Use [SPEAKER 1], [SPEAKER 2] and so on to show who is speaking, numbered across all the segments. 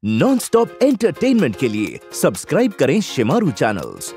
[SPEAKER 1] Non-stop entertainment के लिए subscribe करें शिमारू चैनल्स।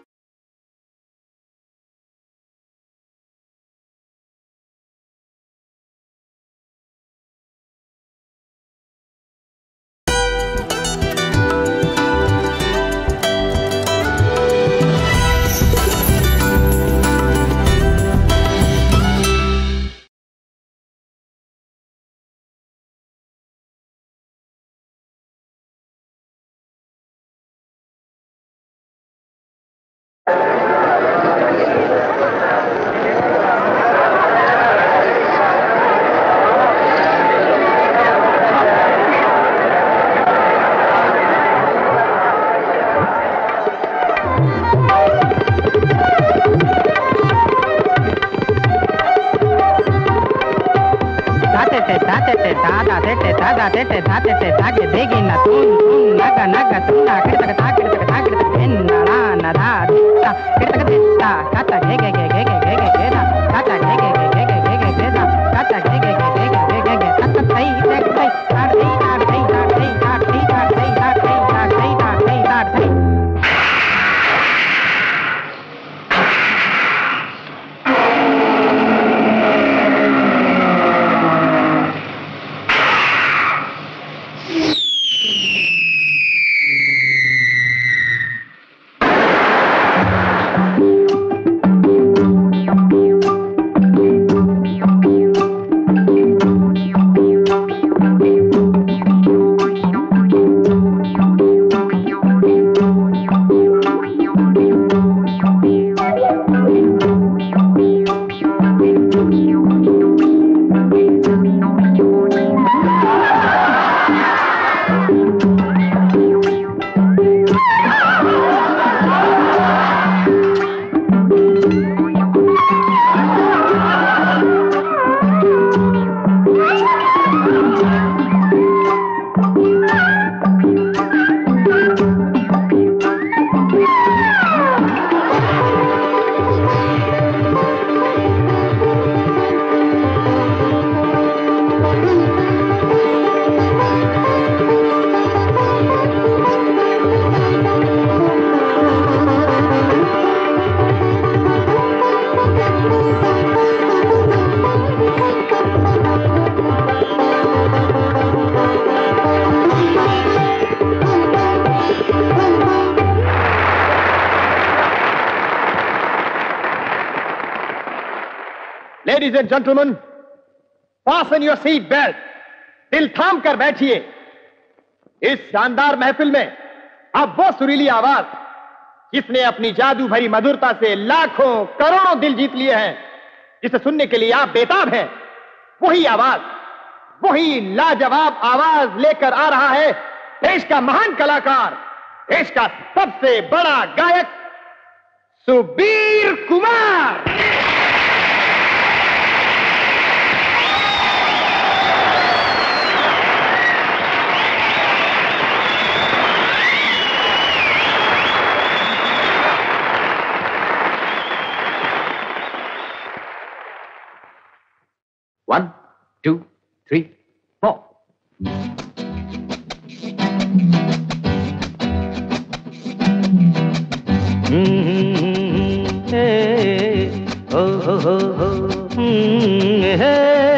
[SPEAKER 2] देगी ना तुम नगा नगा तुना किड़ता किड़ता किड़ता किन्ना ना नदा दिता किड़ता दिता काता गे गे गे गे गे गे गे गे ना काता गे गे गे गे गे गे गे ना काता गे गे गे गे गे गे गे काता सही देख सही तार सही तार सही तार सही तार सही तार सही तार सही तार सही तार सही तार सही।
[SPEAKER 3] Ladies and gentlemen, fasten your seat belt. दिल थाम कर बैठिए। इस शानदार महफिल में अब वो सुरीली आवाज जिसने अपनी जादू भरी मधुरता से लाखों करोड़ों दिल जीत लिए हैं, जिसे सुनने के लिए आप बेताब हैं, वही आवाज, वही लाजवाब आवाज लेकर आ रहा है देश का महान कलाकार, देश का सबसे बड़ा गायक Subir Kumar.
[SPEAKER 4] One, two, three, four. Hey, oh, oh, oh, oh. Hey.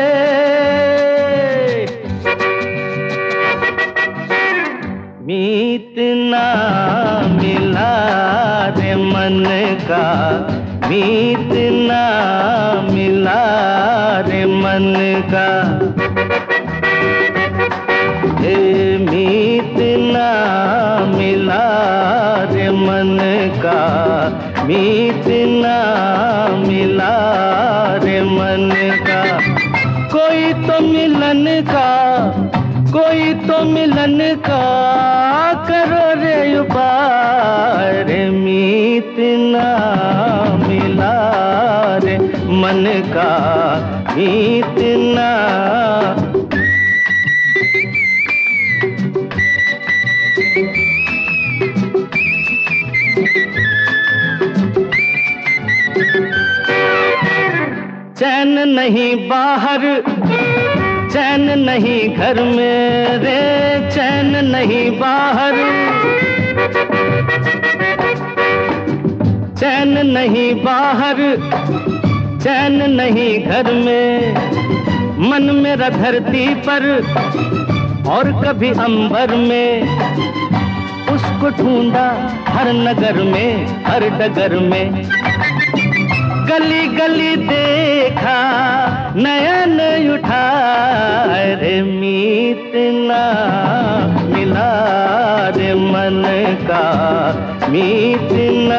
[SPEAKER 4] मीत ना मिला रे मन का, मीत ना मिला रे मन का, मीत ना मिला रे मन का, मीत ना मिला रे मन का। कोई तो मिलन का, कोई तो मिलन का करो रे उपाय, मीत ना मिला रे मन का, मीत ना। चैन नहीं बाहर चैन नहीं घर में रे, चैन नहीं बाहर, चैन नहीं बाहर, चैन नहीं घर में। मन मेरा धरती पर और कभी अंबर में, उसको ढूंढा हर नगर में, हर डगर में। गली गली देखा, नयन उठा, रे मीत ना मिला रे मन का, मीत ना।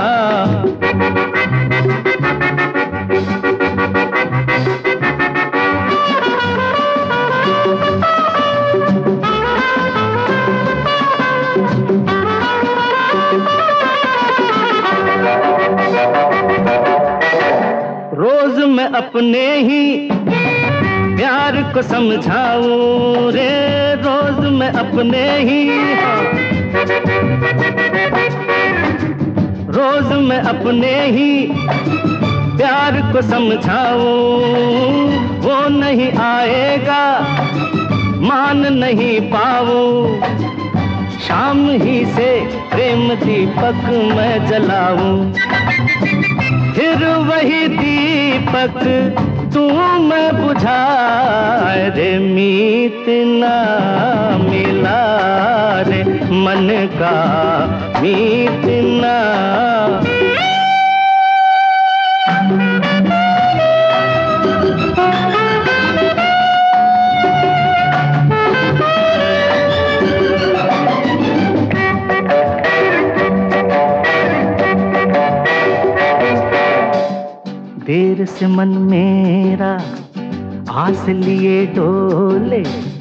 [SPEAKER 4] रोज मैं अपने ही प्यार को समझाऊं रे, रोज मैं अपने ही, रोज मैं अपने ही प्यार को समझाऊं। वो नहीं आएगा, मान नहीं पाऊं, शाम ही से प्रेम दीपक मैं जलाऊं। फिर वही दीपक तू मैं बुझा, रे मीत ना मिला रे मन का, मीत ना। देर से मन मेरा आस लिए डोले,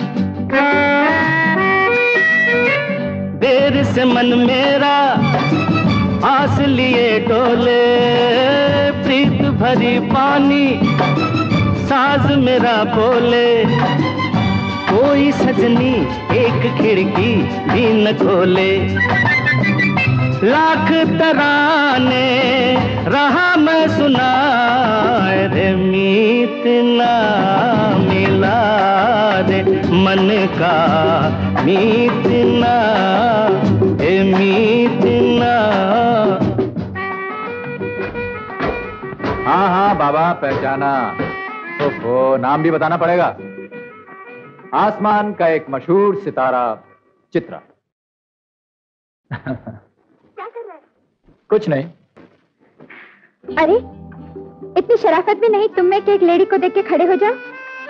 [SPEAKER 4] देर से मन मेरा आस लिए डोले। प्रीत भरी पानी साज मेरा बोले, कोई सजनी एक खिड़की भी न खोले। लाख तराने रहा मैं सुना, रे मीत ना मिला रे मन का, मीत ना, ए मीत ना।
[SPEAKER 5] हाँ हाँ बाबा पहचाना। तो नाम भी बताना पड़ेगा। आसमान का एक मशहूर सितारा चित्रा। कुछ नहीं।
[SPEAKER 6] अरे इतनी शराफत भी नहीं तुम में कि एक लेडी को देख के खड़े हो जाओ।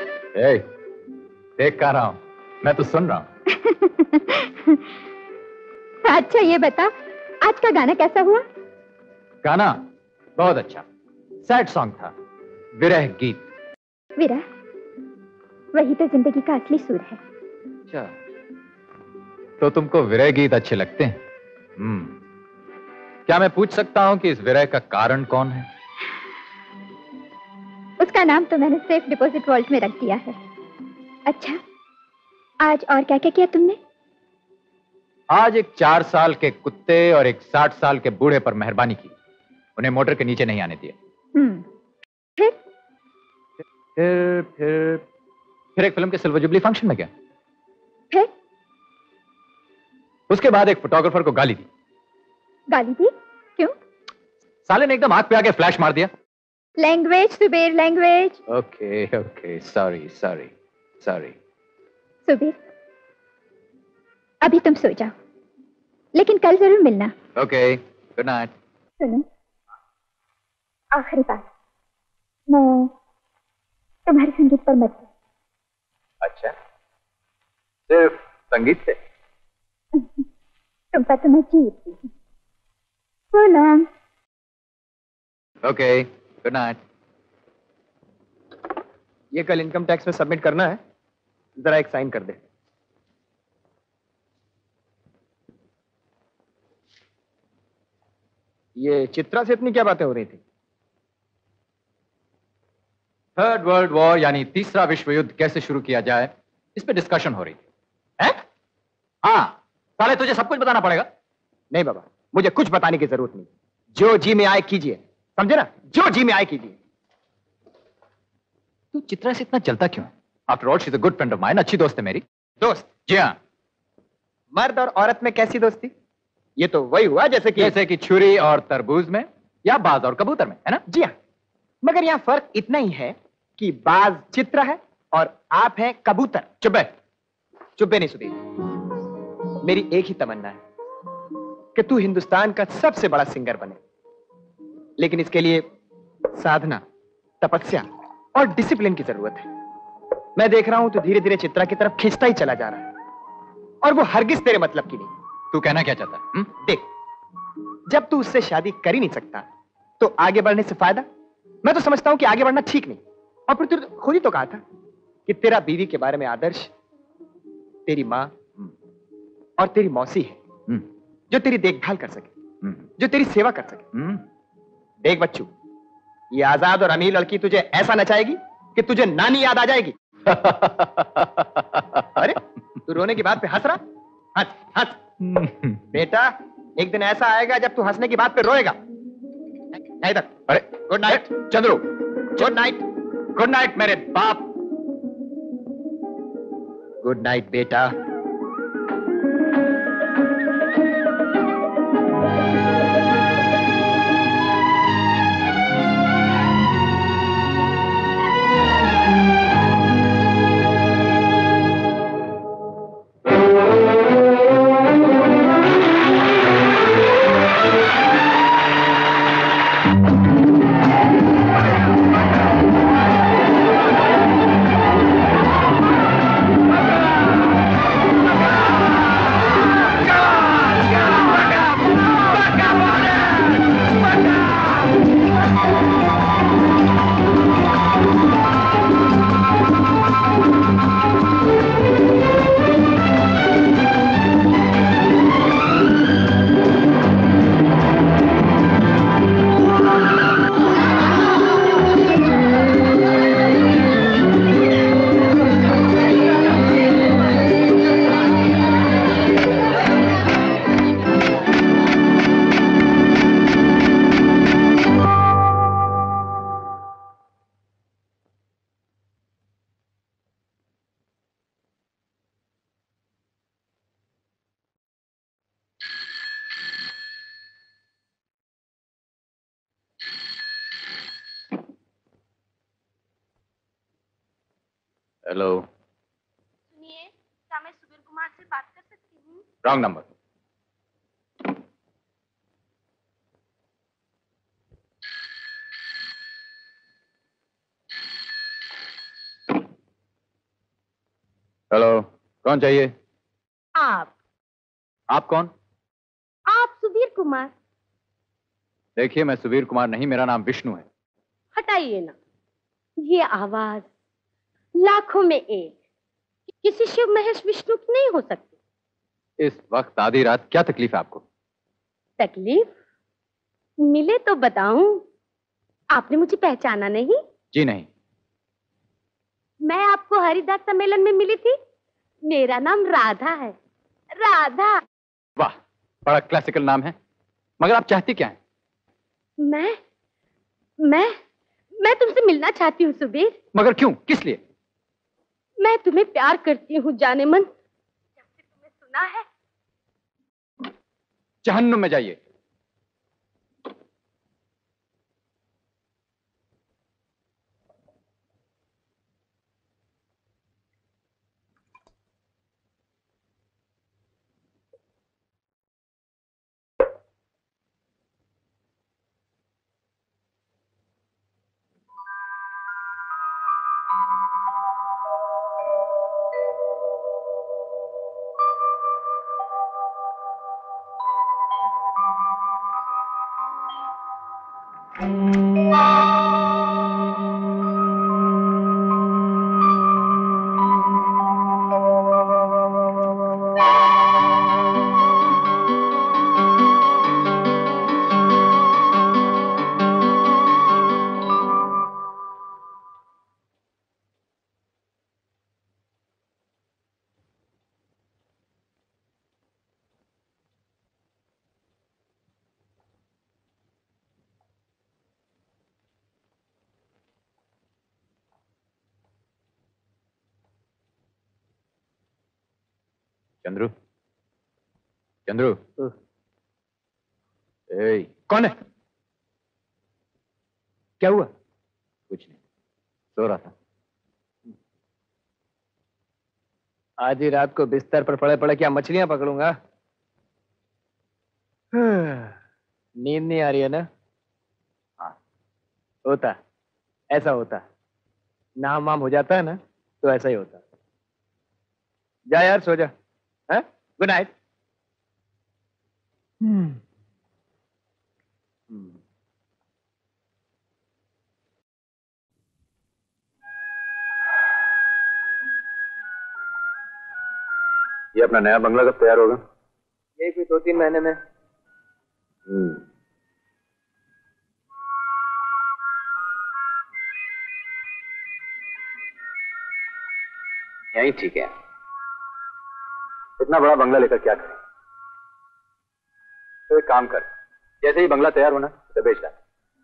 [SPEAKER 5] देख कर रहा हूं, मैं तो सुन रहा हूं।
[SPEAKER 6] अच्छा ये बता, आज का गाना कैसा हुआ?
[SPEAKER 5] गाना बहुत अच्छा, सैड सॉन्ग था, विरह गीत।
[SPEAKER 6] विरह, वही तो जिंदगी का असली सुर है।
[SPEAKER 5] अच्छा, तो तुमको विरह गीत अच्छे लगते हैं? क्या मैं पूछ सकता हूं कि इस विरह का कारण कौन है?
[SPEAKER 6] उसका नाम तो मैंने सेफ डिपॉजिट वॉल्ट में रख दिया है। अच्छा, आज और क्या क्या किया तुमने?
[SPEAKER 5] आज एक 4 साल के कुत्ते और एक 60 साल के बूढ़े पर मेहरबानी की, उन्हें मोटर के नीचे नहीं आने दिया। फिर एक फिल्म के सिल्वर जुबली फंक्शन में गया।
[SPEAKER 6] फिर
[SPEAKER 5] उसके बाद एक फोटोग्राफर को गाली दी।
[SPEAKER 6] गाली दी? क्यों?
[SPEAKER 5] साले ने एकदम आंख पे आके फ्लैश मार दिया।
[SPEAKER 6] Language Subir, language.
[SPEAKER 5] Okay okay, sorry sorry sorry.
[SPEAKER 6] Subir, अभी तुम सो जाओ, लेकिन कल जरूर मिलना।
[SPEAKER 5] Okay, good night.
[SPEAKER 6] सुनो, आखिरी बात, मैं तुम्हारे संगीत पर मत।
[SPEAKER 5] अच्छा, सिर्फ संगीत से?
[SPEAKER 6] तुम पर तो मैं जीतती हूँ। So long.
[SPEAKER 5] Okay, good night.
[SPEAKER 3] ये कल इनकम टैक्स में सबमिट करना है, जरा एक साइन कर दे। ये चित्रा से इतनी क्या बातें हो रही थी?
[SPEAKER 5] थर्ड वर्ल्ड वॉर यानी तीसरा विश्व युद्ध कैसे शुरू किया जाए, इस पे डिस्कशन हो रही थी। हाँ, साले तुझे सब कुछ बताना पड़ेगा।
[SPEAKER 3] नहीं बाबा, मुझे कुछ बताने की जरूरत नहीं। जो जी में आए कीजिए, समझे ना? जो जी में आए कीजिए।
[SPEAKER 5] तू चित्रा से इतना जलता क्यों है? After all she is a good friend of mine, अच्छी दोस्त है मेरी।
[SPEAKER 3] दोस्त?
[SPEAKER 5] जी हाँ।
[SPEAKER 3] मर्द और औरत में कैसी दोस्ती? ये तो वही हुआ जैसे कि
[SPEAKER 5] छुरी और तरबूज में, या बाज और कबूतर में, है ना?
[SPEAKER 3] जी हाँ, मगर यहाँ फर्क इतना ही है कि बाज चित्र है और आप हैं कबूतर।
[SPEAKER 5] चुप्पे।
[SPEAKER 3] चुप्पे नहीं सुधीर, मेरी एक ही तमन्ना है कि तू हिंदुस्तान का सबसे बड़ा सिंगर बने, लेकिन इसके लिए साधना, तपस्या और डिसिप्लिन की जरूरत है। मैं देख रहा हूं तो धीरे धीरे चित्रा की तरफ खिंचता ही चला जा रहा है, और वो हरगिज तेरे मतलब की नहीं।
[SPEAKER 5] तू कहना क्या चाहता है?
[SPEAKER 3] देख, जब तू उससे शादी कर ही नहीं सकता तो आगे बढ़ने से फायदा? मैं तो समझता हूं कि आगे बढ़ना ठीक नहीं। और फिर तू खुद ही तो कहा था कि तेरा बीवी के बारे में आदर्श तेरी माँ और तेरी मौसी है, जो तेरी देखभाल कर सके, जो तेरी सेवा कर सके। देख बच्चू, ये आजाद और अमीर लड़की तुझे ऐसा नचाएगी कि तुझे नानी याद आ जाएगी। अरे तू रोने की बात पे हंस रहा? हंस हंस बेटा, एक दिन ऐसा आएगा जब तू हंसने की बात पे रोएगा। इधर।
[SPEAKER 5] अरे
[SPEAKER 3] good night
[SPEAKER 5] Chandru.
[SPEAKER 3] Good night.
[SPEAKER 5] Good night मेरे बाप।
[SPEAKER 3] गुड नाइट बेटा।
[SPEAKER 5] हेलो।
[SPEAKER 7] सुनिए, क्या मैं सुबीर कुमार से बात कर सकती हूँ?
[SPEAKER 5] Wrong number. हेलो, कौन चाहिए?
[SPEAKER 7] आप
[SPEAKER 5] कौन?
[SPEAKER 7] आप सुबीर कुमार।
[SPEAKER 5] देखिए, मैं सुबीर कुमार नहीं, मेरा नाम विष्णु है।
[SPEAKER 7] हटाइए ना, ये आवाज लाखों में एक, किसी शिव महेश विष्णु की नहीं हो सकती।
[SPEAKER 5] इस वक्त आधी रात क्या तकलीफ है आपको?
[SPEAKER 7] तकलीफ मिले तो बताऊं। आपने मुझे पहचाना नहीं?
[SPEAKER 5] जी नहीं।
[SPEAKER 7] मैं आपको हरिदास सम्मेलन में मिली थी। मेरा नाम राधा है, राधा।
[SPEAKER 5] वाह, बड़ा क्लासिकल नाम है। मगर आप चाहती क्या हैं?
[SPEAKER 7] मैं तुमसे मिलना चाहती हूँ सुबीर।
[SPEAKER 5] मगर क्यों, किस लिए?
[SPEAKER 7] मैं तुम्हें प्यार करती हूँ जाने मन। जब से तुम्हें सुना है।
[SPEAKER 5] जहन्नुम में जाइए। चंद्रू, चंद्रू। ए,
[SPEAKER 3] कौन है? क्या हुआ?
[SPEAKER 5] कुछ नहीं, सो रहा था।
[SPEAKER 3] आधी रात को बिस्तर पर पड़े पड़े क्या मछलियां पकड़ूंगा? नींद नहीं आ रही है ना?
[SPEAKER 5] हाँ।
[SPEAKER 3] होता, ऐसा होता। नाम वाम हो जाता है ना तो ऐसा ही होता। जा यार, सो जा। Good night.
[SPEAKER 5] ये अपना नया बंगला कब तैयार होगा?
[SPEAKER 3] यही कोई 2-3 महीने में।
[SPEAKER 5] यही ठीक है। इतना बड़ा बंगला लेकर क्या करें? तो एक काम कर, जैसे ही बंगला तैयार होना उसे बेच डाल।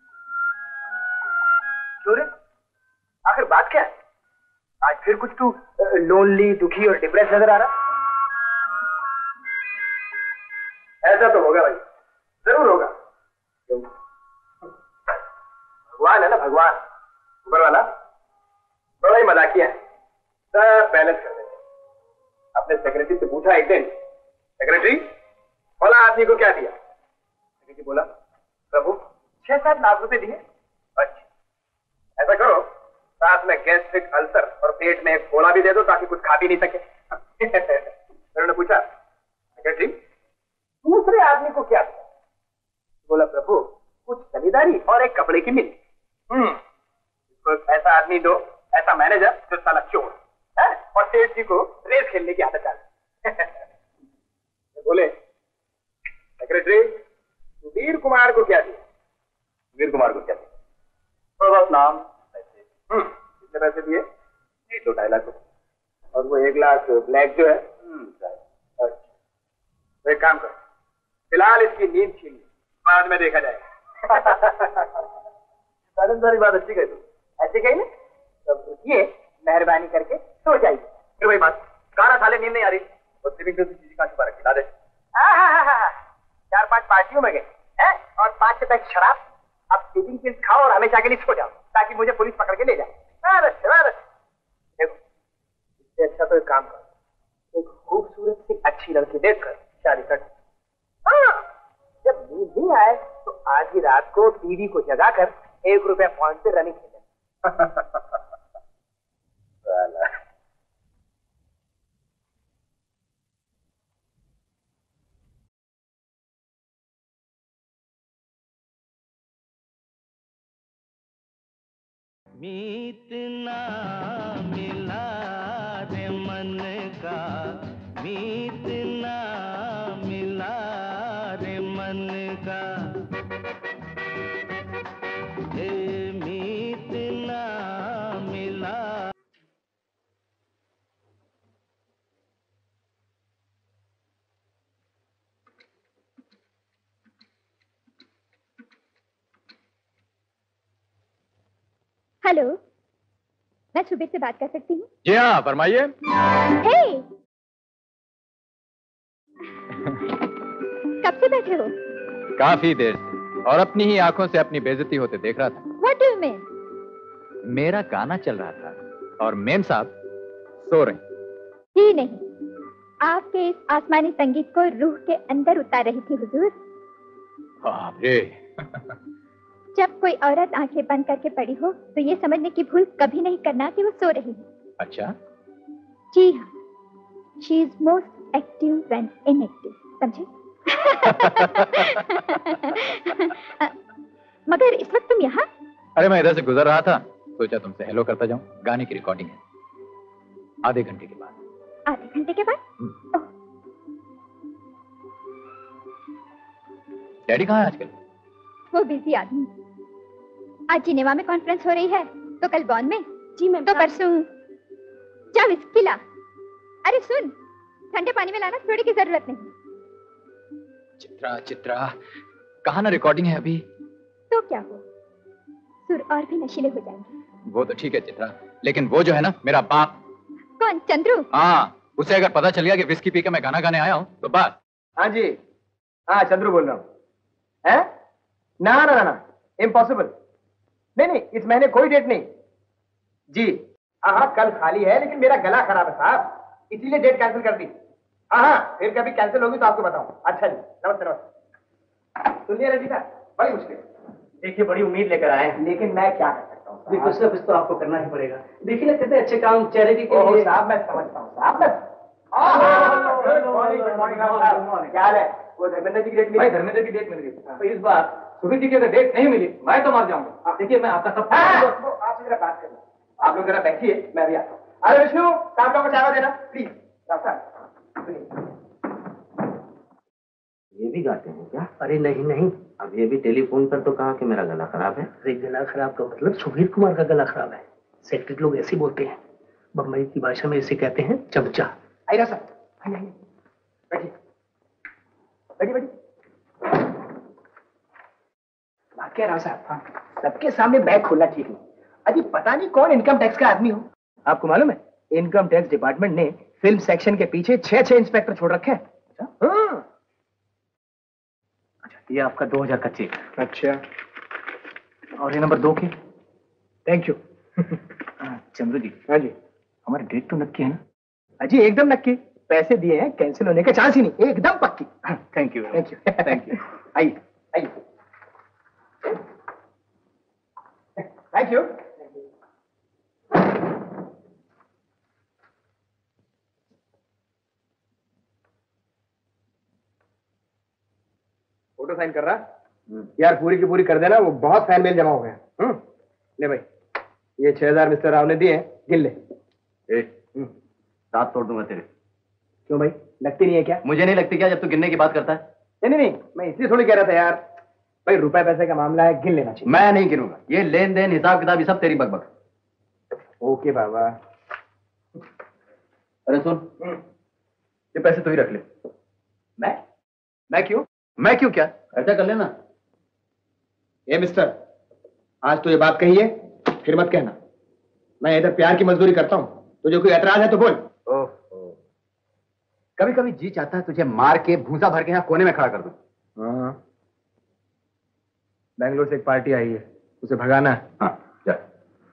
[SPEAKER 3] क्यों रे? आखिर बात क्या है? आज फिर कुछ तू लोनली, दुखी और डिप्रेस नजर आ रहा? ऐसा तो होगा भाई, जरूर होगा। भगवान है ना, भगवान ऊपर वाला बड़ा ही मजाकिया है, सब बैलेंस कर देते। अपने सेक्रेटरी से पूछा एक दिन, सेक्रेटरी बोला आदमी को क्या दिया? सेक्रेटरी बोला, प्रभु 6-7 लाख रुपए दिए। अच्छा, ऐसा करो साथ में गैस्ट्रिक अल्सर और पेट में एक गोला भी दे दो ताकि कुछ खा भी नहीं सके। उन्होंने पूछा, सेक्रेटरी दूसरे आदमी को क्या दिया? बोला, प्रभु कुछ जमींदारी और एक कपड़े की मिल। इसको ऐसा आदमी दो, ऐसा मैनेजर जो साला चोर है और सेठ जी को रेस खेलने की आदत डाले। बोले, सेक्रेटरी सुधीर कुमार को क्या दिया? सुधीर कुमार को क्या दिया? बस नाम, पैसे। कितने पैसे दिए? 2-2.5 लाख रुपए। और वो 1 लाख ब्लैक जो है। अच्छा, तो एक काम करो, फिलहाल इसकी नींद छीन ली, बाद में देखा जाएगा। सारी बात अच्छी कही तू, ऐसी कही ना? तो ये मेहरबानी करके सो जाइए। फिर वही बात, गाना साले नींद नहीं आ रही, और स्विमिंग पूल की कहां छुपा रखी? ला दे। 4-5 पार्टियों में गए हैं और 5 से पैक शराब। अब स्लीपिंग पिल्स खाओ और हमेशा के लिए सो जाओ ताकि मुझे पुलिस पकड़ के ले जाए। देखो, इससे अच्छा तो एक काम करो, एक खूबसूरत सी अच्छी लड़की देखकर शादी कर। जब नींद नहीं आए तो आधी रात को टीवी को जगाकर 1 रुपया पॉइंट पे रनिंग खेलें।
[SPEAKER 4] मीत ना मिला रे मन का, मीत ना मिला रे मन का, मीत ना मिला।
[SPEAKER 6] हेलो, मैं सुबीर से बात कर सकती हूँ?
[SPEAKER 5] जी हाँ, फरमाइए।
[SPEAKER 6] हे! कब से बैठे हो?
[SPEAKER 5] काफी देर से, और अपनी ही आंखों से अपनी बेइज्जती होते देख रहा था।
[SPEAKER 6] What do you mean?
[SPEAKER 5] मेरा गाना चल रहा था और मेम साहब सो रहे।
[SPEAKER 6] ही नहीं, आपके इस आसमानी संगीत को रूह के अंदर उतार रही थी हुजूर।
[SPEAKER 5] बाप रे।
[SPEAKER 6] जब कोई औरत आंखें बंद करके पड़ी हो तो ये समझने की भूल कभी नहीं करना कि वो सो रही है।
[SPEAKER 5] अच्छा?
[SPEAKER 6] जी हाँ, she is most active when inactive, समझे? मगर इस वक्त तुम यहाँ?
[SPEAKER 5] अरे मैं इधर से गुजर रहा था, सोचा तुमसे हेलो करता जाऊं। गाने की रिकॉर्डिंग है, आधे घंटे के बाद।
[SPEAKER 6] आधे घंटे के बाद?
[SPEAKER 5] डैडी कहाँ है आजकल?
[SPEAKER 6] वो बिजी आदमी। आज जिनेवा में कॉन्फ्रेंस हो रही है, तो कल बॉन में।
[SPEAKER 7] जी मैम।
[SPEAKER 6] तो परसों जा विस्की ला। अरे सुन, ठंडे पानी में लाना थोड़ी की जरूरत नहीं।
[SPEAKER 5] चित्रा, चित्रा, कहाँ ना रिकॉर्डिंग है अभी?
[SPEAKER 6] तो क्या हो, सुर और भी नशीले हो जाएंगे।
[SPEAKER 5] वो तो ठीक है चित्रा, लेकिन वो जो है ना मेरा बाप।
[SPEAKER 6] कौन, चंद्रू?
[SPEAKER 5] हाँ, उसे अगर पता चल गया कि विस्की पी के मैं गाना गाने आया हूं तो बात।
[SPEAKER 3] हाँ जी, हाँ चंद्रू बोल रहा हूँ। हैं? ना ना ना ना, इम्पॉसिबल। नहीं नहीं, इस महीने कोई डेट नहीं जी। हाँ हाँ, कल खाली है, लेकिन मेरा गला खराब है साहब, इसीलिए डेट कैंसिल कर दी। हाँ हाँ, फिर कभी कैंसिल होगी तो आपको बताऊं। अच्छा जी, नमस्ते नमस्ते। सुनिए रजीता, बड़ी मुश्किल।
[SPEAKER 4] देखिए बड़ी उम्मीद लेकर आए हैं,
[SPEAKER 3] लेकिन मैं क्या कर सकता हूँ?
[SPEAKER 4] कुछ ना कुछ तो आपको करना ही पड़ेगा। देखिए ना कितने अच्छे काम चैरिटी के लिए।
[SPEAKER 3] साहब मैं समझता हूँ साहब, मैं क्या हाल है? वो धर्मेंद्र जी की डेट मिली?
[SPEAKER 4] धर्मेंद्र की डेट मिल गई, तो इस बार सुधीर जी की अगर डेट नहीं मिली मैं तो मर जाऊंगा। देखिए मैं आपका सब
[SPEAKER 3] आपसे जरा बात करना, आप लोग जरा बैठिए, मैं भी आता हूँ। अरे विष्णु, आप लोगों को चाय देना प्लीज।
[SPEAKER 4] ये भी गाते हैं क्या? अरे नहीं नहीं, अब ये भी टेलीफोन पर तो कहा कि मेरा गला खराब है। अरे गला खराब का मतलब सुधीर कुमार का गला खराब है। सेक्रेटरी लोग ऐसे बोलते हैं, बम्बई की भाषा में इसे कहते हैं चमचा।
[SPEAKER 3] आइए सर, आइए बैठिए बैठिए बैठिए। बात क्या राव साहब, हाँ, सबके सामने बैग खोलना ठीक नहीं। अजी पता नहीं कौन इनकम टैक्स का आदमी हो। आपको मालूम है, इनकम टैक्स डिपार्टमेंट ने फिल्म सेक्शन के पीछे 6 इंस्पेक्टर छोड़ रखे हैं। हाँ।
[SPEAKER 4] अच्छा, ये आपका 2000 का चेक।
[SPEAKER 3] अच्छा,
[SPEAKER 4] और ये नंबर 2 के।
[SPEAKER 3] Thank you.
[SPEAKER 4] चंद्रू जी,
[SPEAKER 3] हाँ जी,
[SPEAKER 4] हमारी डेट तो नक्की है ना?
[SPEAKER 3] अजी एकदम नक्की, पैसे दिए हैं, कैंसिल होने का चांस ही नहीं, एकदम पक्की।
[SPEAKER 4] Thank you
[SPEAKER 3] thank you thank you. आइए आइए। Thank you. फोटो साइन कर रहा यार, पूरी की पूरी कर देना, वो बहुत फैन मेल जमा हो गया। ले भाई, ये 6000 मिस्टर राव ने दिए, गिन ले।
[SPEAKER 4] 7 तोड़ दूंगा तेरे।
[SPEAKER 3] क्यों भाई, लगती नहीं है क्या?
[SPEAKER 4] मुझे नहीं लगती क्या, जब तू गिनने की बात करता है।
[SPEAKER 3] नहीं नहीं, मैं इसलिए थोड़ी कह रहा था यार, भाई रुपए पैसे का मामला है, गिन लेना चाहिए।
[SPEAKER 4] मैं नहीं गिनूंगा, ये लेन देन हिसाब किताब ये सब तेरी बकबक।
[SPEAKER 3] ओके बाबा।
[SPEAKER 4] अरे सुन, ये पैसे तू ही रख ले।
[SPEAKER 3] मैं क्यों?
[SPEAKER 4] मैं क्यों क्या, खर्चा कर लेना।
[SPEAKER 3] ए मिस्टर, आज तो ये बात कही है, फिर मत कहना। मैं इधर प्यार की मजदूरी करता हूँ, तुझे कोई एतराज है तो बोल।
[SPEAKER 4] कभी कभी जी चाहता है तुझे मार के भूसा भर के यहाँ कोने में खड़ा कर दूं।
[SPEAKER 3] हाँ, बेंगलोर से एक पार्टी आई है, उसे भगाना है।
[SPEAKER 4] हाँ, जा।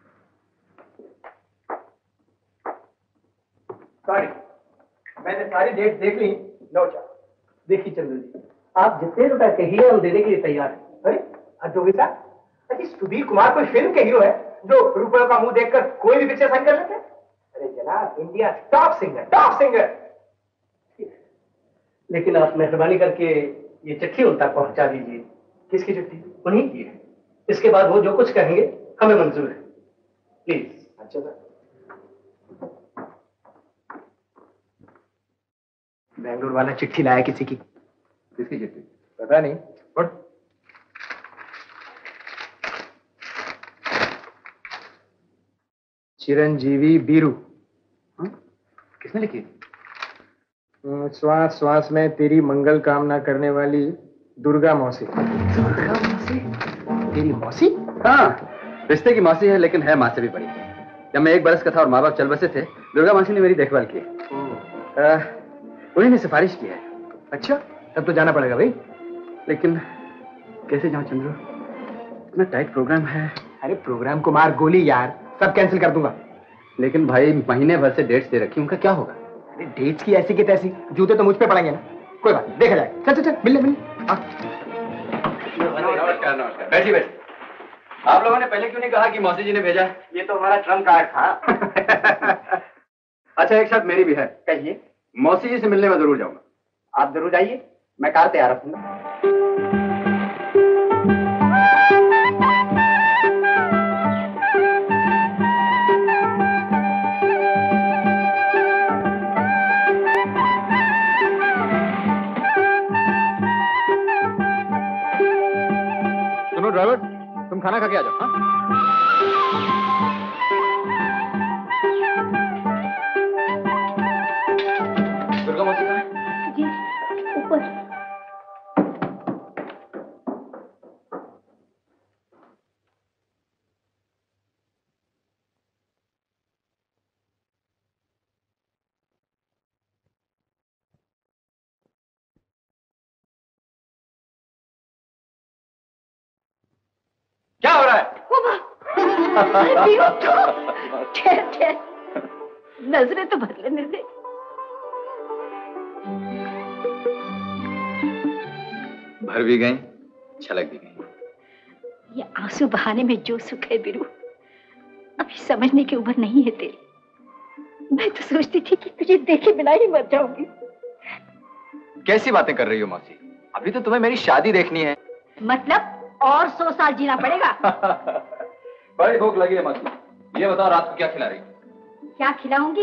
[SPEAKER 3] सॉरी, मैंने सारी डेट देख ली। No charge.
[SPEAKER 4] देखिए चंद्र जी, आप जितने रुपए कहिए हम देने के लिए तैयार हैं।
[SPEAKER 3] अरे अजोगी साहब, अजी सुधीर कुमार कोई फिल्म के हीरो है जो रुपयों का मुंह देखकर कोई भी पिक्चर साइन कर लेते हैं? अरे जनाब, India top singer, top singer.
[SPEAKER 4] लेकिन आप मेहरबानी करके ये चिट्ठी उन तक पहुंचा दीजिए।
[SPEAKER 3] किसकी चिट्ठी?
[SPEAKER 4] उन्हीं की है। इसके बाद वो जो कुछ कहेंगे हमें मंजूर है, प्लीज।
[SPEAKER 3] अच्छा सर। बेंगलोर वाला चिट्ठी लाया किसी की?
[SPEAKER 4] किसकी चिट्ठी?
[SPEAKER 3] पता नहीं।
[SPEAKER 4] बट
[SPEAKER 3] चिरंजीवी बीरू।
[SPEAKER 4] किसने लिखी?
[SPEAKER 3] श्वास श्वास में तेरी मंगल कामना करने वाली दुर्गा मौसी।
[SPEAKER 4] दुर्गा मौसी?
[SPEAKER 3] तेरी मौसी?
[SPEAKER 4] हाँ, रिश्ते की मौसी है, लेकिन है माँ से भी बड़ी। जब मैं 1 बरस का था और माँ बाप चल बसे थे, दुर्गा मौसी ने मेरी देखभाल की। उन्हीं ने सिफारिश की है।
[SPEAKER 3] अच्छा, तब तो जाना पड़ेगा भाई।
[SPEAKER 4] लेकिन कैसे जाऊं चंद्रू, इतना टाइट प्रोग्राम है।
[SPEAKER 3] अरे प्रोग्राम को मार गोली यार, सब कैंसिल कर दूंगा।
[SPEAKER 4] लेकिन भाई महीने भर से डेट्स दे रखी, उनका क्या होगा?
[SPEAKER 3] अरे डेट्स की ऐसी की तैसी, जूते तो मुझ पे पड़ेंगे ना। कोई बात नहीं, देखा जाएगा। चल चल चल, मिल ले मिल ले।
[SPEAKER 4] नमस्कार नमस्कार, बैठिए बैठिए। आप लोगों ने पहले क्यों नहीं कहा कि मौसी जी ने भेजा?
[SPEAKER 3] ये तो हमारा ट्रम्प कार्ड था।
[SPEAKER 4] अच्छा, एक शर्त मेरी भी है।
[SPEAKER 3] कहिए।
[SPEAKER 4] मौसी जी से मिलने में जरूर जाऊंगा।
[SPEAKER 3] आप जरूर जाइए, मैं कार तैयार रखूंगा।
[SPEAKER 5] सुनो ड्राइवर, तुम खाना खा के आ जाओ। हाँ?
[SPEAKER 4] दुर्गा मौसी कहाँ है?
[SPEAKER 6] जी, ऊपर।
[SPEAKER 8] बीरू तो ठहर ठहर, नजरें तो बदलने दे।
[SPEAKER 5] भर भी गई, छलक भी गई।
[SPEAKER 8] ये आंसू बहाने में जो सुख है बीरू, अभी समझने की उम्र नहीं है तेरी। मैं तो सोचती थी कि तुझे देखे बिना ही मर जाऊंगी।
[SPEAKER 5] कैसी बातें कर रही हो मौसी? अभी तो तुम्हें मेरी शादी देखनी है।
[SPEAKER 8] मतलब और 100 साल जीना पड़ेगा।
[SPEAKER 5] बड़ी भूख लगी है मौसी। ये बताओ रात को क्या खिला रही?
[SPEAKER 8] क्या खिलाऊंगी?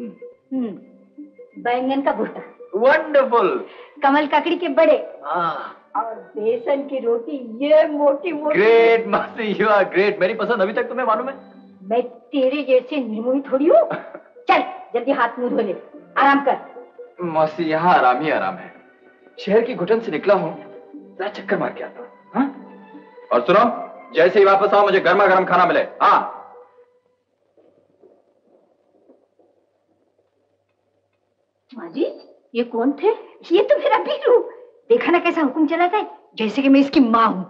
[SPEAKER 8] बैंगन का भुर्ता।
[SPEAKER 5] वंडरफुल।
[SPEAKER 8] कमल ककड़ी के बड़े और बेसन की रोटी, ये मोटी मोटी।
[SPEAKER 5] ग्रेट मौसी, यू आर ग्रेट। मेरी पसंद अभी तक तुम्हें मालूम है?
[SPEAKER 8] मैं तेरे जैसे निर्मोही थोड़ी हूँ। चल जल्दी हाथ मुंह धो ले, आराम कर।
[SPEAKER 5] मौसी यहाँ आराम ही आराम है। शहर की घुटन से निकला हूँ, जरा चक्कर मार के आता हूँ। हाँ? और सुनो, जैसे ही वापस आओ मुझे गर्मा गर्म खाना मिले। हाँ।
[SPEAKER 8] माँ जी, ये कौन थे? ये तो मेरा बीरू। देखा ना कैसा हुक्म चलाता है, जैसे कि मैं इसकी माँ हूँ।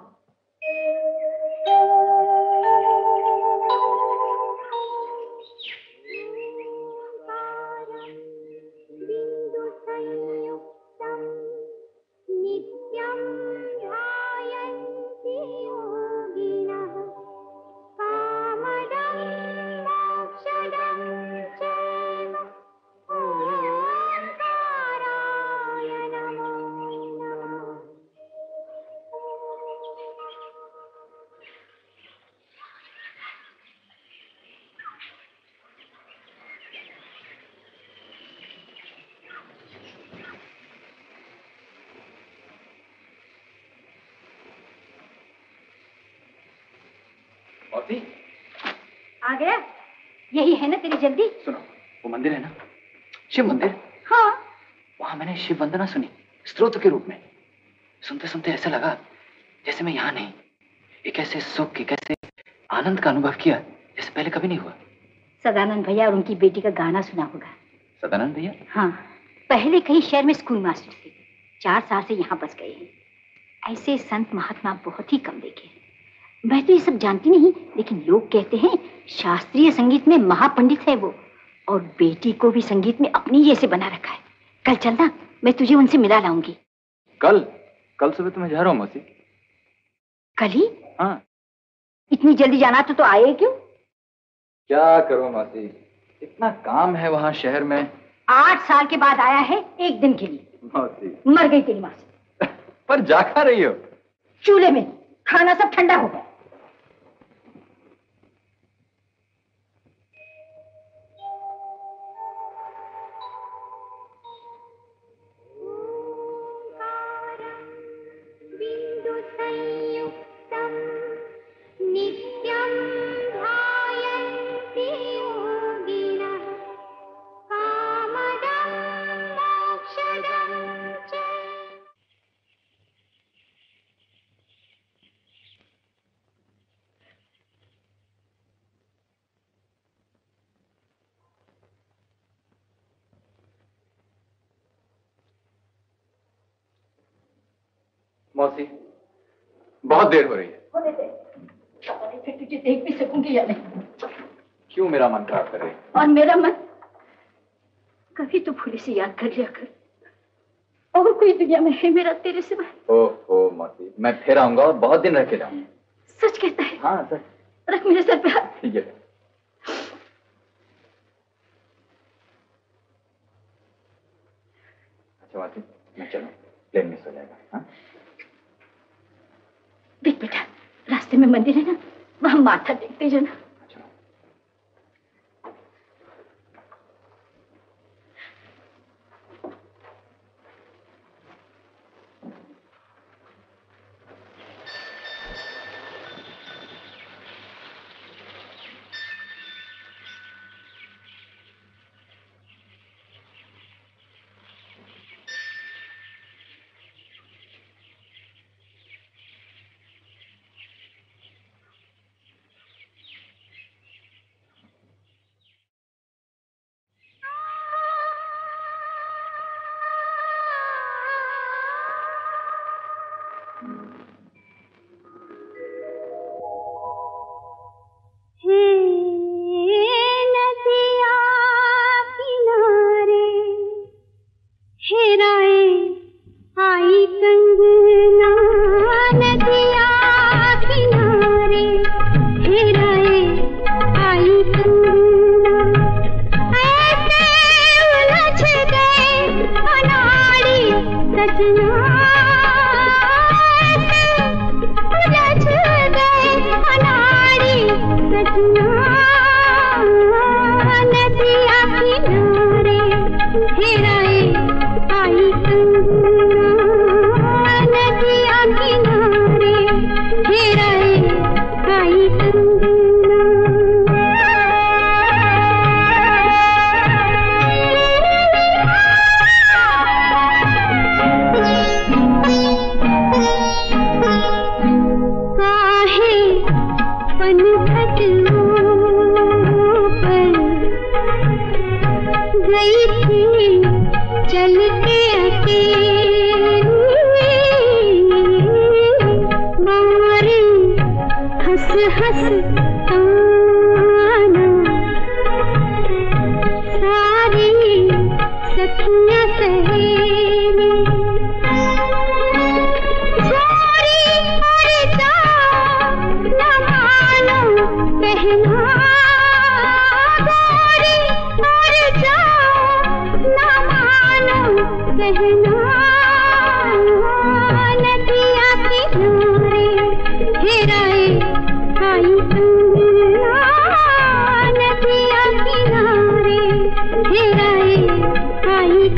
[SPEAKER 5] मौसी
[SPEAKER 8] आ गया? यही है ना तेरी जल्दी?
[SPEAKER 5] सुनो, वो मंदिर है ना, शिव मंदिर।
[SPEAKER 8] हाँ।
[SPEAKER 5] वहां मैंने शिव वंदना सुनी स्तोत्र के रूप में। सुनते सुनते ऐसा लगा जैसे मैं यहाँ नहीं, एक ऐसे सुख, एक ऐसे आनंद का अनुभव किया जैसे पहले कभी नहीं हुआ।
[SPEAKER 8] सदानंद भैया और उनकी बेटी का गाना सुना होगा।
[SPEAKER 5] सदानंद भैया?
[SPEAKER 8] हाँ, पहले कहीं शहर में स्कूल मास्टर थे, 4 साल से यहाँ बस गए हैं। ऐसे संत महात्मा बहुत ही कम देखे हैं। मैं तो ये सब जानती नहीं, लेकिन लोग कहते हैं शास्त्रीय संगीत में महापंडित है वो, और बेटी को भी संगीत में अपनी जैसे बना रखा है। कल चलना, मैं तुझे उनसे मिला लाऊंगी।
[SPEAKER 5] कल? कल सुबह तो मैं जा रहा हूँ मौसी।
[SPEAKER 8] कल ही?
[SPEAKER 5] हाँ।
[SPEAKER 8] इतनी जल्दी जाना तो आए क्यों?
[SPEAKER 5] क्या करूँ मौसी, इतना काम है वहाँ शहर में।
[SPEAKER 8] 8 साल के बाद आया है, 1 दिन के लिए।
[SPEAKER 5] मौसी
[SPEAKER 8] मर गई तेरी माँ से।
[SPEAKER 5] पर जा खा रही हो?
[SPEAKER 8] चूल्हे में खाना सब ठंडा हो गया।
[SPEAKER 5] मौसी बहुत देर हो रही है।
[SPEAKER 8] होने दे, पता नहीं फिर तुझे देख भी सकूंगी या नहीं।
[SPEAKER 5] क्यों मेरा मन खराब कर रही है?
[SPEAKER 8] और मेरा मन कभी तो भूले से याद कर लिया कर, और कोई दुनिया में है मेरा तेरे सिवा?
[SPEAKER 5] ओहो मौसी, मैं फिर आऊंगा और बहुत दिन रह के जाऊंगा।
[SPEAKER 8] सच कहता है?
[SPEAKER 5] हाँ सच।
[SPEAKER 8] रख मेरे सर पे हाथ।
[SPEAKER 5] ठीक है। अच्छा मौसी, मैं चलूं, प्लेन मिस हो जाएगा। हाँ?
[SPEAKER 8] देख बेटा, रास्ते में मंदिर है ना, वहां माथा टेकते जाना।
[SPEAKER 5] अच्छा।
[SPEAKER 9] कंगना नदिया किनारे हेराए आई कंगना ऐसे उलझ गए अनाड़ी सजना उलझ गए अनाड़ी सजना नदिया किनारे हेराए आई कंगना नदिया किनारे हेराए आई काहे पनघट पर गई थी चल के अकेली मारे हंस हंस ताना सारी सखियां सहेली गोरी और जाओ न मानो कहना गोरी और जाओ न मानो कहना नदिया किनारे हेराए आई कंगना नदिया किनारे हेराए आई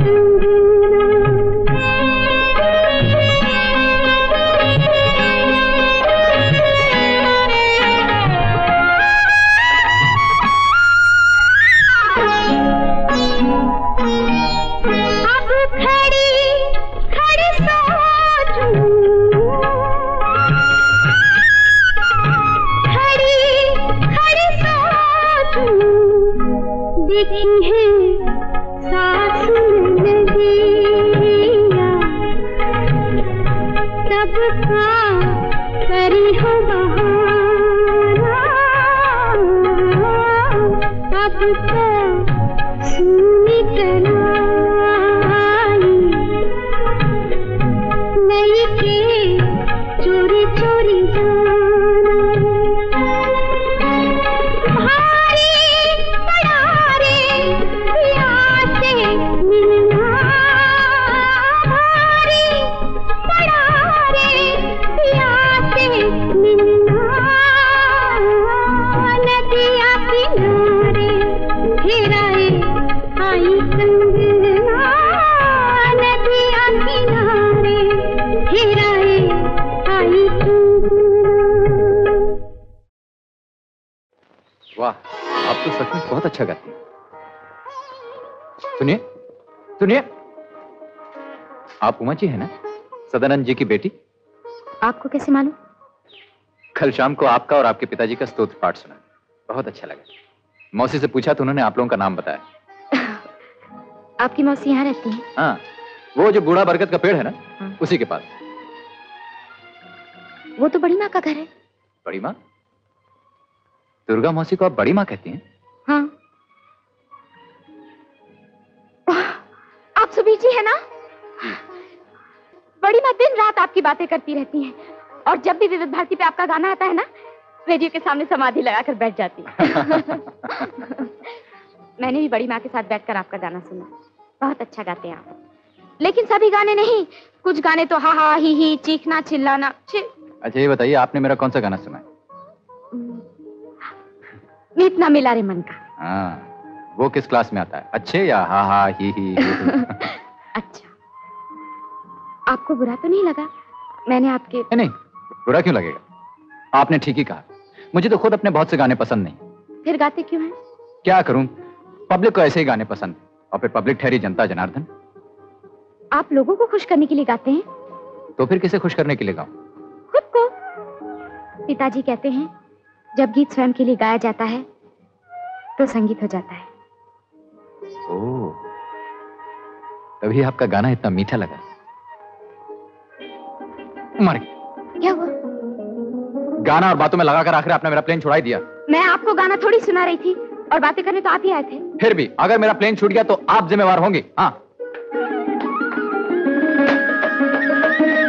[SPEAKER 9] अब खड़ी खड़ी सोचूं खड़ी खड़ी सोचूं देखी है सासू नदिया तब का करी हो बहाना अब का सुनी कलाई नई के चोरी चोरी जाना भारी पड़ा रे पिया से मिलना भारी पड़ा रे पिया से मिलना नदिया किनारे हेराए आई कंगना नदिया किनारे हेराए आई कंगना।
[SPEAKER 5] वाह, आप तो सचमुच बहुत अच्छा गाती हैं। सुनिए सुनिए, आप उमा जी है ना, सदानंद जी की बेटी?
[SPEAKER 8] आपको कैसे मालूम?
[SPEAKER 5] कल शाम को आपका और आपके पिताजी का स्तोत्र पाठ सुना, बहुत अच्छा लगा। मौसी से पूछा तो उन्होंने आप लोगों का नाम बताया।
[SPEAKER 8] आपकी मौसी यहाँ रहती है?
[SPEAKER 5] हाँ, वो जो बूढ़ा बरगद का पेड़ है ना, उसी के पास।
[SPEAKER 8] वो तो बड़ी माँ का घर है।
[SPEAKER 5] बड़ी माँ? दुर्गा मौसी को आप बड़ी माँ कहती हैं?
[SPEAKER 8] हाँ। आप सुबीर जी है ना? बड़ी माँ दिन रात आपकी बातें करती रहती हैं, और जब भी विविध भारती पे आपका गाना आता है ना, रेडियो के सामने समाधि लगाकर बैठ जाती है। मैंने भी बड़ी माँ के साथ बैठकर आपका गाना सुना, बहुत अच्छा गाते हैं आप। लेकिन सभी गाने नहीं, कुछ गाने तो हा हा ही चीखना चिल्लाना।
[SPEAKER 5] अच्छा ये बताइए, आपने मेरा कौन सा गाना सुना है?
[SPEAKER 8] मीत ना मिला रे मन का।
[SPEAKER 5] हाँ, वो किस क्लास में आता है, अच्छे या हा हा ही?
[SPEAKER 8] अच्छा, आपको बुरा तो नहीं लगा मैंने आपके?
[SPEAKER 5] नहीं, बुरा क्यों लगेगा, आपने ठीक ही कहा। मुझे तो खुद अपने बहुत से गाने पसंद नहीं।
[SPEAKER 8] फिर गाते क्यों हैं?
[SPEAKER 5] क्या करूं, पब्लिक को ऐसे ही गाने पसंद, और फिर पब्लिक ठहरी जनता जनार्दन।
[SPEAKER 8] आप लोगों को खुश करने के लिए गाते हैं?
[SPEAKER 5] तो फिर किसे खुश करने के लिए गाऊं?
[SPEAKER 8] खुद को। पिताजी कहते हैं जब गीत स्वयं के लिए गाया जाता है तो संगीत हो जाता है।
[SPEAKER 5] ओह, तभी आपका गाना इतना मीठा लगा। मारे,
[SPEAKER 8] क्या हुआ?
[SPEAKER 5] गाना और बातों में लगाकर आखिर आपने मेरा प्लेन छुड़ा दिया।
[SPEAKER 8] मैं आपको गाना थोड़ी सुना रही थी, और बातें करने तो आप ही आए थे।
[SPEAKER 5] फिर भी अगर मेरा प्लेन छूट गया तो आप जिम्मेवार होंगी। हाँ,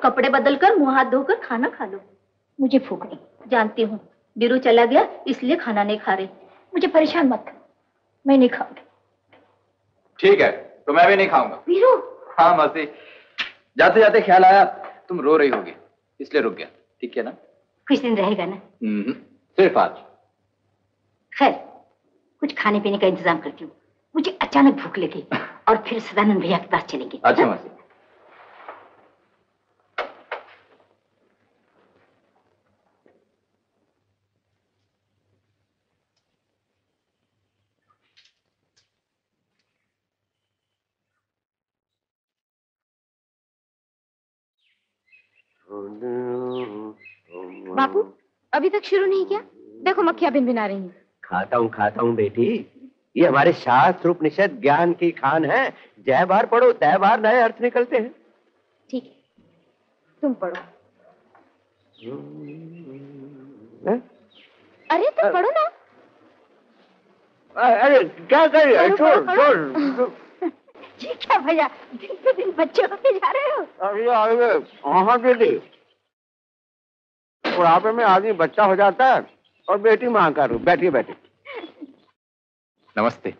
[SPEAKER 8] कपड़े बदल कर मुंह हाथ धोकर खाना खा लो। मुझे भूख नहीं, जानती हूँ बीरू चला गया इसलिए खाना नहीं खा रही। मुझे परेशान मत करो, मैं नहीं खाऊंगी।
[SPEAKER 5] ठीक है, तो मैं भी नहीं खाऊंगा।
[SPEAKER 8] बीरू।
[SPEAKER 5] हाँ मौसी, जाते जाते ख्याल आया तुम रो रही होगी, इसलिए रुक गया। ठीक है ना?
[SPEAKER 8] कुछ दिन रहेगा ना?
[SPEAKER 5] सिर्फ आज।
[SPEAKER 8] खैर, कुछ खाने पीने का इंतजाम करती हूँ। मुझे अचानक भूख लगी और फिर सदानंद भैया के पास चलेंगे।
[SPEAKER 5] अच्छा मौसी।
[SPEAKER 7] बापू अभी तक शुरू नहीं किया? देखो मक्खियां भिनभिना रही हैं।
[SPEAKER 10] खाता हूँ बेटी। ये हमारे शास्त्र उपनिषद ज्ञान की खान है। जय बार पढ़ो तय बार नए अर्थ निकलते हैं।
[SPEAKER 7] ठीक है, तुम पढ़ो। अरे तुम पढ़ो ना।
[SPEAKER 10] अरे क्या कर रही है? छोड़।
[SPEAKER 8] जी क्या भैया, दिन पे दिन बच्चे होते जा रहे हो?
[SPEAKER 10] अरे हाँ दीदी, बुढ़ापे में आदमी बच्चा हो जाता है और बेटी माँ का रूप। बैठिए।
[SPEAKER 5] नमस्ते।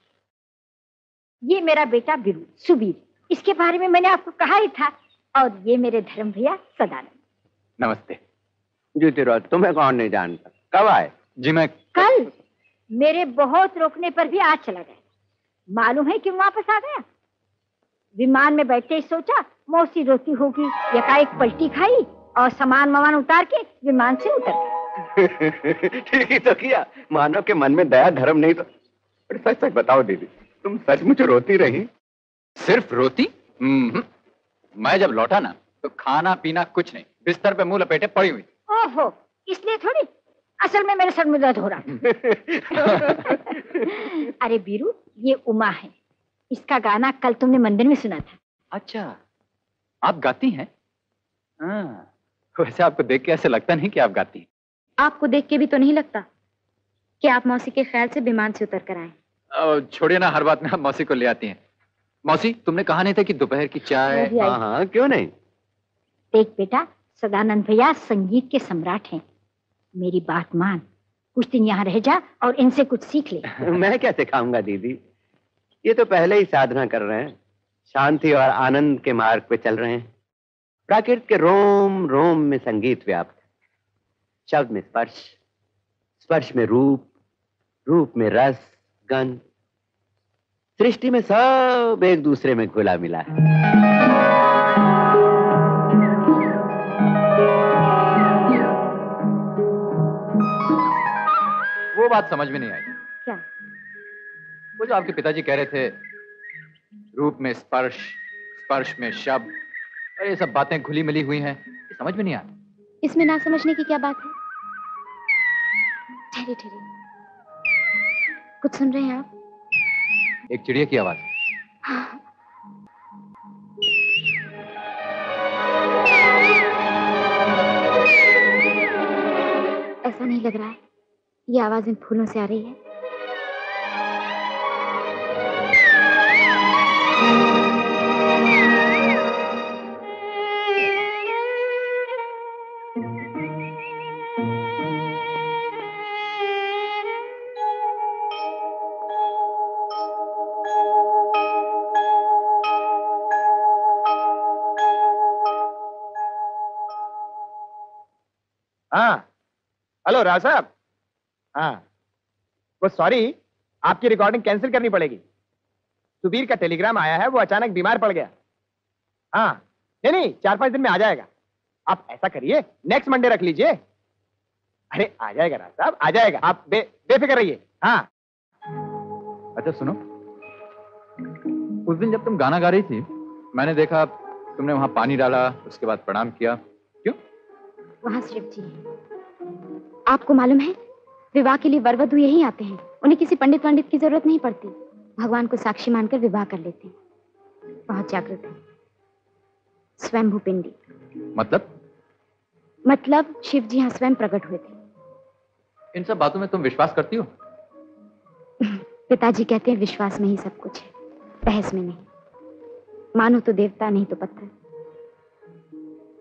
[SPEAKER 8] ये मेरा बेटा बीरू, सुबीर। इसके बारे में मैंने आपको कहा ही था। और ये मेरे धर्म भैया सदानंद।
[SPEAKER 5] नमस्ते।
[SPEAKER 10] जीती रहो, तुम्हें कौन नहीं जानता। कब आए?
[SPEAKER 5] जी मैं
[SPEAKER 8] कल। मेरे बहुत रोकने पर भी आज चला गया। मालूम है क्यों वापस आ गया? विमान में बैठते ही सोचा मौसी रोती होगी, एकाएक पलटी खाई और सामान उतार के विमान से उतर गया।
[SPEAKER 10] ठीक ही तो किया। मानव के मन में दया धर्म नहीं तो। सच बताओ दीदी, तुम सचमुच रोती रही?
[SPEAKER 5] सिर्फ रोती? मैं जब लौटा ना तो खाना पीना कुछ नहीं, बिस्तर पे मुंह लपेटे पड़ी हुई।
[SPEAKER 8] ओहो, इसलिए थोड़ी। असल में मेरे सर में दर्द हो रहा। अरे बीरू, ये उमा है। इसका गाना कल तुमने मंदिर में सुना था।
[SPEAKER 5] अच्छा, आप गाती हैं? वैसे आपको देख के ऐसे लगता नहीं कि आप गाती हैं।
[SPEAKER 7] आपको देख के भी तो नहीं लगता कि आप मौसी के ख्याल से विमान से उतर कर आए।
[SPEAKER 5] छोड़िए ना, हर बात में आप मौसी को ले आती हैं। मौसी, तुमने कहा नहीं था कि दोपहर की चाय?
[SPEAKER 10] हाँ, क्यों नहीं।
[SPEAKER 8] देख बेटा, सदानंद भैया संगीत के सम्राट हैं। मेरी बात मान, कुछ दिन यहाँ रह जा और इनसे कुछ सीख ले।
[SPEAKER 10] मैं क्या सिखाऊंगा दीदी, ये तो पहले ही साधना कर रहे हैं, शांति और आनंद के मार्ग पे चल रहे हैं। प्रकृति के रोम रोम में संगीत व्याप्त, शब्द में स्पर्श, स्पर्श में रूप, रूप में रस गंध, सृष्टि में सब एक दूसरे में घुला मिला है।
[SPEAKER 5] वो बात समझ में नहीं आई।
[SPEAKER 7] क्या?
[SPEAKER 5] वो जो आपके पिताजी कह रहे थे, रूप में स्पर्श, स्पर्श में शब्द, और ये सब बातें घुली मिली हुई हैं, ये समझ में नहीं आती।
[SPEAKER 7] इसमें ना समझने की क्या बात है? ठहरे, कुछ सुन रहे हैं आप?
[SPEAKER 5] एक चिड़िया की आवाज।
[SPEAKER 7] हाँ। ऐसा नहीं लग रहा है ये आवाज इन फूलों से आ रही है?
[SPEAKER 3] हाँ, हेलो राव साहब। हाँ, वो सॉरी, आपकी रिकॉर्डिंग कैंसिल करनी पड़ेगी। सुबीर का टेलीग्राम आया है, वो अचानक बीमार पड़ गया। हाँ, नहीं 4-5 दिन में आ जाएगा। आप ऐसा करिए, नेक्स्ट मंडे रख लीजिए। अरे आ जाएगा राव साहब, आ जाएगा। आप बेफिक्र रहिए। हाँ।
[SPEAKER 5] अच्छा सुनो, उस दिन जब तुम गाना गा रही थी, मैंने देखा तुमने वहां पानी डाला, उसके बाद प्रणाम किया। क्यों?
[SPEAKER 7] वहां शिव जी हैं। आपको मालूम है, विवाह के लिए वर वधू यही आते हैं। उन्हें किसी पंडित की जरूरत नहीं पड़ती। भगवान को साक्षी मानकर विवाह कर लेते हैं। बहुत जागृत है। स्वयंभू पिंडी। मतलब शिव जी यहाँ स्वयं प्रकट हुए थे।
[SPEAKER 5] इन सब बातों में तुम विश्वास करती हो?
[SPEAKER 7] पिताजी कहते हैं विश्वास में ही सब कुछ है, बहस में नहीं। मानो तो देवता, नहीं तो पत्थर।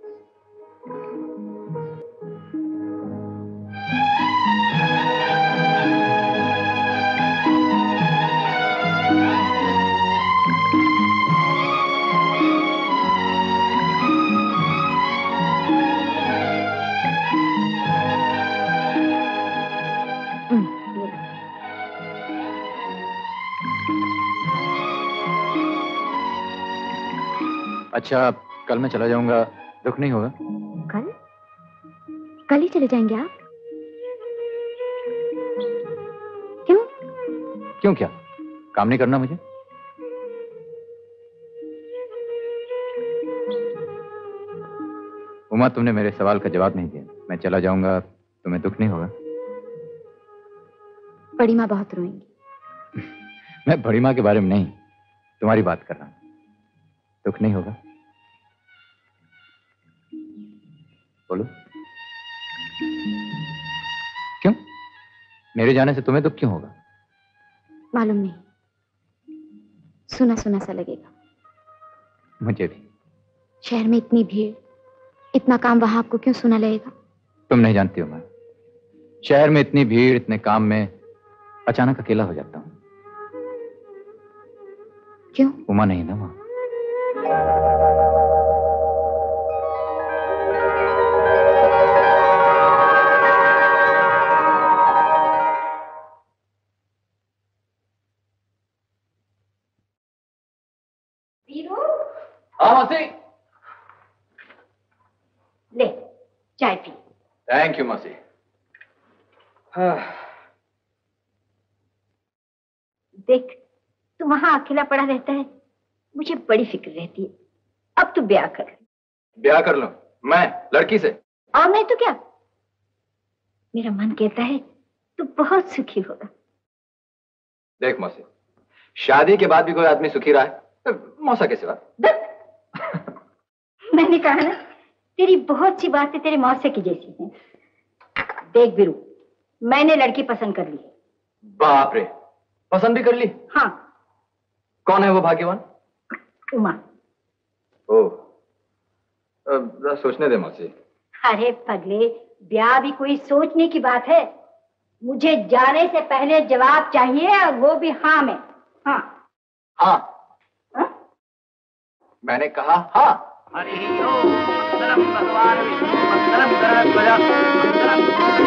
[SPEAKER 5] अच्छा, कल मैं चला जाऊंगा, दुख नहीं होगा?
[SPEAKER 7] कल? कल ही चले जाएंगे आप? क्यों?
[SPEAKER 5] क्यों, क्या काम नहीं करना मुझे? उमा, तुमने मेरे सवाल का जवाब नहीं दिया। मैं चला जाऊंगा, तुम्हें दुख नहीं होगा?
[SPEAKER 7] बड़ी माँ बहुत रोएंगी।
[SPEAKER 5] मैं बड़ी माँ के बारे में नहीं, तुम्हारी बात कर रहा हूं। दुख नहीं होगा? बोलो। क्यों? मेरे जाने से तुम्हें दुख क्यों होगा?
[SPEAKER 7] मालूम नहीं, सुना सुना सा लगेगा।
[SPEAKER 5] मुझे भी।
[SPEAKER 7] शहर में इतनी भीड़, इतना काम, वहां आपको क्यों सुना लगेगा? तुम
[SPEAKER 5] नहीं जानती हो मैं, शहर में इतनी भीड़, इतने काम में अचानक अकेला हो जाता हूं।
[SPEAKER 7] क्यों?
[SPEAKER 5] उमा नहीं ना मां।
[SPEAKER 8] मौसी, ले चाय पी।
[SPEAKER 5] थैंक यू मौसी।
[SPEAKER 8] देख, तू वहां अकेला पड़ा रहता है, मुझे बड़ी फिक्र रहती है। अब तू ब्याह कर।
[SPEAKER 5] ब्याह कर लो? मैं लड़की से?
[SPEAKER 8] और नहीं तो क्या, मेरा मन कहता है तू बहुत सुखी होगा।
[SPEAKER 5] देख मौसी, शादी के बाद भी कोई आदमी सुखी रहा है मौसा के सिवा?
[SPEAKER 8] मैंने कहा ना, तेरी बहुत सी बातें तेरे मौसे की जैसी हैं। देख बीरू, मैंने लड़की पसंद कर ली है।
[SPEAKER 5] बाप रे, पसंद भी कर ली?
[SPEAKER 8] हाँ।
[SPEAKER 5] कौन है वो भाग्यवान?
[SPEAKER 8] उमा।
[SPEAKER 5] ओह, सोचने दे मौसी।
[SPEAKER 8] अरे पगले, ब्याह भी कोई सोचने की बात है। मुझे जाने से पहले जवाब चाहिए, और वो भी हाँ में। हाँ
[SPEAKER 5] हाँ। मैंने कहा हाँ।
[SPEAKER 4] हरि ओम, मंगलम भगवान विष्णु, मंगलम गरुड़ध्वजा, मंगलम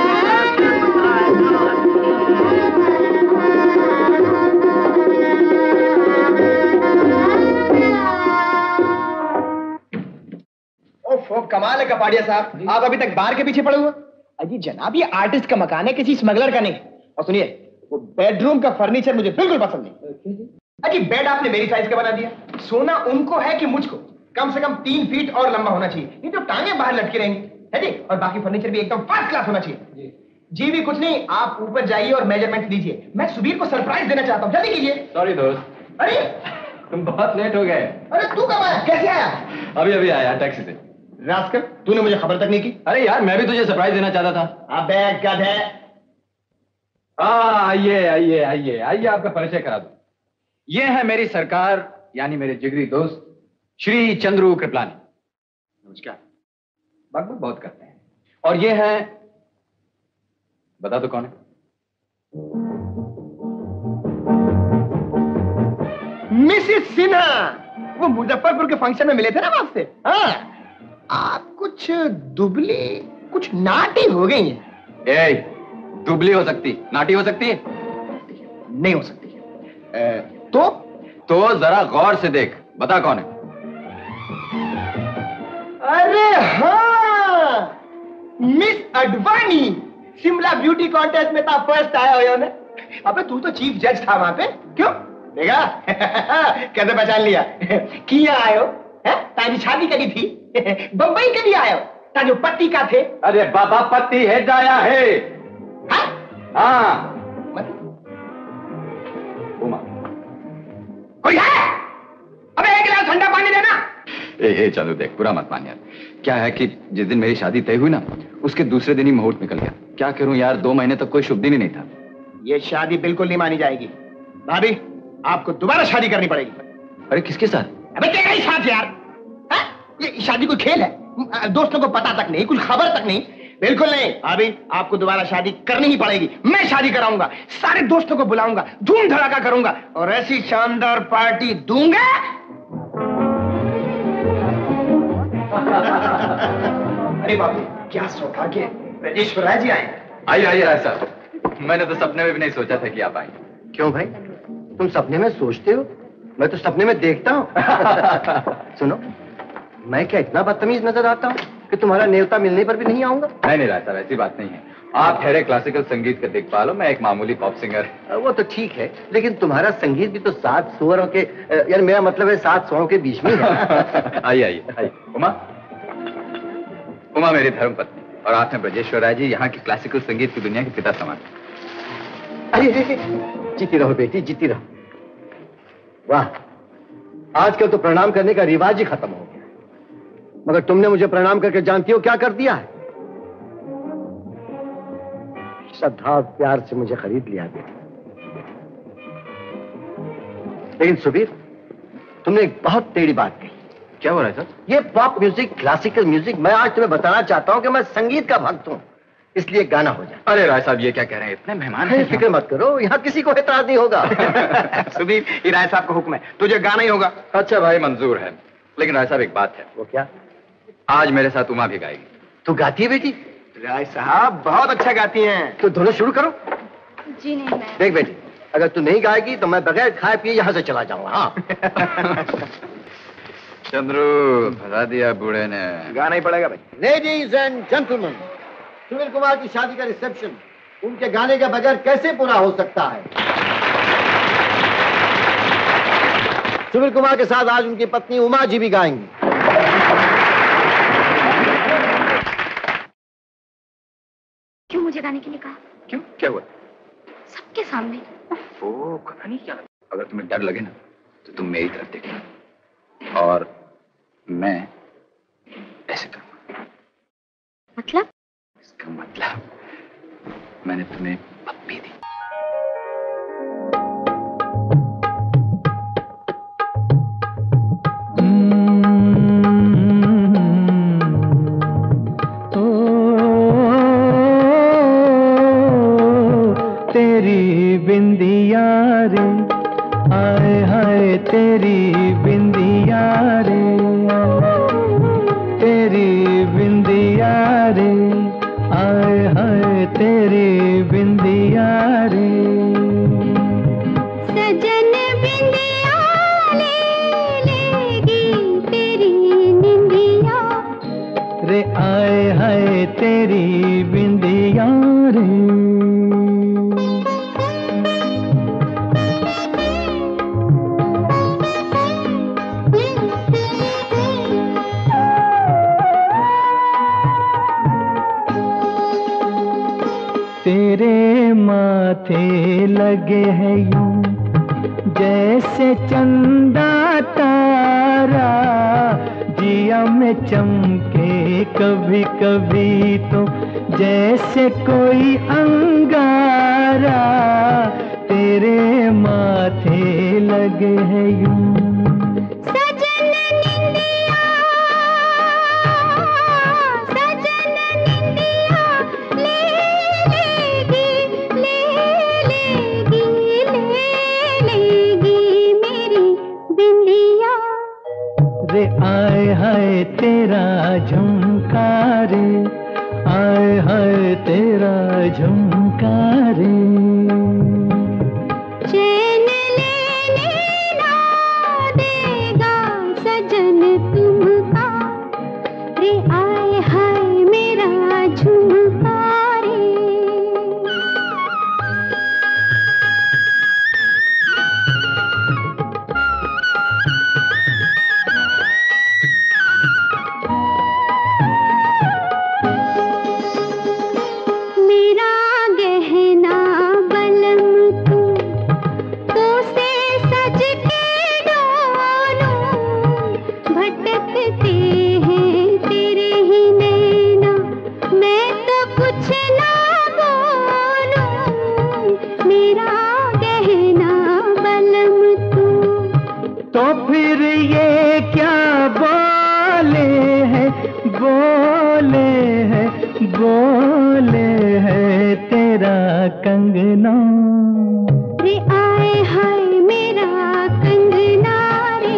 [SPEAKER 3] ओफो, कमाल है कपाड़िया साहब, आप अभी तक बार के पीछे पड़े हुए। अजी जनाब, ये आर्टिस्ट का मकान है, किसी स्मगलर का नहीं। और सुनिए, वो बेडरूम का फर्नीचर मुझे बिल्कुल पसंद नहीं। अजी बेड आपने मेरी साइज का बना दिया। सोना उनको है कि मुझको? कम से कम 3 फीट और लंबा होना चाहिए, नहीं तो टांगे बाहर लटकी रहेंगी, है जी। और बाकी फर्नीचर भी एकदम फर्स्ट क्लास होना चाहिए। जी भी कुछ नहीं, आप ऊपर जाइए और मेजरमेंट लीजिए। मैं सुबीर को सरप्राइज देना चाहता हूँ, जल्दी कीजिए।
[SPEAKER 5] सॉरी दोस्त।
[SPEAKER 3] अरे
[SPEAKER 5] तुम बहुत लेट हो गए।
[SPEAKER 3] अरे तू कब आया, कैसे आया?
[SPEAKER 5] अभी अभी आया टैक्सी से।
[SPEAKER 3] रास्कल, तूने मुझे खबर तक नहीं की।
[SPEAKER 5] अरे यार, मैं भी तुझे सरप्राइज देना चाहता था।
[SPEAKER 3] अबे गधे।
[SPEAKER 5] आइए आइए आइए आइए, आपका परिचय करा दो। ये है मेरी सरकार, यानी मेरे जिगरी दोस्त श्री चंद्रू कृपलानी। नमस्कार। बकबक बहुत करते हैं। और ये है, बता दो कौन है?
[SPEAKER 3] मिसिस सिन्हा, वो मुजफ्फरपुर के फंक्शन में मिले थे ना आपसे। हाँ, आप कुछ दुबली, कुछ नाटी हो गई हैं।
[SPEAKER 5] ए, दुबली हो सकती, नाटी हो सकती है?
[SPEAKER 3] नहीं हो सकती।
[SPEAKER 5] तो जरा गौर से देख, बता कौन है?
[SPEAKER 3] अरे हाँ, miss Advani, Shimla beauty contest में था फर्स्ट आया हो ने। अबे तू तो चीफ जज था वहां पे, क्यों? देखा कैसे पहचान लिया? किया आयो है, ताजी शादी करी थी। बंबई के भी आयो, ताजो पत्ती का थे।
[SPEAKER 5] अरे बाबा, पत्ती है जाया है। हाँ, उमा
[SPEAKER 3] कोई है? अबे एक गिलास ठंडा पानी देना।
[SPEAKER 5] ए चलो देख, बुरा मत मान यार। क्या है कि जिस दिन मेरी शादी तय हुई ना, उसके दूसरे दिन ही मुहूर्त निकल गया। क्या करूं यार, 2 महीने तक कोई शुभ दिन ही नहीं था।
[SPEAKER 3] ये शादी बिल्कुल नहीं मानी जाएगी। भाभी, आपको दोबारा शादी करनी पड़ेगी।
[SPEAKER 5] अरे किसके साथ?
[SPEAKER 3] अबे तेरा ही साथ यार। है? ये शादी कोई खेल है? दोस्तों को पता तक नहीं, कुछ खबर तक नहीं। बिल्कुल नहीं भाभी, आपको दोबारा शादी करनी ही पड़ेगी। मैं शादी कराऊंगा, सारे दोस्तों को बुलाऊंगा, धूम धड़ाका करूंगा और ऐसी शानदार पार्टी दूंगा। अरे बाबू, क्या सौभाग्य, राजेश्वर राय जी आए।
[SPEAKER 5] आइए राय साहब, मैंने तो सपने में भी नहीं सोचा था कि आप आएंगे।
[SPEAKER 10] क्यों भाई, तुम सपने में सोचते हो, मैं तो सपने में देखता हूँ। सुनो,
[SPEAKER 3] मैं क्या इतना बदतमीज नजर आता हूँ कि तुम्हारा न्योता मिलने पर भी नहीं आऊंगा?
[SPEAKER 5] नहीं राय साहब, ऐसी बात नहीं है। आप ठहरे क्लासिकल संगीत के दिक्पाल हो, मैं एक मामूली पॉप सिंगर।
[SPEAKER 3] वो तो ठीक है, लेकिन तुम्हारा संगीत भी तो 7 स्वरों के, यार मेरा मतलब है 7 स्वरों के बीच में है।
[SPEAKER 5] आइए आइए आइए। उमा मेरी धर्मपत्नी, और आप हैं ब्रजेश्वर राय जी, यहाँ की क्लासिकल संगीत की दुनिया के पिता समान।
[SPEAKER 3] अरे जीती रहो बेटी, जीती रहो। वाह, आजकल तो प्रणाम करने का रिवाज ही खत्म हो गया, मगर तुमने मुझे प्रणाम करके जानती हो क्या कर दिया है? श्रद्धा और प्यार से मुझे खरीद लिया बेटी। लेकिन सुबीर, तुमने एक बहुत टेढ़ी बात कही।
[SPEAKER 5] क्या हो रहा है सर?
[SPEAKER 3] ये पॉप म्यूजिक, क्लासिकल म्यूजिक, मैं आज तुम्हें बताना चाहता हूं कि मैं संगीत का भक्त हूं, इसलिए गाना हो जाए।
[SPEAKER 5] अरे राय साहब, ये क्या कह रहे हैं? इतने मेहमान हैं।
[SPEAKER 3] फिक्र मत करो, यहाँ किसी को एतराज नहीं होगा।
[SPEAKER 5] सुबीर, ये राय साहब का हुक्म है, तुझे गाना ही होगा। अच्छा भाई, मंजूर है। लेकिन राय साहब एक बात है।
[SPEAKER 3] वो क्या?
[SPEAKER 5] आज मेरे साथ उमा भी गाएगी।
[SPEAKER 3] तू गाती है बेटी?
[SPEAKER 11] राय साहब बहुत अच्छा गाती हैं।
[SPEAKER 3] तो दोनों शुरू करो।
[SPEAKER 7] जी नहीं, मैं
[SPEAKER 3] देख बेटी, अगर तू नहीं गाएगी तो मैं बगैर खाए पिए यहाँ से चला जाऊंगा। हाँ।
[SPEAKER 5] चंद्रू, फंसा दिया बूढ़े ने।
[SPEAKER 11] गाना ही पड़ेगा भाई।
[SPEAKER 3] Ladies and gentleman, Sunil Kumar की शादी का रिसेप्शन उनके गाने के बगैर कैसे पूरा हो सकता है? सुनील कुमार के साथ आज उनकी पत्नी उमा जी भी गाएंगी।
[SPEAKER 7] क्यों मुझे गाने के लिए कहा?
[SPEAKER 5] क्यों, क्या हुआ?
[SPEAKER 7] सबके सामने।
[SPEAKER 5] ओ, पता नहीं क्या। अगर तुम्हें डर लगे ना तो तुम मेरी तरफ देखना, और मैं ऐसे करूंगा।
[SPEAKER 7] मतलब?
[SPEAKER 5] इसका मतलब मैंने तुम्हें पप्पी दी।
[SPEAKER 12] तेरी बिंदिया रे, हाय हाय तेरी बिंदिया रे, तेरी बिंदिया रे, हाय हाय तेरी बिंदिया रे।
[SPEAKER 9] सजन बिंदिया ले लेगी तेरी निंदिया
[SPEAKER 12] रे, आए हाय तेरी बिंदिया रे। तेरे माथे लगे हैं यूं जैसे चंदा तारा, जिया में चमके कभी कभी तो जैसे कोई अंगारा। तेरे माथे लगे हैं यूं
[SPEAKER 9] सजन निंदिया, सजन निंदिया ले लेगी, ले लेगी, ले लेगी मेरी बिंदिया
[SPEAKER 12] रे, आए हाय तेरा झुमका रे, आए हाय तेरा झुमका रे।
[SPEAKER 9] चैन लेने ना देगा सजन तुमका रे, आए हाय मेरा झुमका रे। मेरा गहना बलम तू तो से सज के डोलूं, भटकते हैं तेरे ही नैना, मैं तो कुछ ना बोलूं। मेरा गहना बलम तू
[SPEAKER 12] तो फिर ये क्या बोले हैं, बोले हैं, बोले हैं तेरा कंगना
[SPEAKER 9] रे, आए हाय मेरा कंगना रे।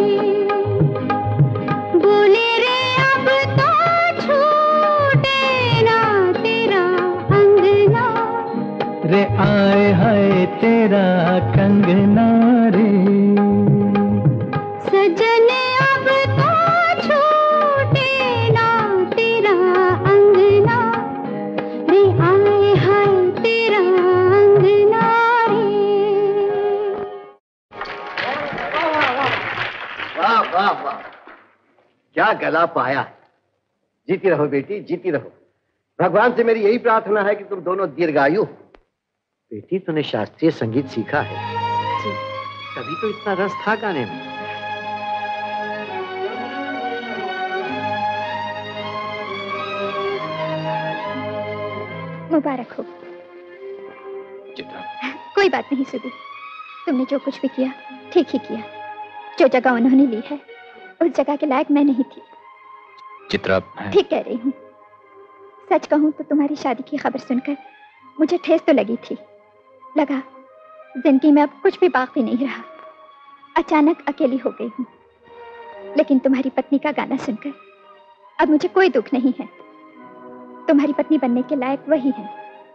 [SPEAKER 9] बोले रे अब तो छूटे ना तेरा अंगना
[SPEAKER 12] रे, आए हाय तेरा कंगना रे।
[SPEAKER 9] सजन अब तो छूटे
[SPEAKER 3] वाह वाह, क्या गला पाया है। जीती रहो बेटी, जीती रहो। भगवान से मेरी यही प्रार्थना है कि तुम दोनों दीर्घायु हो। बेटी, तूने शास्त्रीय संगीत सीखा है? तभी तो इतना रस था गाने में।
[SPEAKER 6] मुबारक हो।
[SPEAKER 5] चित्रा,
[SPEAKER 6] कोई बात नहीं सुबीर, तुमने जो कुछ भी किया ठीक ही किया। जो जगह उन्होंने ली है उस जगह के लायक मैं नहीं थी।
[SPEAKER 5] चित्रा,
[SPEAKER 6] ठीक कह रही हूँ। सच कहूँ तो तुम्हारी शादी की खबर सुनकर मुझे ठेस तो लगी थी। लगा जिंदगी में अब कुछ भी बाकी नहीं रहा। अचानक अकेली हो गई हूँ। लेकिन तुम्हारी पत्नी का गाना सुनकर अब मुझे कोई दुख नहीं है। तुम्हारी पत्नी बनने के लायक वही है।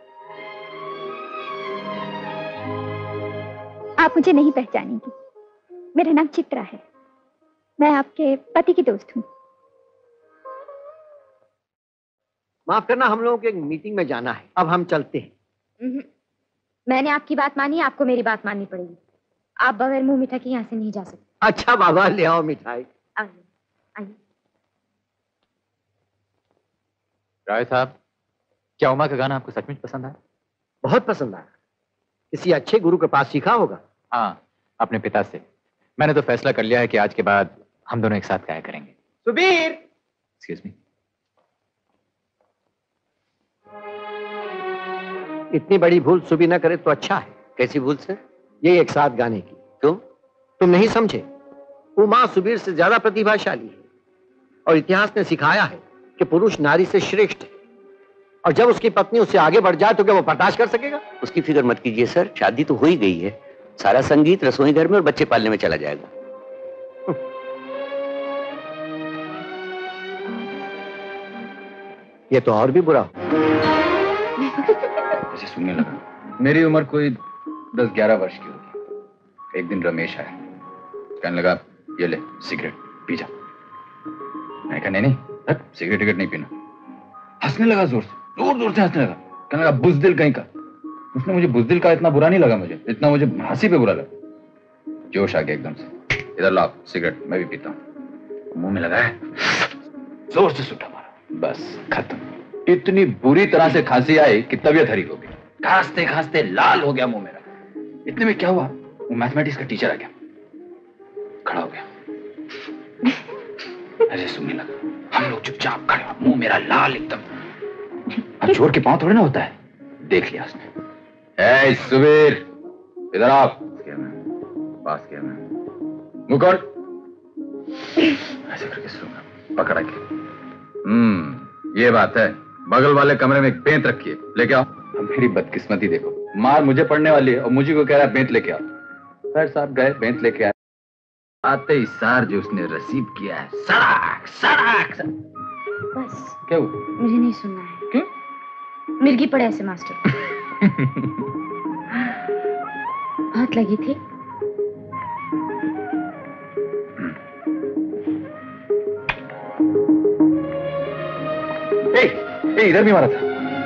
[SPEAKER 6] आप मुझे नहीं पहचानेंगी। मेरा नाम चित्रा है। मैं आपके पति की दोस्त हूँ।
[SPEAKER 3] माफ करना, हम लोगों को एक मीटिंग में जाना है। अब हम चलते हैं।
[SPEAKER 7] मैंने आपकी बात मानी, आपको मेरी बात माननी पड़ेगी। आप बगैर मुंह मीठा के यहाँ से नहीं जा सकते।
[SPEAKER 3] अच्छा बाबा, ले आओ मिठाई।
[SPEAKER 7] आइए आइए।
[SPEAKER 5] राय साहब, क्या उमा का गाना आपको सचमुच पसंद आया?
[SPEAKER 3] बहुत पसंद आया। किसी अच्छे गुरु के पास सीखा होगा?
[SPEAKER 5] हाँ, अपने पिता से। मैंने तो फैसला कर लिया है कि आज के बाद हम दोनों एक साथ गाया करेंगे।
[SPEAKER 3] सुबीर!
[SPEAKER 5] Excuse me.
[SPEAKER 3] इतनी बड़ी भूल सुबीर न करे तो अच्छा है।
[SPEAKER 10] कैसी भूल सर?
[SPEAKER 3] ये एक साथ गाने की।
[SPEAKER 10] क्यों?
[SPEAKER 3] तुम नहीं समझे। उमा सुबीर से ज्यादा प्रतिभाशाली है और इतिहास ने सिखाया है कि पुरुष नारी से श्रेष्ठ है। और जब उसकी पत्नी उससे आगे बढ़ जाए तो क्या वो बर्दाश्त कर सकेगा?
[SPEAKER 10] उसकी फिक्र मत कीजिए सर, शादी तो हो ही गई है। सारा संगीत रसोई घर में और बच्चे पालने में चला जाएगा।
[SPEAKER 3] ये तो और भी बुरा।
[SPEAKER 5] ऐसे सुनने लगा। मेरी उम्र कोई 10-11 वर्ष की होगी। एक दिन रमेश आया, कहने लगा, ये ले सिगरेट पी जा। मैंने कहा नहीं, सिगरेट नहीं पीना। हंसने लगा, जोर से हंसने लगा। कहने लगा, बुज़दिल कहीं का। उसने मुझे बुज़दिल का इतना बुरा नहीं लगा, मुझे हंसी पे बुरा लगा। जोश आ गया एकदम से। इधर लाओ सिगरेट, मैं भी पीता हूँ। मुंह में लगाया, जोर से सूटा मारा, बस खत्म। इतनी बुरी तरह से खांसी आई कि तबीयत हरी हो गई। खांसते खांसते लाल हो गया मुंह मेरा। इतने में क्या हुआ, वो मैथमेटिक्स का टीचर आ गया, खड़ा हो गया, ऐसे सुनने लगा। हम लोग चुपचाप खड़े, मुंह मेरा लाल एकदम। अब चोर के पांव थोड़े ना होता है। देख लिया उसने। ए सुबीर, इधर आप। पास किया मैं। मुकुल, ऐसे करके सुनूंगा, पकड़ा के। ये बात है, बगल वाले कमरे में एक बेंत रखिए, लेके आओ। मेरी बदकिस्मती देखो, मार मुझे पड़ने वाली है और मुझे को कह रहा है बेंत लेके आओ। सर साहब गए, बेंत लेके आए। आते ही सार जो उसने रसीद किया है, सड़क सड़क।
[SPEAKER 7] बस
[SPEAKER 5] क्या हुआ?
[SPEAKER 7] मुझे नहीं सुनना है।
[SPEAKER 5] क्यों?
[SPEAKER 7] मिर्गी पड़े ऐसे मास्टर। बहुत लगी थी।
[SPEAKER 5] इधर भी मारा था।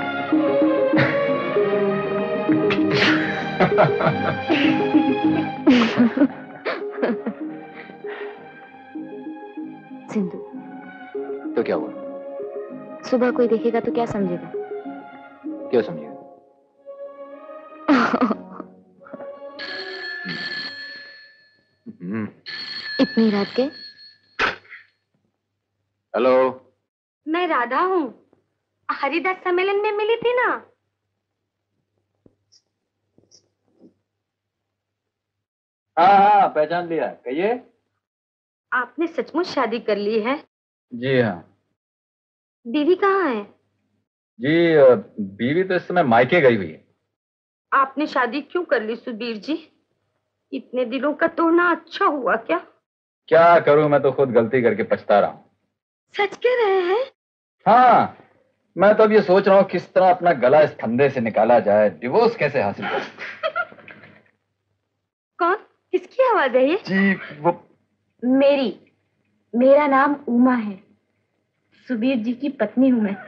[SPEAKER 7] सिंधु,
[SPEAKER 5] तो क्या हुआ?
[SPEAKER 7] सुबह कोई देखेगा तो क्या समझेगा?
[SPEAKER 5] क्यों समझेगा?
[SPEAKER 7] इतनी रात के?
[SPEAKER 5] हेलो,
[SPEAKER 13] मैं राधा हूँ। हरिदास सम्मेलन में मिली थी ना।
[SPEAKER 5] हाँ, पहचान लिया। कहिए।
[SPEAKER 13] आपने सचमुच शादी कर ली है?
[SPEAKER 5] जी हाँ।
[SPEAKER 13] बीवी कहाँ है?
[SPEAKER 5] जी, बीवी तो इस समय मायके गई हुई है।
[SPEAKER 13] आपने शादी क्यों कर ली सुबीर जी? इतने दिलों का तोड़ना अच्छा हुआ क्या?
[SPEAKER 5] क्या करूं, मैं तो खुद गलती करके पछता रहा हूँ।
[SPEAKER 13] सच कह रहे हैं?
[SPEAKER 5] हाँ, मैं तो अब ये सोच रहा हूँ किस तरह अपना गला इस फंदे से निकाला जाए, डिवोर्स कैसे हासिल करें।
[SPEAKER 13] कौन? किसकी आवाज है ये?
[SPEAKER 5] जी वो
[SPEAKER 7] मेरी। मेरा नाम उमा है। सुबीर जी की पत्नी हूँ मैं।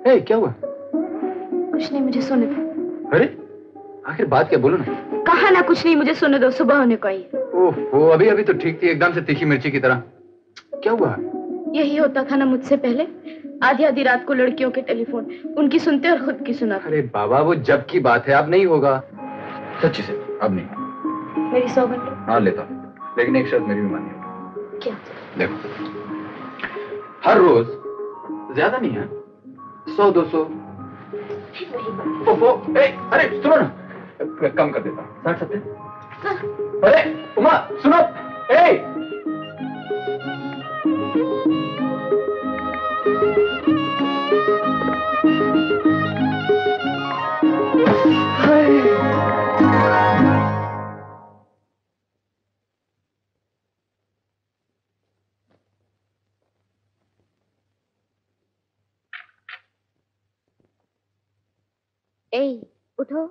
[SPEAKER 5] ए, क्या हुआ?
[SPEAKER 7] कुछ नहीं, मुझे सोने दो।
[SPEAKER 5] अरे आखिर बात क्या, बोलो ना।
[SPEAKER 7] कहा ना कुछ नहीं, मुझे सोने दो, सुबह होने को आई।
[SPEAKER 5] ओह, अभी अभी तो ठीक थी, एकदम से तीखी मिर्ची की तरह। क्या हुआ?
[SPEAKER 7] यही होता था ना मुझसे पहले, आधी आधी रात को लड़कियों के टेलीफोन, उनकी सुनते और खुद की सुनाते।
[SPEAKER 5] अरे बाबा, वो जब की बात है, अब नहीं होगा। सच्ची से अब नहीं।
[SPEAKER 7] मेरी सौगंध।
[SPEAKER 5] हाँ लेता हूँ, लेकिन एक शर्त मेरी भी मानिए।
[SPEAKER 7] क्या?
[SPEAKER 5] देखो, हर रोज, ज्यादा नहीं है, 100-200। अरे सुनो ना, कम कर देता हूँ, 60-70। अरे उमा सुनो,
[SPEAKER 7] ए, उठो।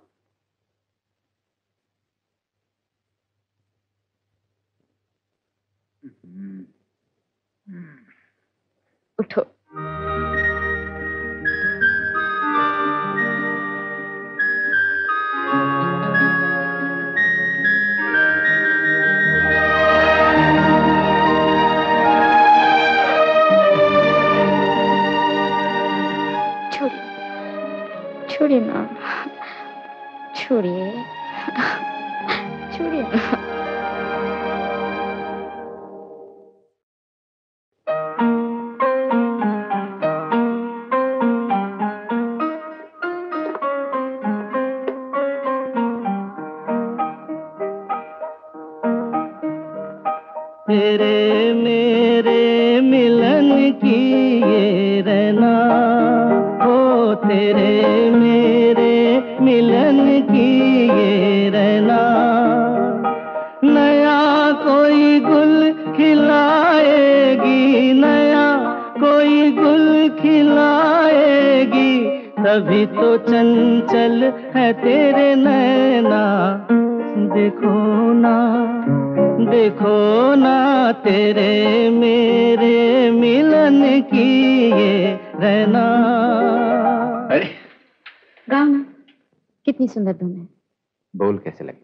[SPEAKER 7] उठो। छोड़िए ना, छोड़िए, छोड़िए ना।
[SPEAKER 12] तेरे मेरे मिलन की ये रहना, हो तेरे मेरे मिलन की ये रहना, नया कोई गुल खिलाएगी, नया कोई गुल खिलाएगी, तभी तो चंचल है तेरे नैना। देखो ना, देखो ना, तेरे मेरे मिलन की ये रहना।
[SPEAKER 5] अरे
[SPEAKER 7] गाओ ना, कितनी सुंदर धुन है।
[SPEAKER 5] बोल कैसे लगे?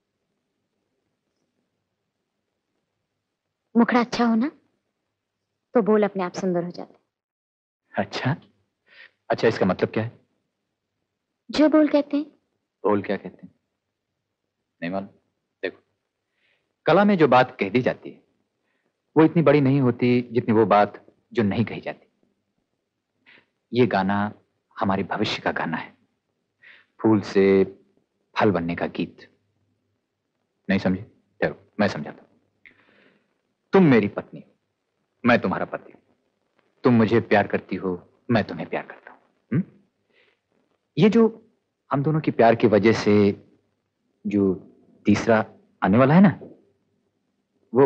[SPEAKER 7] मुखड़ा अच्छा हो ना, तो बोल अपने आप सुंदर हो जाते।
[SPEAKER 5] अच्छा अच्छा, इसका मतलब क्या है?
[SPEAKER 7] जो बोल कहते हैं।
[SPEAKER 5] बोल क्या कहते हैं? नहीं मालूम। देखो, कला में जो बात कह दी जाती है वो इतनी बड़ी नहीं होती जितनी वो बात जो नहीं कही जाती। ये गाना हमारे भविष्य का गाना है, फूल से फल बनने का गीत। नहीं समझे? चलो मैं समझाता हूं। तुम मेरी पत्नी हो, मैं तुम्हारा पति हूं। तुम मुझे प्यार करती हो, मैं तुम्हें प्यार करता हूं। ये जो हम दोनों की प्यार की वजह से जो तीसरा आने वाला है ना, वो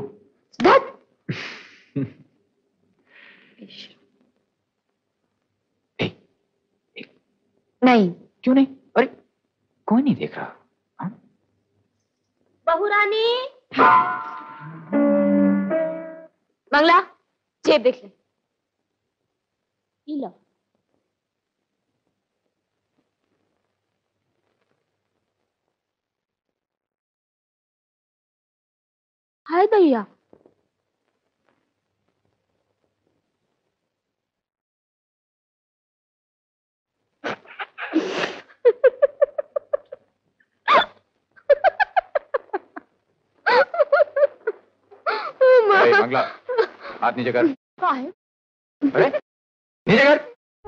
[SPEAKER 7] नहीं।
[SPEAKER 5] क्यों नहीं? अरे कोई नहीं देख रहा।
[SPEAKER 7] बहू रानी, मंगला, जेब देख ले। लो। हाय भैया।
[SPEAKER 5] मंगला, हाथ नीचे कर।
[SPEAKER 7] क्या है?
[SPEAKER 5] अरे नीचे कर।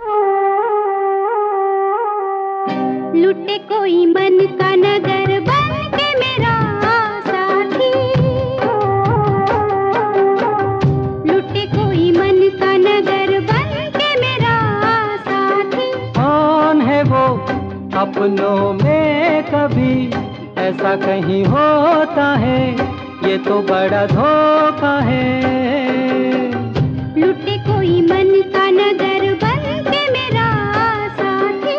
[SPEAKER 9] लुटे कोई मन का नगर बन के मेरा साथी, लुटे कोई मन का नगर बन के मेरा साथी।
[SPEAKER 12] कौन है वो अपनों में कभी ऐसा कहीं होता है, ये तो बड़ा धोखा है।
[SPEAKER 9] लुटे कोई मन का नगर बन के मेरा साथी।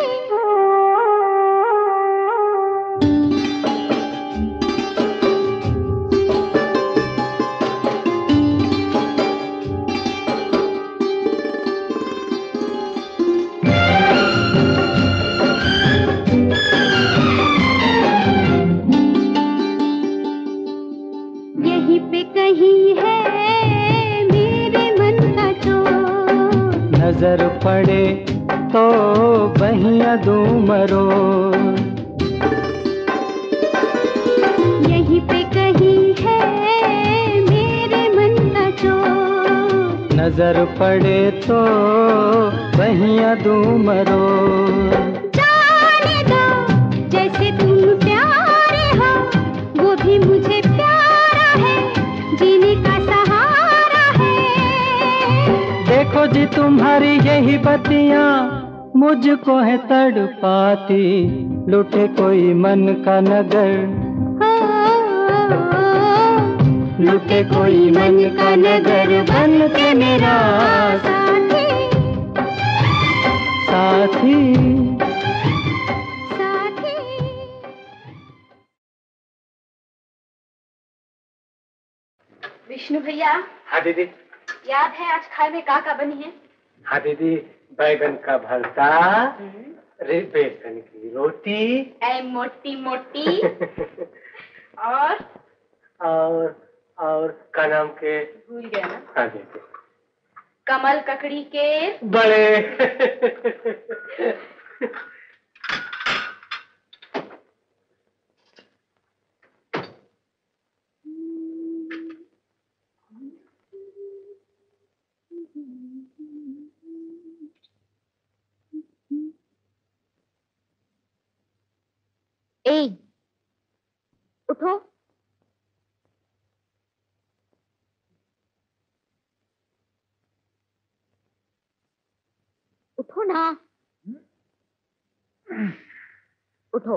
[SPEAKER 12] तो बहिया दूं मरोड़।
[SPEAKER 9] यहीं पे कहीं है मेरे मन का चोर,
[SPEAKER 12] नजर पड़े तो बहिया दूं मरोड़।
[SPEAKER 9] जाने दो जैसे तुम प्यारे हो, वो भी मुझे प्यारा है, जीने का सहारा है।
[SPEAKER 12] देखो जी तुम्हारी यही बत्तियां मुझको है तड़पाती, लुटे कोई मन का नगर, लुटे कोई मन का नगर बन के मेरा
[SPEAKER 9] साथी
[SPEAKER 12] साथी।
[SPEAKER 7] विष्णु भैया,
[SPEAKER 4] हाँ दीदी।
[SPEAKER 7] याद है आज खाए में का बनी है?
[SPEAKER 4] हाँ दीदी, बैगन का भरता, रे बेसन की रोटी,
[SPEAKER 7] ऐ मोटी मोटी और
[SPEAKER 4] का नाम के
[SPEAKER 7] भूल गया ना?
[SPEAKER 4] हाँ दीदी।
[SPEAKER 7] कमल ककड़ी के
[SPEAKER 4] बड़े।
[SPEAKER 7] ए, उठो। उठो ना, उठो।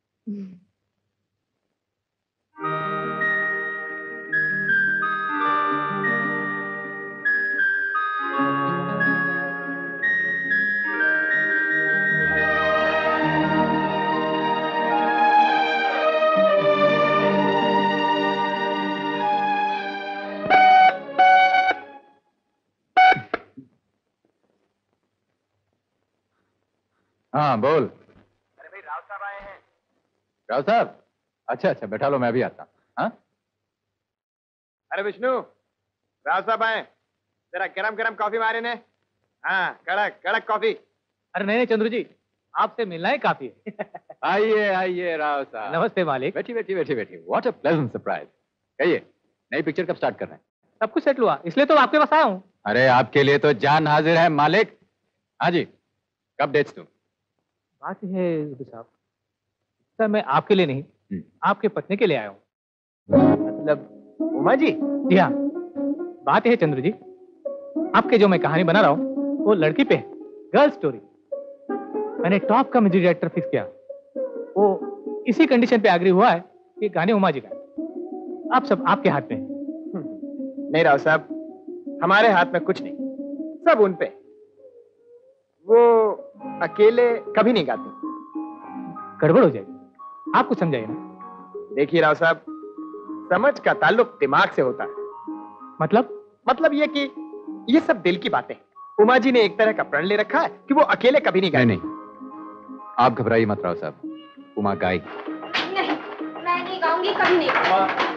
[SPEAKER 5] हाँ बोल।
[SPEAKER 3] अरे भाई राव साहब आए हैं।
[SPEAKER 5] राव साहब? अच्छा अच्छा, बैठा लो, मैं भी आता हूँ। हाँ?
[SPEAKER 3] अरे विष्णु, राव साहब आए, जरा गरम गरम कॉफी मारे ने। हाँ, कड़क कड़क कॉफी।
[SPEAKER 4] अरे नहीं चंद्रू जी, आपसे मिलना ही काफी है।
[SPEAKER 5] आइए आइए राव साहब।
[SPEAKER 4] नमस्ते मालिक।
[SPEAKER 5] बैठिए बैठिए बैठिए बैठिए। What a pleasant surprise. कहिए, नई पिक्चर कब स्टार्ट कर रहे हैं?
[SPEAKER 4] सब कुछ सेट हुआ, इसलिए तो आपके पास आया हूँ।
[SPEAKER 5] अरे आपके लिए तो जान हाजिर है मालिक। हाँ जी, कब डेट्स तुम?
[SPEAKER 4] बात है साहब, सर मैं आपके लिए नहीं, आपके पत्नी के लिए आया हूँ।
[SPEAKER 3] मतलब उमा जी?
[SPEAKER 4] जी हाँ, बात यह है चंद्र जी, आपके जो मैं कहानी बना रहा हूँ वो लड़की पे है, गर्ल स्टोरी। मैंने टॉप का म्यूजिक डायरेक्टर फिक्स किया, वो इसी कंडीशन पे एग्री हुआ है कि गाने उमा जी गाए। आप सब आपके हाथ में है।
[SPEAKER 3] नहीं राव साहब, हमारे हाथ में कुछ नहीं, सब उन पे। वो अकेले कभी नहीं गाती।
[SPEAKER 4] गड़बड़ हो जाएगी, आप कुछ समझाइए ना।
[SPEAKER 3] देखिए राव साहब, समझ का ताल्लुक दिमाग से होता है।
[SPEAKER 4] मतलब
[SPEAKER 3] ये कि ये सब दिल की बातें। उमा जी ने एक तरह का प्रण ले रखा है कि वो अकेले कभी नहीं गाएगी।
[SPEAKER 5] नहीं, आप घबराइए मत राव साहब, उमा गाएगी।
[SPEAKER 7] नहीं, मैं नहीं गाऊंगी, कभी नहीं गाऊंगी।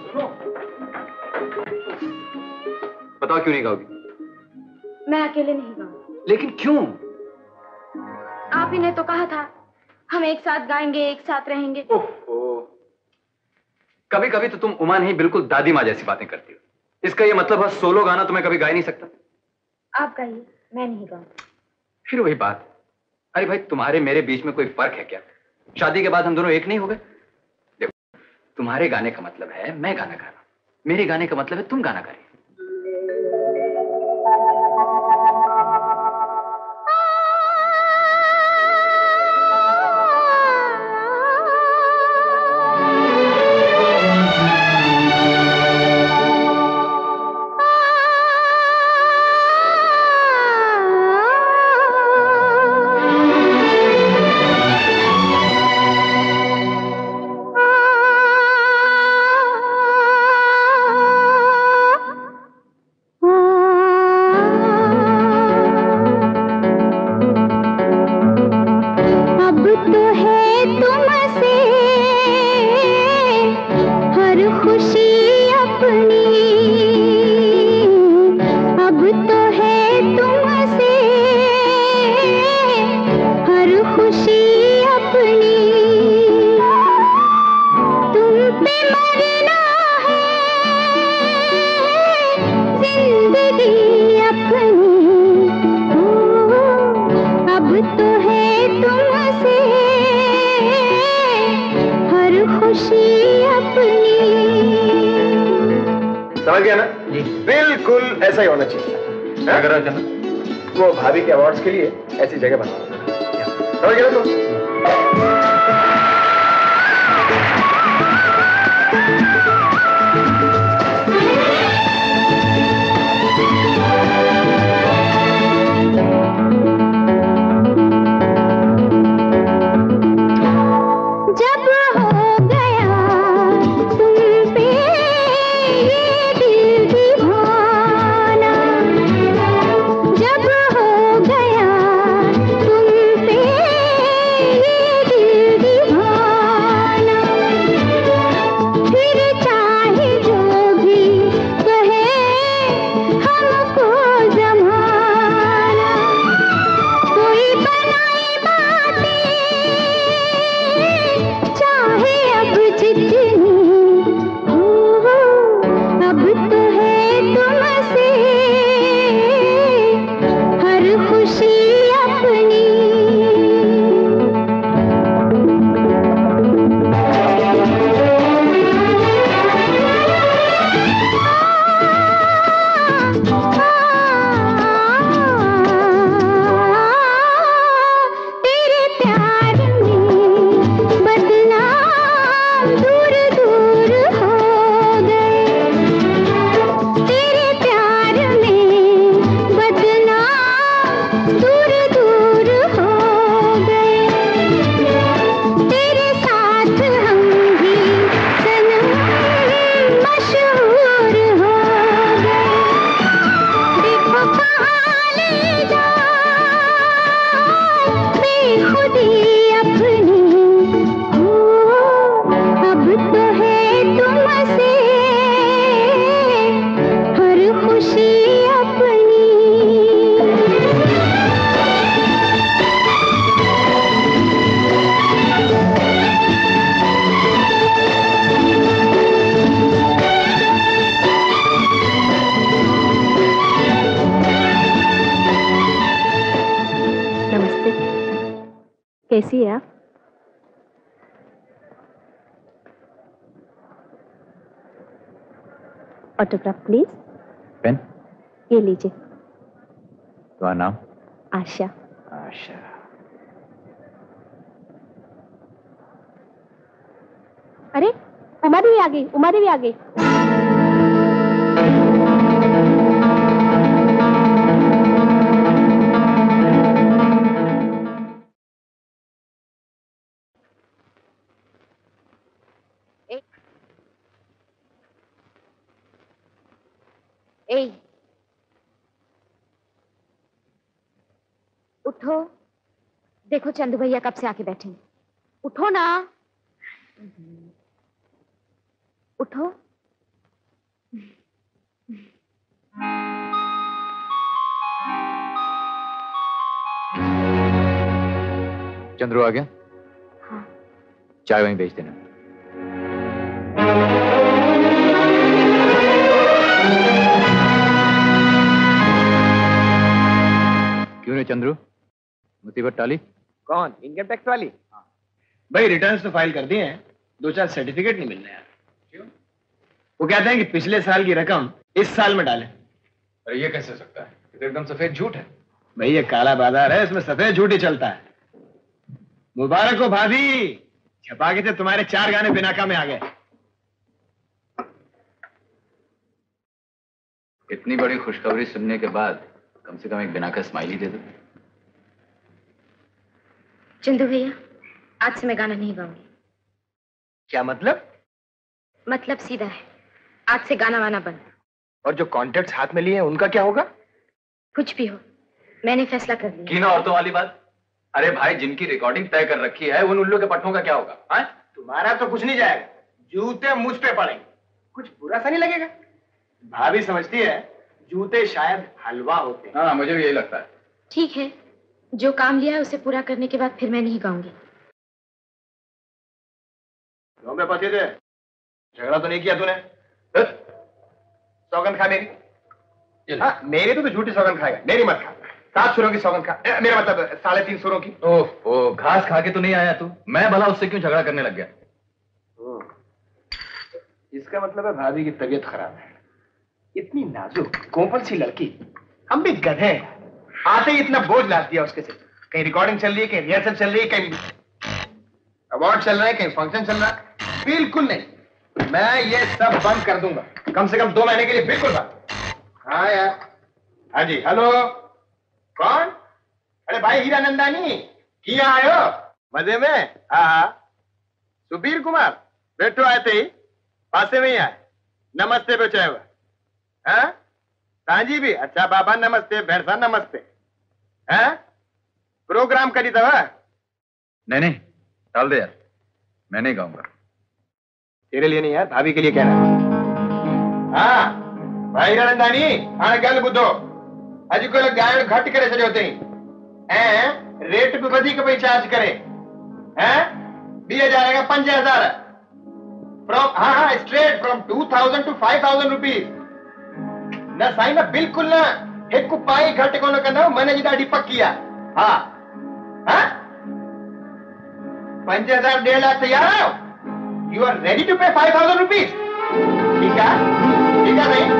[SPEAKER 5] बताओ क्यों नहीं गाओगी?
[SPEAKER 7] मैं अकेले नहीं गाऊंगी।
[SPEAKER 5] लेकिन क्यों?
[SPEAKER 7] आप ही ने तो कहा था हम एक साथ गाएंगे, एक साथ रहेंगे।
[SPEAKER 5] कभी कभी तो तुम उमा नहीं बिल्कुल दादी माँ जैसी बातें करती हो। इसका ये मतलब है सोलो गाना तो मैं कभी गा ही नहीं सकता।
[SPEAKER 7] आप गाइए, मैं नहीं गाऊंगी।
[SPEAKER 5] फिर वही बात, अरे भाई तुम्हारे मेरे बीच में कोई फर्क है क्या? शादी के बाद हम दोनों एक नहीं हो गए? देखो, तुम्हारे गाने का मतलब है मैं गाना गा रहा हूं, मेरे गाने का मतलब है तुम गाना गा रहे हो।
[SPEAKER 11] समझ गया ना जी? बिल्कुल ऐसा ही होना चाहिए। क्या कर रहा है? वो भाभी के अवार्ड्स के लिए ऐसी जगह बना। समझ गया तो?
[SPEAKER 7] कैसी है आप? Autograph please.
[SPEAKER 5] पेन
[SPEAKER 7] ये लीजिए।
[SPEAKER 5] तुम्हारा नाम?
[SPEAKER 7] आशा।
[SPEAKER 5] आशा।
[SPEAKER 7] अरे उमा देवी आ गई, उमा देवी आ गई। उठो, देखो चंदू भैया कब से आके बैठे हैं। उठो ना, उठो।
[SPEAKER 5] चंद्रू आ गया?
[SPEAKER 7] हाँ।
[SPEAKER 5] चाय वहीं भेज देना। क्यों रे चंद्रू, मुसीबत टाली?
[SPEAKER 11] कौन? इनकम टैक्स वाली? भाई रिटर्न्स तो फाइल कर दिए हैं, 2-4 सर्टिफिकेट नहीं मिल रहे हैं। क्यों? वो कहते हैं कि पिछले साल की रकम इस साल में डालें।
[SPEAKER 5] अरे ये कैसे हो सकता है? ये तो एकदम सफेद झूठ है।
[SPEAKER 11] भाई ये काला बाजार है, इसमें सफेद झूठ ही चलता है। मुबारक हो भाभी, छपा के थे तुम्हारे 4 गाने बिनाका में आ गए।
[SPEAKER 5] इतनी बड़ी खुशखबरी सुनने के बाद कम से कम एक बिनाका स्माइल ही दे दो।
[SPEAKER 7] चंदू भैया, आज से मैं गाना नहीं गाऊंगी।
[SPEAKER 11] क्या मतलब?
[SPEAKER 7] मतलब सीधा है, आज से गाना वाना बंद।
[SPEAKER 11] और जो कॉन्ट्रैक्ट्स हाथ में लिए हैं उनका क्या होगा?
[SPEAKER 7] कुछ भी हो, मैंने फैसला कर लिया।
[SPEAKER 5] की ना औरतों वाली बात। अरे भाई, जिनकी रिकॉर्डिंग तय कर रखी है उन उल्लू के पट्टों का क्या होगा? हाँ?
[SPEAKER 11] तुम्हारा तो कुछ नहीं जाएगा, जूते मुझ पे पड़ेंगे। कुछ बुरा सा नहीं लगेगा? भाभी समझती है जूते शायद हलवा होते हैं।
[SPEAKER 5] हाँ, मुझे भी यही लगता है।
[SPEAKER 7] ठीक है, जो काम लिया है उसे पूरा करने के बाद फिर मैं नहीं गाऊंगी।
[SPEAKER 11] क्यों बे पति थे? झगड़ा तो नहीं किया तूने? सौगंध खा मेरी। हाँ, मेरी तो झूठी सौगंध खाएगा, मेरी मत खा। 7 सुरों की सौगंध खा, मेरा मतलब 3.5 सुरों की।
[SPEAKER 5] ओह, घास खा के तो नहीं आया तू? मैं भला उससे क्यों झगड़ा करने लग गया?
[SPEAKER 11] इसका मतलब है भाभी की तबीयत खराब है। इतनी नाजुक कोमल सी लड़की, हम भी गधे हैं। आते ही इतना बोझ लाद दिया उसके सिर। कहीं रिकॉर्डिंग चल रही है, कहीं रिहर्सल चल रही है, कहीं अवार्ड चल रहा है, कहीं फंक्शन चल रहा है। बिल्कुल नहीं, मैं ये सब बंद कर दूंगा, कम से कम 2 महीने के लिए बिल्कुल बंद। हाँ यार, हाँ जी, हेलो, कौन? अरे भाई हीरानंदानी, किया आयो? मजे में? हाँ हाँ, सुबीर कुमार, बैठो आते ही पासे में ही आए। नमस्ते बेचा हुआ, हाँ? तांजी भी, अच्छा बाबा नमस्ते, भैरसा नमस्ते, हाँ? प्रोग्राम करी था?
[SPEAKER 5] नहीं, डाल दे यार, मैं नहीं गाऊंगा।
[SPEAKER 11] तेरे लिए नहीं यार, भाभी के लिए कह रहा हूँ। हाँ, भाई हीरानंदानी, हाँ गल बुद्धो, अज को गायन घट करे सजे होते ही, रेट भी वधिक पे चार्ज करे, हैं? 20,000 का 5,000, फ्रॉम हाँ स्ट्रेट फ्रॉम 2,000 to 5,000 रुपीज। ना साईं ना बिल्कुल ना, एक पाई घट को करना, मैंने जी दाढ़ी पक्की है। हाँ हाँ, 5,000 1.5 लाख तैयार है? यू आर रेडी टू पे 5,000 रुपीज? ठीक है नहीं?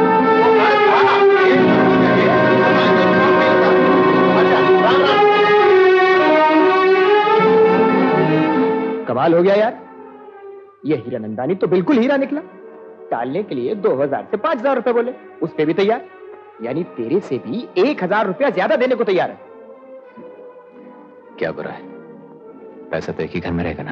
[SPEAKER 11] कमाल हो गया यार, ये हीरानंदानी तो बिल्कुल हीरा निकला। टालने के लिए 2,000 से 5,000 रुपए बोले, उस पे भी तैयार, यानी तेरे से भी 1,000 रुपया ज्यादा देने को तैयार है।
[SPEAKER 5] क्या बुरा है, पैसा तो एक ही घर में रहेगा ना।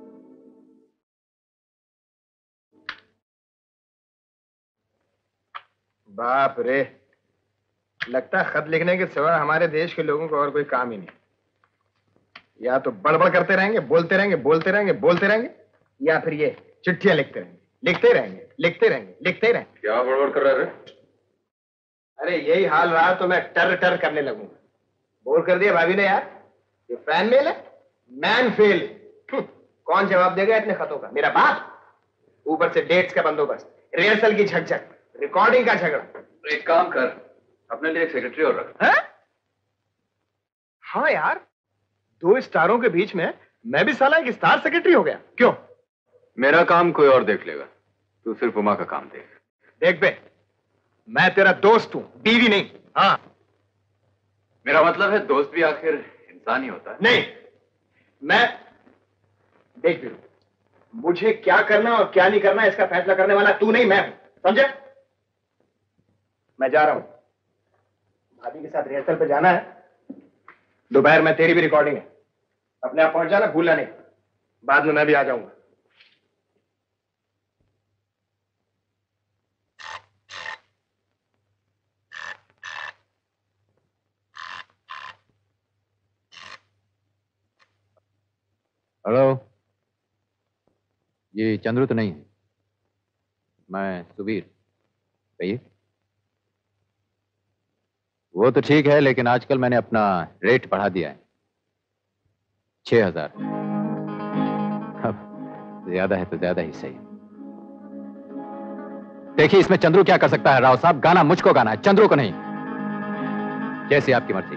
[SPEAKER 11] बाप रे, लगता है खत लिखने के सिवा हमारे देश के लोगों को और कोई काम ही नहीं। या तो बड़बड़ करते रहेंगे, बोलते रहेंगे, या फिर ये चिट्ठियां लिखते रहेंगे।
[SPEAKER 5] क्या बड़बड़ कर रहे?
[SPEAKER 11] अरे यही हाल रहा तो मैं टर करने लगूंगा। बोर कर दिया भाभी ने यार। ये फैन मेल है, मैन फेल। कौन जवाब देगा इतने खतों का? मेरा बाप। ऊपर से डेट्स का बंदोबस्त, रिहर्सल की झकझक, रिकॉर्डिंग का झगड़ा।
[SPEAKER 5] एक काम कर, अपने लिए एक सेक्रेटरी और रख।
[SPEAKER 11] हाँ यार, 2 स्टारों के बीच में मैं भी साला एक स्टार सेक्रेटरी हो गया। क्यों?
[SPEAKER 5] मेरा काम कोई और देख लेगा, तू सिर्फ उमा का काम देख।
[SPEAKER 11] देख बे, मैं तेरा दोस्त हूं, बीवी नहीं। हाँ,
[SPEAKER 5] मेरा मतलब है दोस्त भी आखिर इंसान ही होता है।
[SPEAKER 11] नहीं, मैं देख भी, मुझे क्या करना और क्या नहीं करना इसका फैसला करने वाला तू नहीं, मैं हूं, समझे? मैं जा रहा हूं, भाभी के साथ रिहर्सल पे जाना है। दोपहर में तेरी भी रिकॉर्डिंग है, अपने आप पहुंच जाना, भूलना नहीं। बाद में मैं भी आ जाऊंगा।
[SPEAKER 5] हेलो, ये चंद्रू तो नहीं है? मैं सुबीर। कहिए। वो तो ठीक है, लेकिन आजकल मैंने अपना रेट बढ़ा दिया है, 6,000। अब ज्यादा है तो ज्यादा ही सही। देखिए, इसमें चंद्रू क्या कर सकता है राव साहब? गाना मुझको गाना है, चंद्रू को नहीं। जैसी आपकी मर्जी।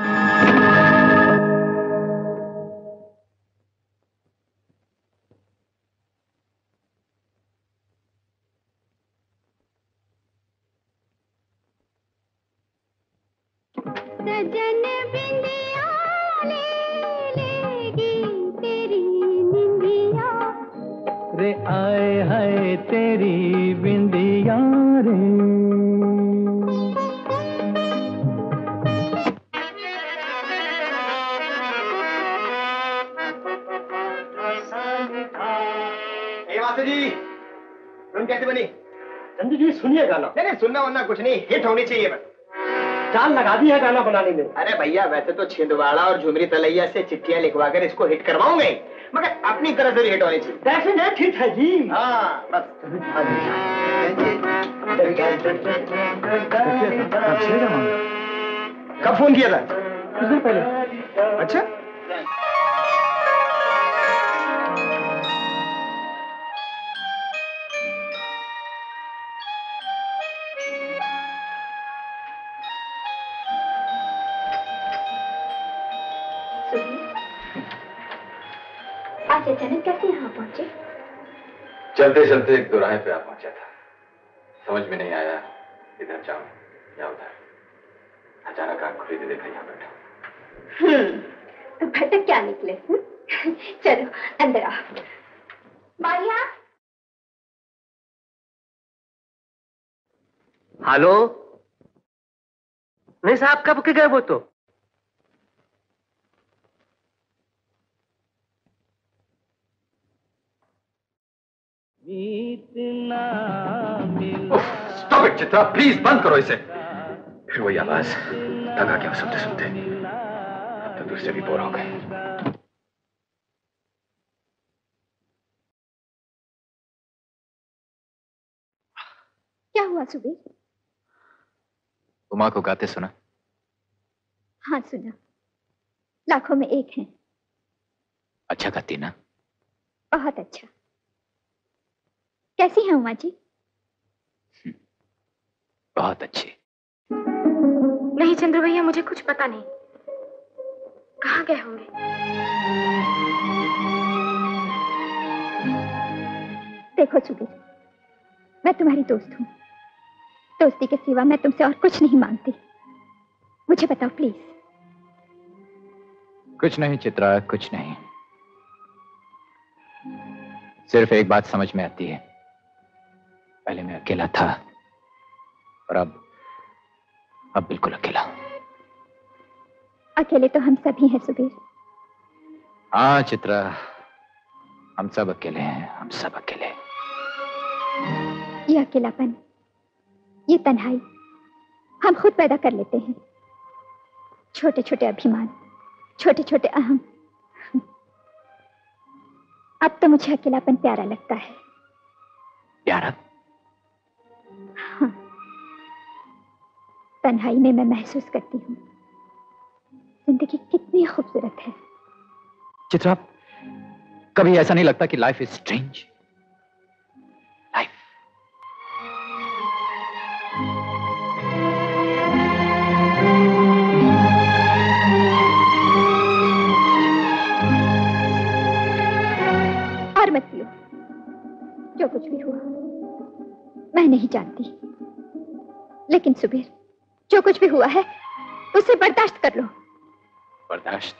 [SPEAKER 9] सजन बिंदिया ले लेगी तेरी निंदिया
[SPEAKER 12] रे, आए हाय तेरी बिंदिया रे।
[SPEAKER 11] वासु जी, धुन कैसे बनी?
[SPEAKER 4] चंदू जी सुनिए गाना।
[SPEAKER 11] नहीं सुनना वरना कुछ नहीं, हिट होनी चाहिए बस।
[SPEAKER 4] जान लगा दी है गाना बनाने में।
[SPEAKER 11] अरे भैया, वैसे तो छिंदवाड़ा और झुमरी तलैया से चिट्ठियां लिखवाकर इसको हिट करवाऊंगे, मगर अपनी तरफ से हिट होनी चाहिए।
[SPEAKER 4] डेफिनेट हिट है जी।
[SPEAKER 11] हाँ बस। कब फोन किया था?
[SPEAKER 4] कुछ दिन पहले।
[SPEAKER 11] अच्छा,
[SPEAKER 6] आज अचानक कैसे यहाँ पहुंचे?
[SPEAKER 5] चलते चलते एक दोराहे पे आ पहुंचा था, समझ में नहीं आया इधर जाओ या उधर, अचानक आंख खुली देखा यहाँ बैठा।
[SPEAKER 6] तो भटक क्या निकले? चलो अंदर आओ। मारिया।
[SPEAKER 4] हेलो। नहीं साहब, कब के गए वो तो?
[SPEAKER 5] स्टॉप इट चित्रा, प्लीज बंद करो इसे। फिर वही आवाज, तंग आ गया सुनते सुनते। अब तो दूसरे भी बोर हो गए।
[SPEAKER 6] क्या हुआ सुबीर?
[SPEAKER 5] उमा को गाते सुना?
[SPEAKER 6] हाँ सुना, लाखों में एक है।
[SPEAKER 5] अच्छा गाती ना?
[SPEAKER 6] बहुत अच्छा। कैसी है उमा जी?
[SPEAKER 5] बहुत अच्छी।
[SPEAKER 7] नहीं चंद्र भैया, मुझे कुछ पता नहीं। कहाँ गए होंगे?
[SPEAKER 6] देखो सुबीर, मैं तुम्हारी दोस्त हूँ। दोस्ती के सिवा मैं तुमसे और कुछ नहीं मांगती। मुझे बताओ प्लीज।
[SPEAKER 5] कुछ नहीं चित्रा, कुछ नहीं। सिर्फ एक बात समझ में आती है, पहले मैं अकेला था और अब बिल्कुल अकेला।
[SPEAKER 6] अकेले तो हम सभी हैं सुबीर।
[SPEAKER 5] हाँ चित्रा, हम सब अकेले हैं, हम सब अकेले।
[SPEAKER 6] ये अकेलापन, ये तन्हाई हम खुद पैदा कर लेते हैं। छोटे छोटे अभिमान, छोटे छोटे अहम। अब तो मुझे अकेलापन प्यारा लगता है।
[SPEAKER 5] प्यारा?
[SPEAKER 6] हाँ, तन्हाई में मैं महसूस करती हूँ जिंदगी कितनी खूबसूरत है।
[SPEAKER 5] चित्रा, कभी ऐसा नहीं लगता कि लाइफ इज स्ट्रेंज?
[SPEAKER 6] और मत पियो। जो कुछ भी हुआ मैं नहीं जानती, लेकिन सुबीर जो कुछ भी हुआ है उसे बर्दाश्त कर लो।
[SPEAKER 5] बर्दाश्त?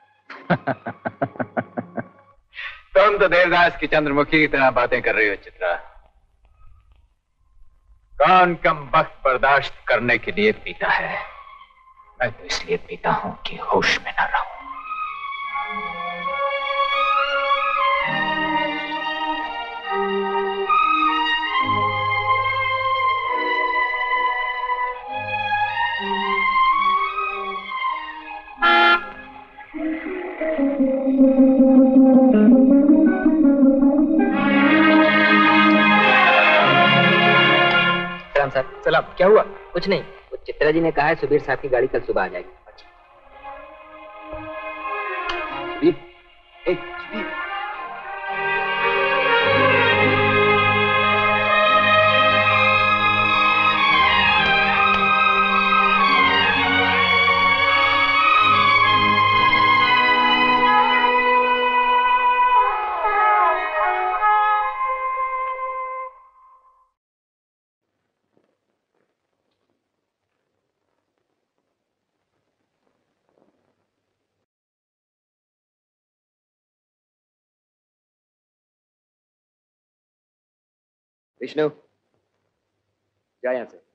[SPEAKER 5] तुम तो देवदास की चंद्रमुखी की तरह बातें कर रही हो चित्रा। कौन कम वक्त बर्दाश्त करने के लिए पीता है? मैं तो इसलिए पीता हूं कि होश में न रहूं।
[SPEAKER 14] सर सलाम। क्या हुआ? कुछ नहीं, वो चित्रा जी ने कहा है सुबीर साहब की गाड़ी कल सुबह आ जाएगी।
[SPEAKER 3] विष्णु, जा यहां से।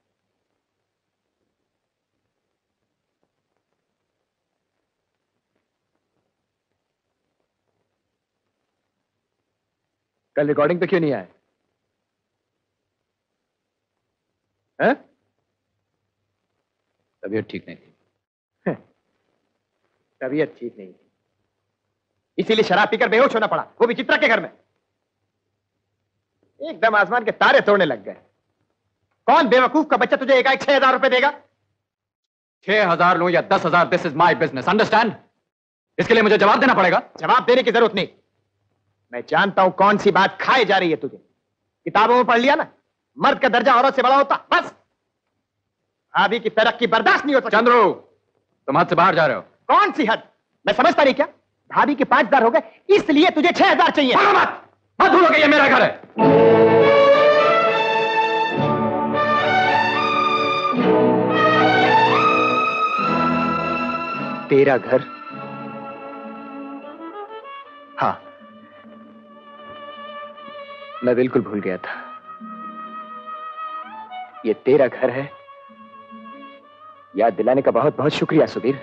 [SPEAKER 3] कल रिकॉर्डिंग पे क्यों नहीं आए? हैं?
[SPEAKER 5] तबीयत ठीक नहीं थी।
[SPEAKER 3] तबीयत ठीक नहीं थी, इसीलिए शराब पीकर बेहोश होना पड़ा, वो भी चित्रा के घर में। एकदम आसमान के तारे तोड़ने लग गए। कौन बेवकूफ का बच्चा तुझे एकाएक 6,000 रुपए देगा?
[SPEAKER 5] 6,000 लूं या 10,000, this is my business, understand? इसके लिए मुझे जवाब देना पड़ेगा।
[SPEAKER 3] जवाब देने की जरूरत नहीं। मैं जानता हूं कौन सी बात खाई जा रही है तुझे। किताबों में पढ़ लिया ना, मर्द का दर्जा औरत से बड़ा होता, बस। भाभी की तरक्की बर्दाश्त नहीं होता।
[SPEAKER 5] चंद्रू, तुम हद से बाहर जा रहे हो।
[SPEAKER 3] कौन सी हद? मैं समझता नहीं क्या? भाभी के 5,000 हो गए, इसलिए तुझे 6,000 चाहिए।
[SPEAKER 5] मत भूलो कि ये मेरा घर है।
[SPEAKER 11] तेरा घर? हाँ, मैं बिल्कुल भूल गया था। ये तेरा घर है। याद दिलाने का बहुत बहुत शुक्रिया सुबीर।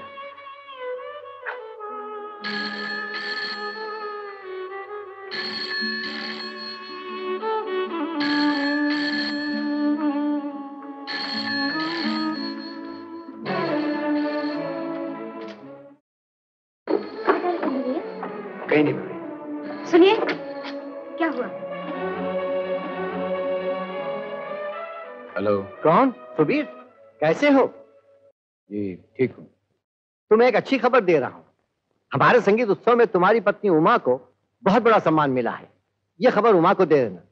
[SPEAKER 11] कहीं नहीं भाई।
[SPEAKER 7] सुनिए, क्या हुआ?
[SPEAKER 5] हेलो।
[SPEAKER 10] कौन? सुबीर, कैसे हो?
[SPEAKER 5] जी ठीक हूँ।
[SPEAKER 10] तुम्हें एक अच्छी खबर दे रहा हूं। हमारे संगीत उत्सव में तुम्हारी पत्नी उमा को बहुत बड़ा सम्मान मिला है। यह खबर उमा को दे देना।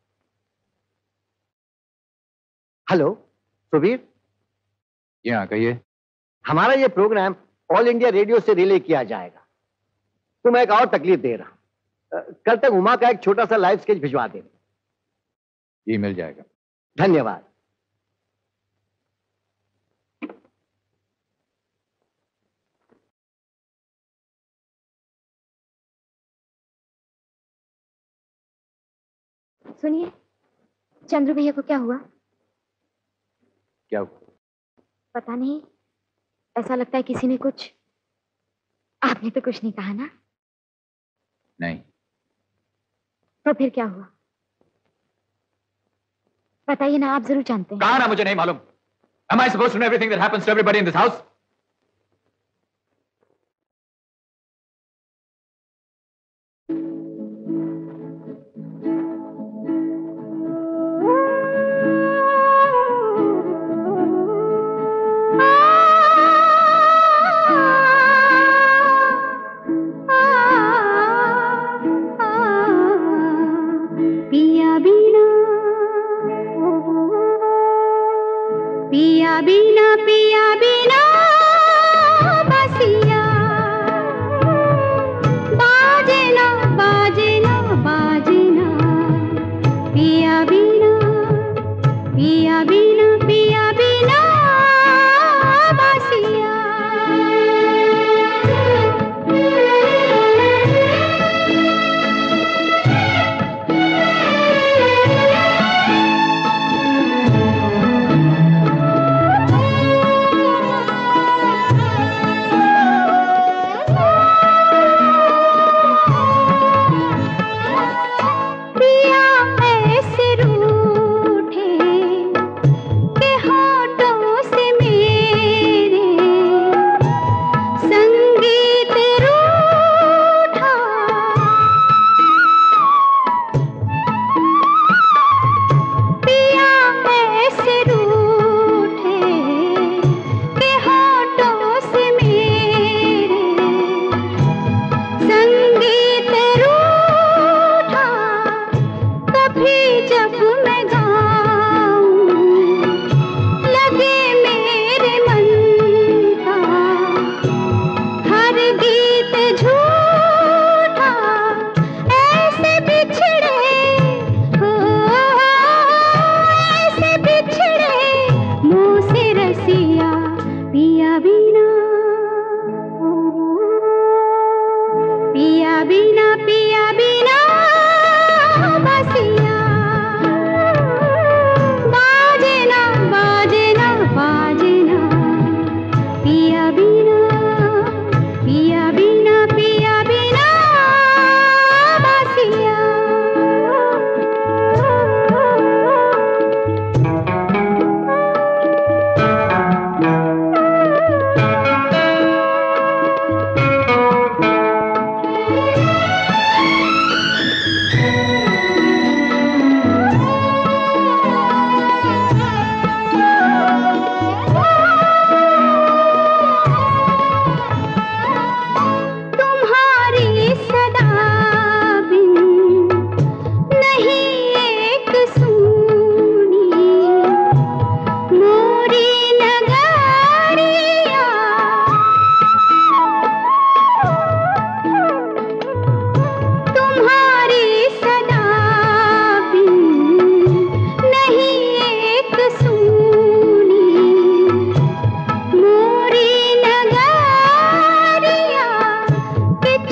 [SPEAKER 10] हेलो सुबीर।
[SPEAKER 5] यहाँ कहिए।
[SPEAKER 10] हमारा यह प्रोग्राम ऑल इंडिया रेडियो से रिले किया जाएगा। तुम्हें एक और तकलीफ दे रहा हूं। कल तक उमा का एक छोटा सा लाइव स्केच भिजवा दे।
[SPEAKER 5] जी मिल जाएगा।
[SPEAKER 10] धन्यवाद।
[SPEAKER 7] सुनिए, चंद्रू भैया को क्या हुआ?
[SPEAKER 5] क्या हुआ?
[SPEAKER 7] पता नहीं, ऐसा लगता है किसी ने कुछ। आपने तो कुछ नहीं कहा ना?
[SPEAKER 5] नहीं।
[SPEAKER 7] तो फिर क्या हुआ? बताइए ना, आप जरूर जानते हैं।
[SPEAKER 5] कहा ना मुझे नहीं मालूम। Am I supposed to know everything that happens to everybody in this house?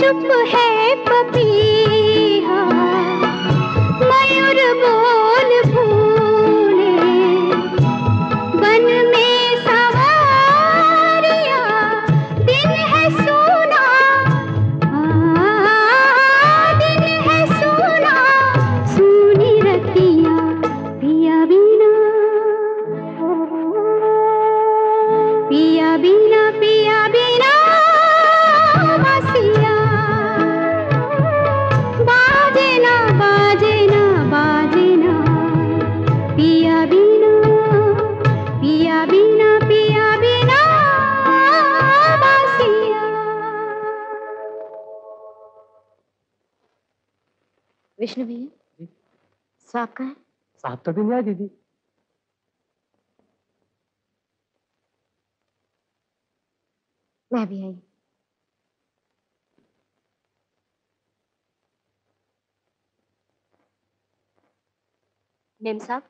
[SPEAKER 9] चुप है पपीहा, मयूर बोल भूले, वन में सवारिया, दिन है सोना, दिन है सोना, सोनी रतिया पिया बिना, पिया बिना, पिया बिना बसिया, बाजे ना बाजे ना बाजे ना, पिया बिना, पिया बिना, पिया बिना बसिया।
[SPEAKER 7] विष्णु भैया, साहब कहाँ है?
[SPEAKER 4] साहब तो भी नहीं आए दीदी।
[SPEAKER 7] मैं भी आई।
[SPEAKER 15] मेम साहब,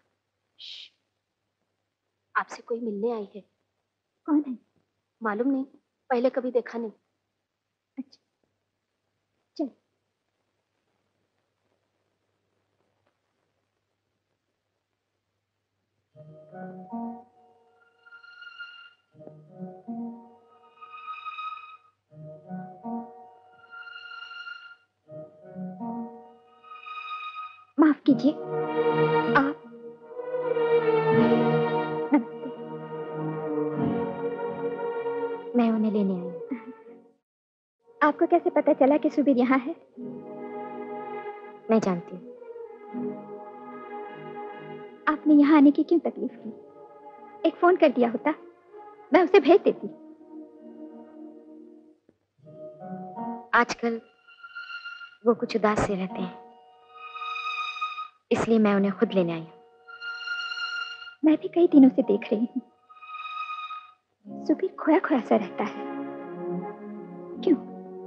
[SPEAKER 15] आपसे कोई मिलने आई है।
[SPEAKER 6] कौन है?
[SPEAKER 15] मालूम नहीं, पहले कभी देखा नहीं।
[SPEAKER 6] अच्छा, चल। माफ कीजिए, आप? नमस्ते।
[SPEAKER 7] मैं उन्हें लेने आई हूँ।
[SPEAKER 6] आपको कैसे पता चला कि सुबीर यहाँ है?
[SPEAKER 7] मैं जानती हूँ।
[SPEAKER 6] आपने यहाँ आने की क्यों तकलीफ की? एक फोन कर दिया होता, मैं उसे भेज देती।
[SPEAKER 7] आजकल वो कुछ उदास से रहते हैं, इसलिए मैं उन्हें खुद लेने आई हूँ।
[SPEAKER 6] मैं भी कई दिनों से देख रही हूँ, सुबीर खोया खोया सा रहता है। क्यों?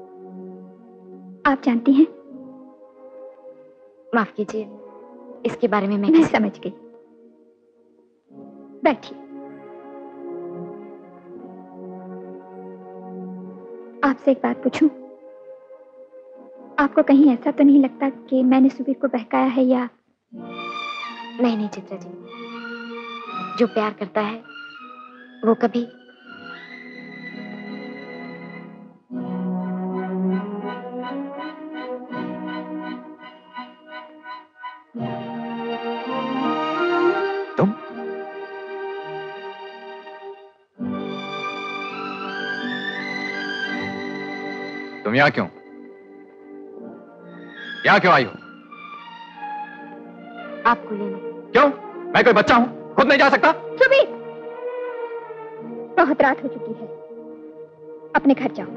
[SPEAKER 6] आप जानती हैं?
[SPEAKER 7] माफ कीजिए, इसके बारे में मैं
[SPEAKER 6] समझ गई। बैठिए। आपसे एक बात पूछूं? आपको कहीं ऐसा तो नहीं लगता कि मैंने सुबीर को बहकाया है या?
[SPEAKER 7] नहीं नहीं चित्रा जी, जो प्यार करता है वो कभी
[SPEAKER 5] तुम यहाँ क्यों? यहाँ क्यों आई हो?
[SPEAKER 7] आपको लेने।
[SPEAKER 5] क्यों? मैं कोई बच्चा हूं? खुद नहीं जा सकता?
[SPEAKER 6] सुबीर, बहुत रात हो चुकी है, अपने घर जाओ।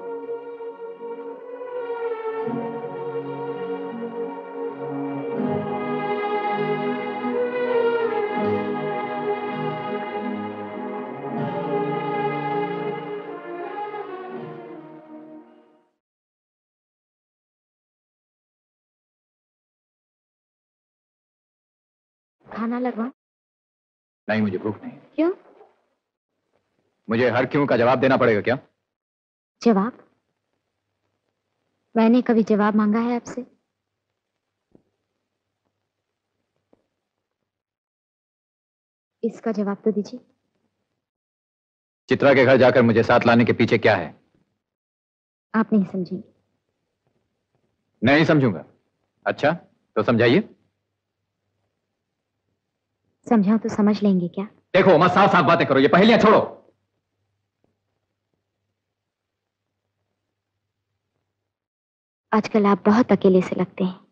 [SPEAKER 7] खाना लगवाऊं?
[SPEAKER 5] नहीं, मुझे भूख नहीं।
[SPEAKER 7] क्यों?
[SPEAKER 5] मुझे हर क्यों का जवाब देना पड़ेगा क्या?
[SPEAKER 7] जवाब? मैंने कभी जवाब मांगा है आपसे? इसका जवाब तो दीजिए।
[SPEAKER 5] चित्रा के घर जाकर मुझे साथ लाने के पीछे क्या है?
[SPEAKER 7] आप नहीं समझेंगे।
[SPEAKER 5] नहीं समझूंगा। अच्छा, तो समझाइए।
[SPEAKER 7] समझाऊं तो समझ लेंगे क्या?
[SPEAKER 5] देखो, मत साफ साफ बातें करो, ये पहेलियां छोड़ो।
[SPEAKER 7] आजकल आप बहुत अकेले से लगते हैं।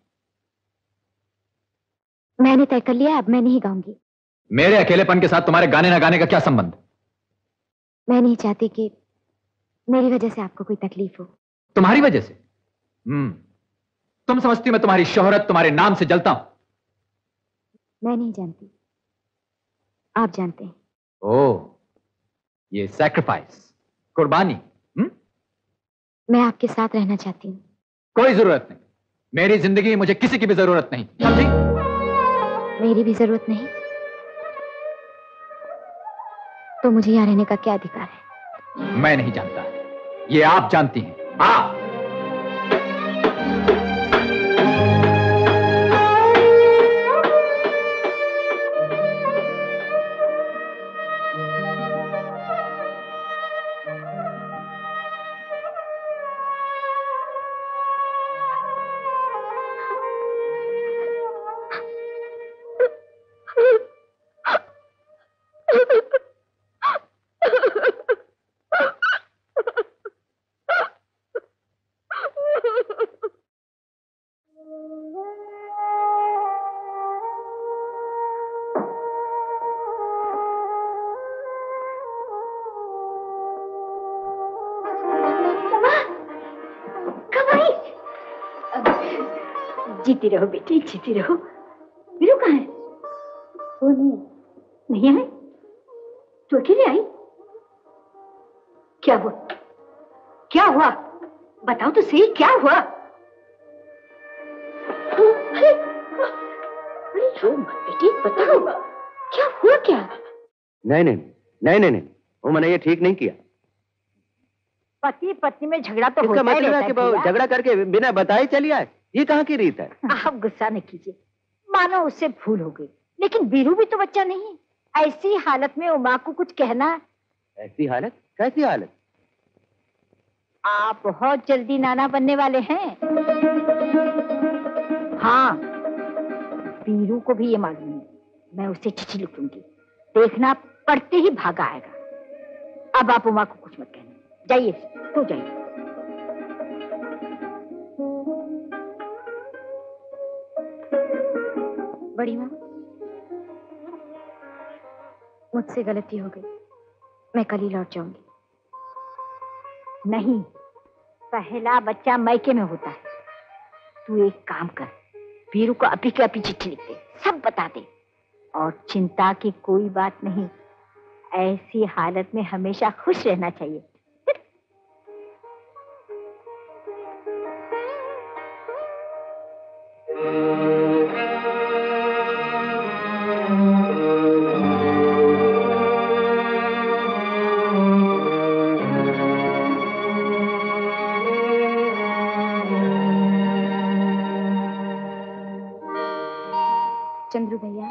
[SPEAKER 7] मैंने तय कर लिया, अब मैं नहीं गाऊंगी।
[SPEAKER 5] मेरे अकेलेपन के साथ तुम्हारे गाने ना गाने का क्या संबंध?
[SPEAKER 7] मैं नहीं चाहती कि मेरी वजह से आपको कोई तकलीफ हो।
[SPEAKER 5] तुम्हारी वजह से? तुम समझती हो मैं तुम्हारी शोहरत, तुम्हारे नाम से जलता हूं?
[SPEAKER 7] मैं नहीं जानती, आप जानते हैं।
[SPEAKER 5] ओह, ये सैक्रिफाइस, कुर्बानी।
[SPEAKER 7] मैं आपके साथ रहना चाहती हूँ।
[SPEAKER 5] कोई जरूरत नहीं, मेरी जिंदगी मुझे किसी की भी जरूरत नहीं, समझी?
[SPEAKER 7] मेरी भी जरूरत नहीं, तो मुझे यहाँ रहने का क्या अधिकार है?
[SPEAKER 5] मैं नहीं जानता, ये आप जानती हैं। आप
[SPEAKER 8] जीती रहो बेटी, जीती रहो। वीरू कहाँ है? वो नहीं आई? तू अकेले आई? क्या हुआ? क्या हुआ? बताओ तो सही, क्या हुआ? अरे रो मत बेटी, बताओ क्या हुआ? क्या?
[SPEAKER 10] नहीं नहीं नहीं नहीं नहीं, वो मैंने ये ठीक नहीं किया।
[SPEAKER 8] पति पत्नी में झगड़ा तो
[SPEAKER 10] इसका
[SPEAKER 8] होता ही
[SPEAKER 10] मतलब
[SPEAKER 8] रहता
[SPEAKER 10] है कि वो झगड़ा करके बिना बताए चली आए, ये कहाँ की रीत है?
[SPEAKER 8] आप गुस्सा न कीजिए, मानो उससे भूल हो गई, लेकिन वीरू भी तो बच्चा नहीं। ऐसी हालत में उमा को कुछ कहना।
[SPEAKER 10] ऐसी हालत? कैसी हालत?
[SPEAKER 8] आप बहुत जल्दी नाना बनने वाले हैं। हाँ, वीरू को भी ये मालूम है। मैं उसे चिट्ठी लिखूंगी, देखना पढ़ते ही भागा आएगा। अब आप उमा को कुछ मत कहना, जाइए तो जाइए।
[SPEAKER 7] बड़ी माँ, मुझसे गलती हो गई, मैं कल ही लौट जाऊंगी।
[SPEAKER 8] नहीं, पहला बच्चा मायके में होता है। तू एक काम कर, वीरू को अभी के अभी चिट्ठी लिख दे, सब बता दे। और चिंता की कोई बात नहीं, ऐसी हालत में हमेशा खुश रहना चाहिए।
[SPEAKER 7] चंद्रू भैया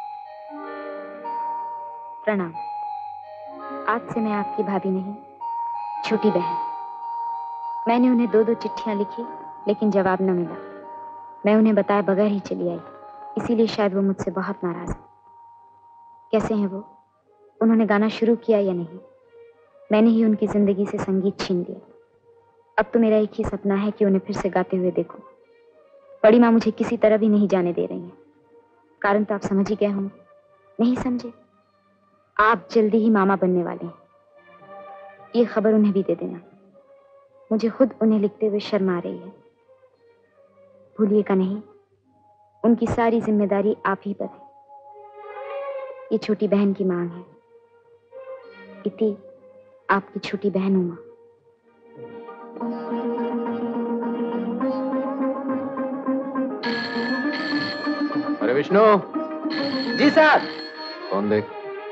[SPEAKER 7] प्रणाम। आज से मैं आपकी भाभी नहीं, छोटी बहन। मैंने उन्हें 2-2 चिट्ठियां लिखी, लेकिन जवाब न मिला। मैं उन्हें बताए बगैर ही चली आई, इसीलिए शायद वो मुझसे बहुत नाराज है। कैसे हैं वो? उन्होंने गाना शुरू किया या नहीं? मैंने ही उनकी जिंदगी से संगीत छीन लिया। अब तो मेरा एक ही सपना है कि उन्हें फिर से गाते हुए देखूं। बड़ी माँ मुझे किसी तरह भी नहीं जाने दे रही हैं। कारण तो आप समझ ही गए होंगे। नहीं समझे? आप जल्दी ही मामा बनने वाले हैं, ये खबर उन्हें भी दे देना। मुझे खुद उन्हें लिखते हुए शर्म आ रही है। भूलिएगा नहीं, उनकी सारी जिम्मेदारी आप ही पर है। ये छोटी बहन की मांग है। इति आपकी छोटी बहन उमा।
[SPEAKER 5] अरे विष्णु।
[SPEAKER 3] जी सर।
[SPEAKER 5] कौन देख?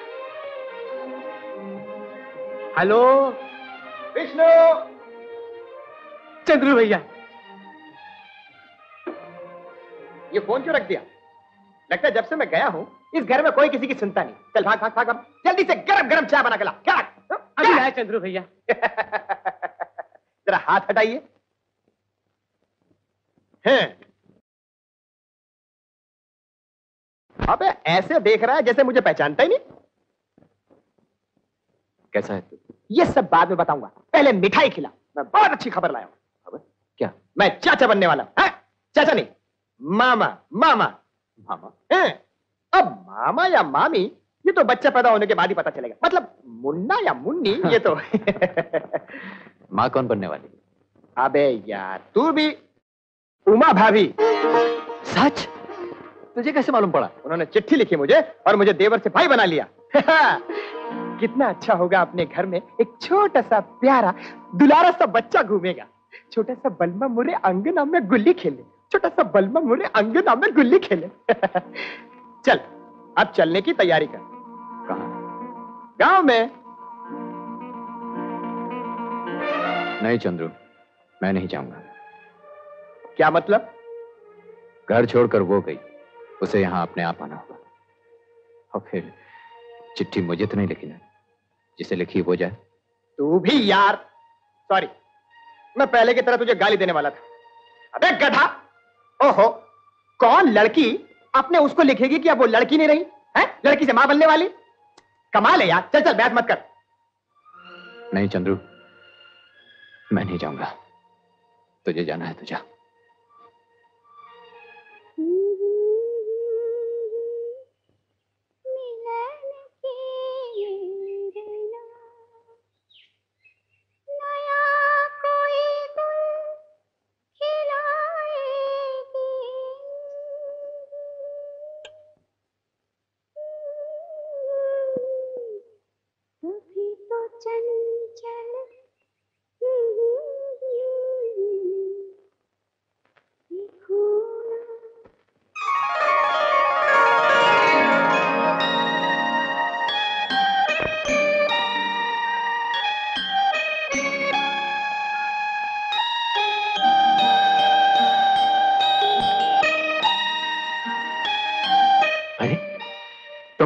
[SPEAKER 3] हेलो विष्णु। चंद्रू भैया। ये फोन क्यों रख दिया? लगता है जब से मैं गया हूं इस घर में कोई किसी की सुनता नहीं। चल भाग भाग भाग, अब जल्दी से गरम गरम चाय बना के ला। क्या?
[SPEAKER 4] अभी आए चंद्रू भैया।
[SPEAKER 3] जरा हाथ हटाइए। हैं? अबे ऐसे देख रहा है जैसे मुझे पहचानता ही नहीं।
[SPEAKER 5] कैसा है तू?
[SPEAKER 3] ये सब बाद में बताऊंगा, पहले मिठाई खिला। मैं बहुत अच्छी खबर लाया हूं।
[SPEAKER 5] क्या?
[SPEAKER 3] मैं चाचा बनने वाला हूं। चाचा नहीं, मामा। मामा
[SPEAKER 5] मामा?
[SPEAKER 3] अब मामा या मामी ये तो बच्चा पैदा होने के बाद ही पता चलेगा। मतलब मुन्ना या मुन्नी ये तो
[SPEAKER 5] माँ कौन बनने वाली?
[SPEAKER 3] अबे यार तू भी। उमा भाभी।
[SPEAKER 5] सच? तुझे कैसे मालूम पड़ा?
[SPEAKER 3] उन्होंने चिट्ठी लिखी मुझे और मुझे देवर से भाई बना लिया। कितना अच्छा होगा अपने घर में एक छोटा सा प्यारा दुलारा सा बच्चा घूमेगा। छोटा सा बलमा मुरे अंगना में गुल्ली खेले। छोटा सा बलमा मुरे अंगना में गुल्ली खेले। चल अब चलने की तैयारी कर।
[SPEAKER 5] कहाँ?
[SPEAKER 3] गांव में।
[SPEAKER 5] नहीं चंद्रू, मैं नहीं जाऊंगा।
[SPEAKER 3] क्या मतलब?
[SPEAKER 5] घर छोड़कर वो गई, उसे यहां अपने आप आना होगा। और फिर चिट्ठी मुझे तो नहीं लिखी ना, जिसे लिखी वो जाए।
[SPEAKER 3] तू भी यार। सॉरी, मैं पहले की तरह तुझे गाली देने वाला था। अबे गधा। ओहो, कौन लड़की अपने उसको लिखेगी कि अब वो लड़की नहीं रही है? लड़की से मां बनने वाली। कमाल है यार। चल चल बहस मत कर।
[SPEAKER 5] नहीं चंद्रू, मैं नहीं जाऊंगा। तुझे जाना है तो जा।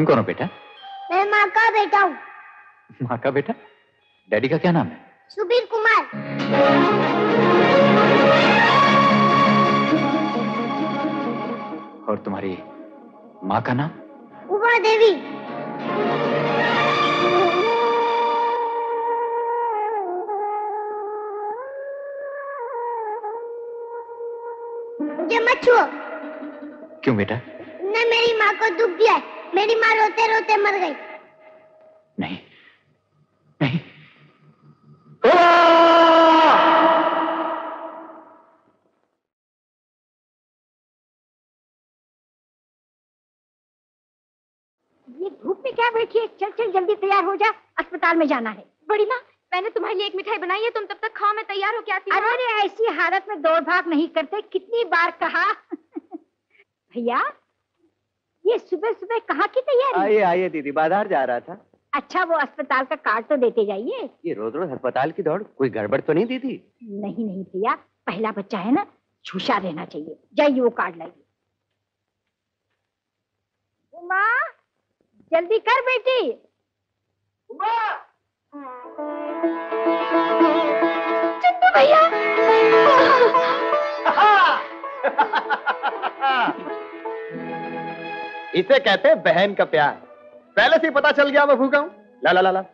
[SPEAKER 5] कौन हो बेटा?
[SPEAKER 16] मैं माँ का बेटा हूँ।
[SPEAKER 5] माँ का बेटा? डैडी का क्या नाम है?
[SPEAKER 16] सुबीर कुमार।
[SPEAKER 5] और तुम्हारी माँ का नाम?
[SPEAKER 16] उमा देवी। मुझे मत छुओ।
[SPEAKER 5] क्यों बेटा?
[SPEAKER 16] ने मेरी माँ को दुख दिया है। मेरी माँ रोते रोते मर गई।
[SPEAKER 5] नहीं नहीं।
[SPEAKER 8] ये धूप में क्या बैठी है? चल चल जल्दी तैयार हो जा, अस्पताल में जाना है।
[SPEAKER 7] बड़ी माँ, मैंने तुम्हारे लिए एक मिठाई बनाई है, तुम तब तक खाओ, मैं तैयार होके आती हूँ।
[SPEAKER 8] अरे ऐसी हालत में दौड़ भाग नहीं करते, कितनी बार कहा। भैया, ये सुबह सुबह कहाँ की तैयारी?
[SPEAKER 10] आइए आइए दीदी, बाजार जा रहा था।
[SPEAKER 8] अच्छा, वो अस्पताल का कार्ड तो देते जाइए।
[SPEAKER 10] ये रोज रोज अस्पताल की दौड़, कोई गड़बड़ तो नहीं दीदी?
[SPEAKER 8] नहीं नहीं भैया, पहला बच्चा है ना, छुशा रहना चाहिए। जाइए वो कार्ड लाइए। उमा, जल्दी कर बेटी।
[SPEAKER 3] उमा!
[SPEAKER 8] चंदू भैया।
[SPEAKER 3] इसे कहते हैं बहन का प्यार। पहले से ही पता चल गया मैं भूखा हूं। ला ला ला ला।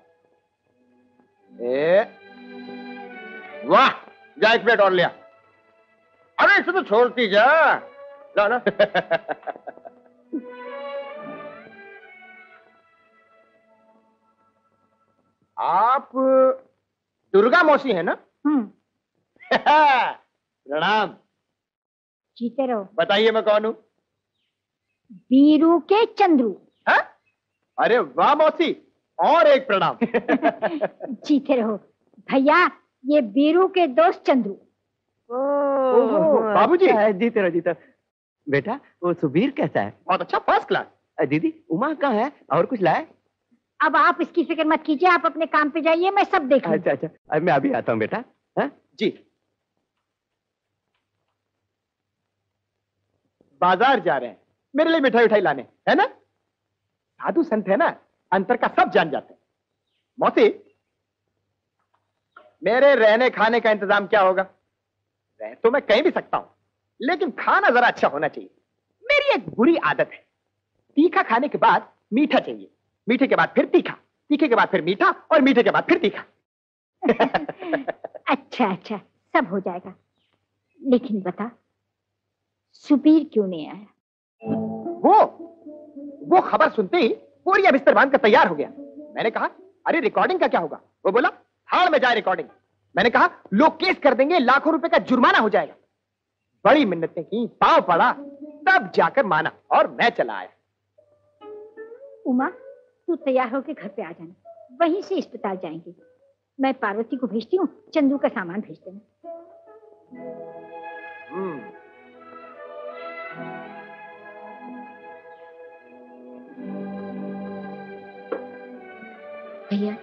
[SPEAKER 3] वाह, जा एक प्लेट और लिया। अरे इसे तो छोड़ती जा। ला ला। आप दुर्गा मौसी है ना? प्रणाम।
[SPEAKER 8] जीते रहो।
[SPEAKER 3] बताइए मैं कौन हूँ?
[SPEAKER 8] बीरू के चंद्रू।
[SPEAKER 3] है? अरे वाह मौसी, और एक प्रणाम।
[SPEAKER 8] जीते रहो भैया, ये बीरू के दोस्त चंद्रू।
[SPEAKER 3] बाबूजी।
[SPEAKER 10] जीते रहो जीते रहो। बेटा, वो सुबीर कैसा है?
[SPEAKER 3] बहुत अच्छा, फर्स्ट क्लास।
[SPEAKER 10] दीदी, उमा कहाँ है? और कुछ लाए?
[SPEAKER 8] अब आप इसकी फिक्र मत कीजिए, आप अपने काम पे जाइए, मैं सब देख लूंगी।
[SPEAKER 10] अच्छा, अब मैं अभी आता हूँ बेटा। है?
[SPEAKER 3] जी। बाजार जा रहे हैं, मेरे लिए मिठाई उठाई लाने, है ना? साधु संत है ना, अंतर का सब जान जाते हैं। मौसी, मेरे रहने खाने का इंतजाम क्या होगा? रह तो मैं कहीं भी सकता हूं, लेकिन खाना जरा अच्छा होना चाहिए। मेरी एक बुरी आदत है, तीखा खाने के बाद मीठा चाहिए, मीठे के बाद फिर तीखा, तीखे के बाद फिर मीठा, और मीठे के बाद फिर तीखा।
[SPEAKER 8] अच्छा, सब हो जाएगा। लेकिन बता, सुबीर क्यों नहीं आया?
[SPEAKER 3] वो खबर सुनते ही बोरिया बिस्तर बांध कर तैयार हो गया। मैंने कहा, अरे रिकॉर्डिंग का क्या होगा? वो बोला, हाड़ में जाए रिकॉर्डिंग। मैंने कहा, लोग केस कर देंगे, लाखों रुपए का जुर्माना हो जाएगा। बड़ी मिन्नतें की, पांव पड़ा, तब जाकर माना, और मैं चला आया।
[SPEAKER 8] उमा, तू तैयार होकर घर पे आ जाना, वहीं से अस्पताल जाएंगे। मैं पार्वती को भेजती हूँ, चंदू का सामान भेज देना।
[SPEAKER 7] भैया,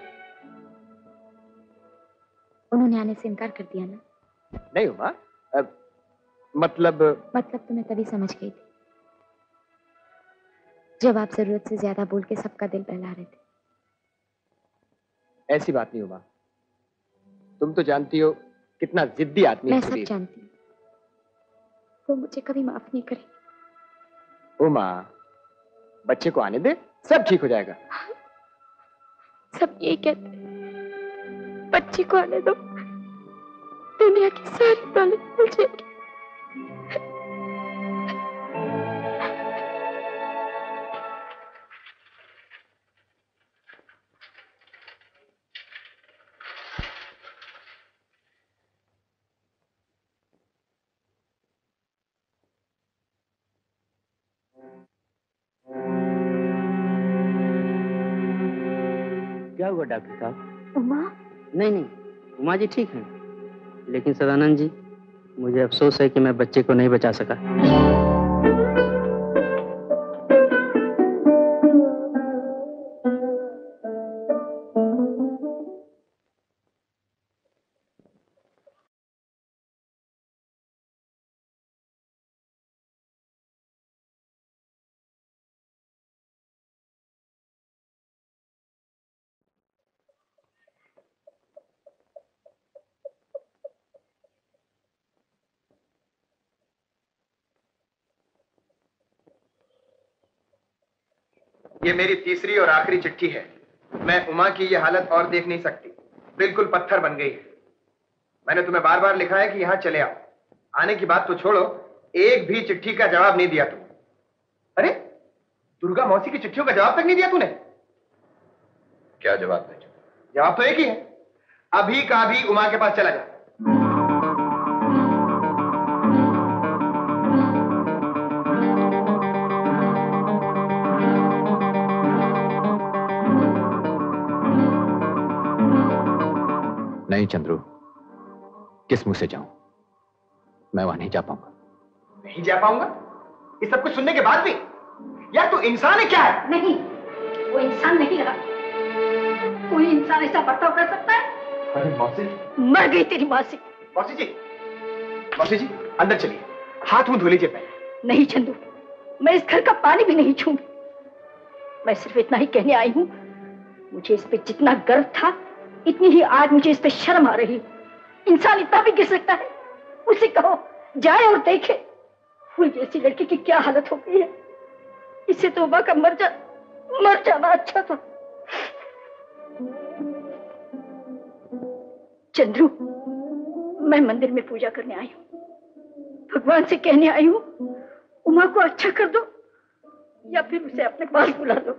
[SPEAKER 7] उन्होंने आने से इनकार कर दिया ना?
[SPEAKER 3] नहीं उमा, मतलब
[SPEAKER 7] तो मैं तभी समझ गई थी, जब आप जरूरत से ज्यादा बोल के सबका दिल बहला रहे थे।
[SPEAKER 3] ऐसी बात नहीं उमा, तुम तो जानती हो कितना जिद्दी आदमी है
[SPEAKER 7] मैं सब जानती हूँ, वो मुझे कभी माफ नहीं करे।
[SPEAKER 3] उमा, बच्चे को आने दे, सब ठीक हो जाएगा।
[SPEAKER 7] सब यही कहते हैं, बच्चे को आने दो, दुनिया की सारी दौलत मिल जाएगी।
[SPEAKER 10] क्या हुआ डॉक्टर साहब?
[SPEAKER 8] उमा?
[SPEAKER 17] नहीं, उमा जी ठीक हैं, लेकिन सदानंद जी, मुझे अफसोस है कि मैं बच्चे को नहीं बचा सका।
[SPEAKER 11] ये मेरी तीसरी और आखिरी चिट्ठी है। मैं उमा की ये हालत और देख नहीं सकती, बिल्कुल पत्थर बन गई है। मैंने तुम्हें बार बार लिखा है कि यहां चले आओ। आने की बात तो छोड़ो, एक भी चिट्ठी का जवाब नहीं दिया तुम। अरे दुर्गा मौसी की चिट्ठियों का जवाब तक नहीं दिया तूने।
[SPEAKER 5] क्या जवाब भेजूं?
[SPEAKER 11] जवाब तो एक ही है, अभी का अभी उमा के पास चला जा।
[SPEAKER 5] नहीं चंद्रू, किस मुंह से जाऊं? मैं वहां नहीं जा पाऊंगा।
[SPEAKER 11] नहीं जा पाऊंगा? ये सब कुछ सुनने के बाद भी? यार तू इंसान है क्या है?
[SPEAKER 8] नहीं, वो इंसान नहीं रहा। कोई इंसान ऐसा बर्ताव कर सकता है?
[SPEAKER 11] अरे मौसी,
[SPEAKER 8] मर गई तेरी मौसी।
[SPEAKER 11] मौसी जी, मौसी जी अंदर चलिए, हाथ मुंह धो लीजिए पहले।
[SPEAKER 8] नहीं चंदू, मैं इस घर का पानी भी नहीं छूंगी। मैं सिर्फ इतना ही कहने आई हूं, मुझे इस पे जितना गर्व था इतनी ही आज मुझे इस पे शर्म आ रही। इंसान इतना भी गिर सकता है? उसे कहो जाए और देखे फूल जैसी लड़की की क्या हालत हो गई है। इससे तो उमा का मर जाना अच्छा था। चंद्रू, मैं मंदिर में पूजा करने आई हूँ, भगवान से कहने आई हूँ उमा को अच्छा कर दो या फिर उसे अपने पास बुला दो।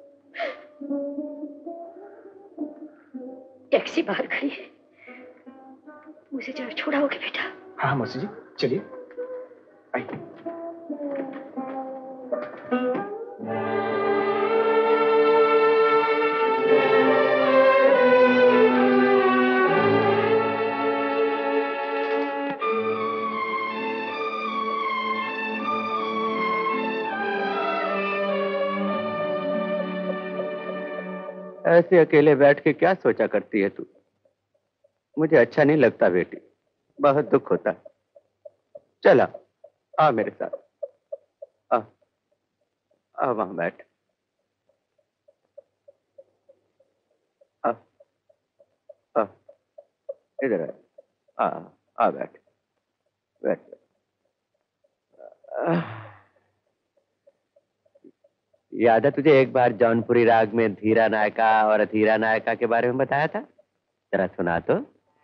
[SPEAKER 8] टैक्सी बाहर खड़ी है, मुझे जरा छोड़ाओगे बेटा?
[SPEAKER 11] हाँ मौसी जी चलिए, आइए।
[SPEAKER 10] ऐसे अकेले बैठ के क्या सोचा करती है तू? मुझे अच्छा नहीं लगता बेटी, बहुत दुख होता है। चला आ मेरे साथ, आ वहां बैठ। आ इधर आ बैठ बैठ। याद है तुझे एक बार जौनपुरी राग में धीरा नायका और अधीरा नायका के बारे में बताया था? जरा सुना तो।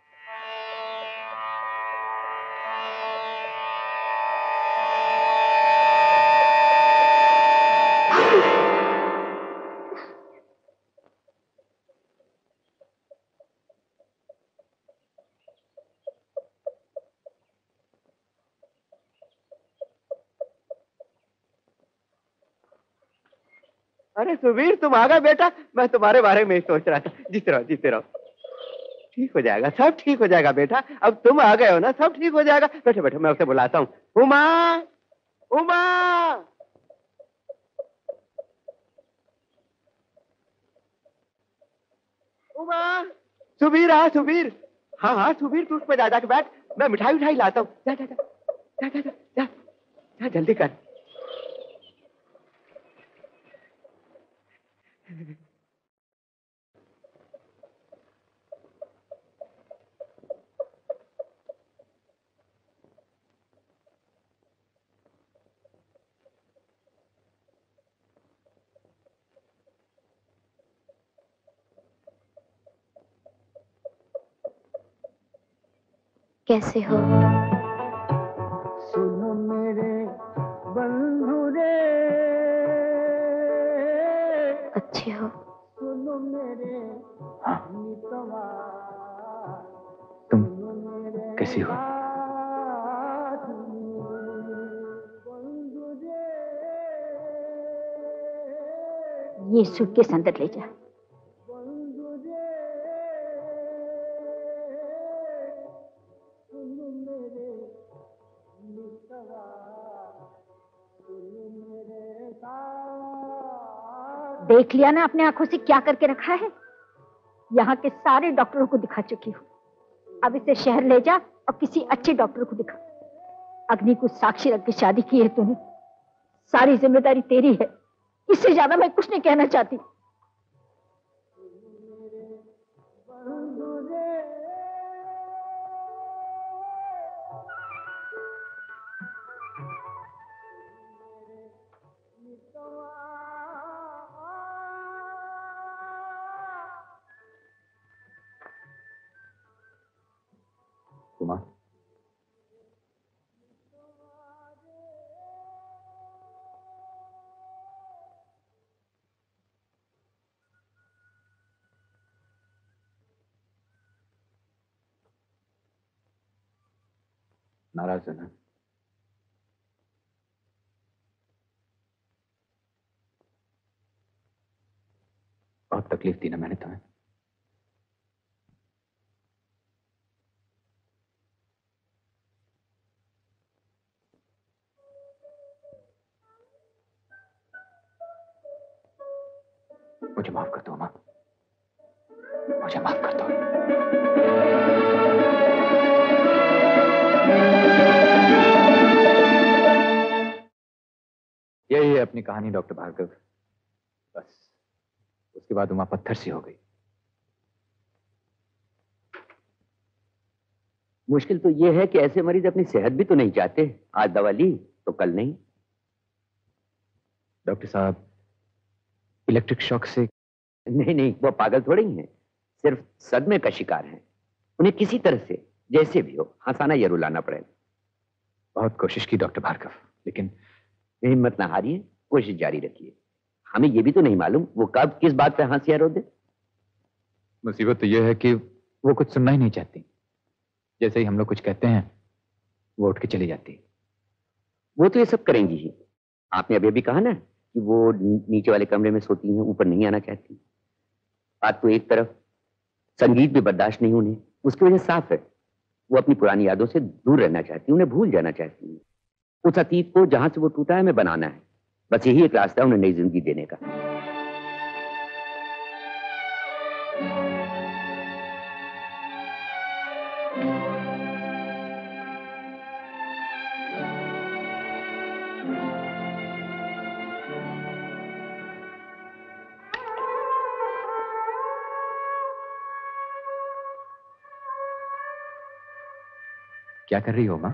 [SPEAKER 10] अरे सुबीर, तुम आ गए बेटा। मैं तुम्हारे बारे में ही सोच रहा था। जीते रहो जीते रहो, ठीक हो जाएगा, सब ठीक हो जाएगा बेटा। अब तुम आ गए हो ना, सब ठीक हो जाएगा। बैठो बैठो, मैं उसे बुलाता हूँ। उमा, उमा, उमा। सुबीर आ, सुबीर। हाँ हाँ सुबीर, तू उस पर जा जाके बैठ, मैं मिठाई उठाई लाता हूँ। जा जा जा जा जा जा जा, जा जल्दी कर।
[SPEAKER 7] कैसे हो?
[SPEAKER 9] सुनो मेरे बंधु रे,
[SPEAKER 7] अच्छे हो?
[SPEAKER 9] सुनो मेरे मितवा,
[SPEAKER 5] तुम कैसी हो?
[SPEAKER 8] ये सूटकेस अंदर ले जा। देख लिया ना अपने आंखों से क्या करके रखा है? यहाँ के सारे डॉक्टरों को दिखा चुकी हूँ। अब इसे शहर ले जा और किसी अच्छे डॉक्टर को दिखा। अग्नि को साक्षी रख के शादी की है तूने, सारी जिम्मेदारी तेरी है। इससे ज्यादा मैं कुछ नहीं कहना चाहती।
[SPEAKER 5] नाराज हो ना? बहुत तकलीफ दी ना मैंने तुम्हें। मुझे माफ कर दो मां, मुझे माफ कर दो। यही है अपनी कहानी डॉक्टर भार्गव। बस उसके बाद उमा पत्थर सी हो गई।
[SPEAKER 10] मुश्किल तो यह है कि ऐसे मरीज अपनी सेहत भी तो नहीं चाहते। आज दवा ली तो कल नहीं।
[SPEAKER 5] डॉक्टर साहब, इलेक्ट्रिक शॉक से?
[SPEAKER 10] नहीं नहीं, वो पागल थोड़े ही हैं, सिर्फ सदमे का शिकार हैं। उन्हें किसी तरह से जैसे भी हो हंसाना या रुलाना पड़ेगा।
[SPEAKER 5] बहुत कोशिश की डॉक्टर भार्गव, लेकिन
[SPEAKER 10] हिम्मत ना हारिए, कोशिश जारी रखिए। हमें ये भी तो नहीं मालूम वो कब किस बात पे हंसिया रो दे।
[SPEAKER 5] मुसीबत तो यह है कि वो कुछ सुनना ही नहीं चाहती। जैसे ही हम लोग कुछ कहते हैं वो उठ के चली जाती।
[SPEAKER 10] वो तो ये सब करेंगी ही। आपने अभी अभी कहा ना कि वो नीचे वाले कमरे में सोती हैं, ऊपर नहीं आना चाहती। बात तो एक तरफ संगीत भी बर्दाश्त नहीं उन्हें, उसकी वजह साफ है। वो अपनी पुरानी यादों से दूर रहना चाहती, उन्हें भूल जाना चाहती है। उस अतीत को जहां से वो टूटा है हमें बनाना है। बस यही एक रास्ता है उन्हें नई जिंदगी देने का।
[SPEAKER 5] क्या कर रही हो मां?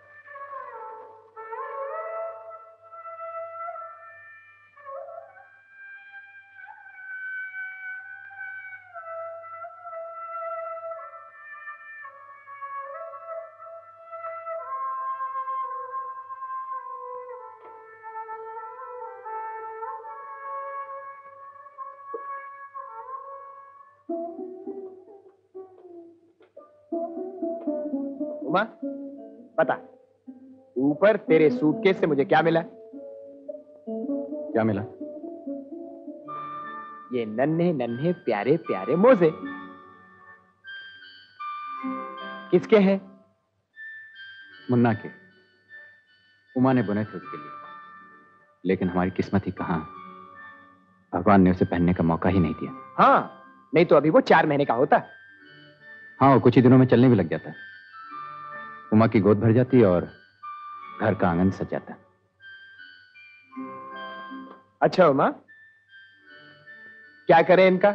[SPEAKER 3] उमा, बता, ऊपर तेरे सूटकेस से मुझे क्या मिला?
[SPEAKER 5] क्या मिला?
[SPEAKER 3] ये नन्हे नन्हे प्यारे प्यारे मोजे। किसके हैं?
[SPEAKER 5] मुन्ना के। उमा ने बुने थे उसके लिए, लेकिन हमारी किस्मत ही कहां, भगवान ने उसे पहनने का मौका ही नहीं दिया।
[SPEAKER 3] हाँ, नहीं तो अभी वो 4 महीने का होता।
[SPEAKER 5] हाँ, वो कुछ ही दिनों में चलने भी लग जाता। उमा की गोद भर जाती और घर का आंगन सज जाता।
[SPEAKER 3] अच्छा उमा, क्या करें इनका?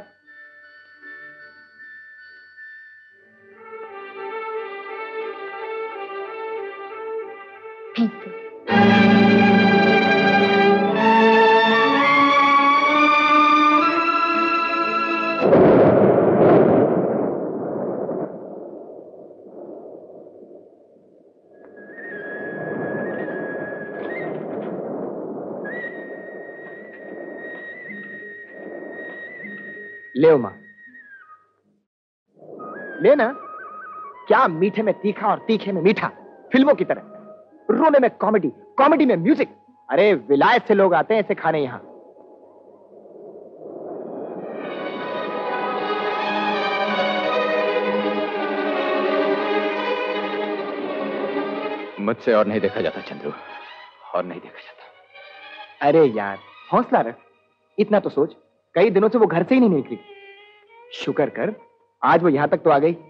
[SPEAKER 6] फेंक दो।
[SPEAKER 3] ले उमा, ले ना। क्या मीठे में तीखा और तीखे में मीठा, फिल्मों की तरह। रोने में कॉमेडी, कॉमेडी में म्यूजिक। अरे विलायत से लोग आते हैं इसे खाने यहां।
[SPEAKER 5] मुझसे और नहीं देखा जाता चंद्रू, और नहीं देखा जाता।
[SPEAKER 3] अरे यार, हौसला रख। इतना तो सोच, कई दिनों से वो घर से ही नहीं निकली। शुक्र कर आज वो यहां तक तो आ गई।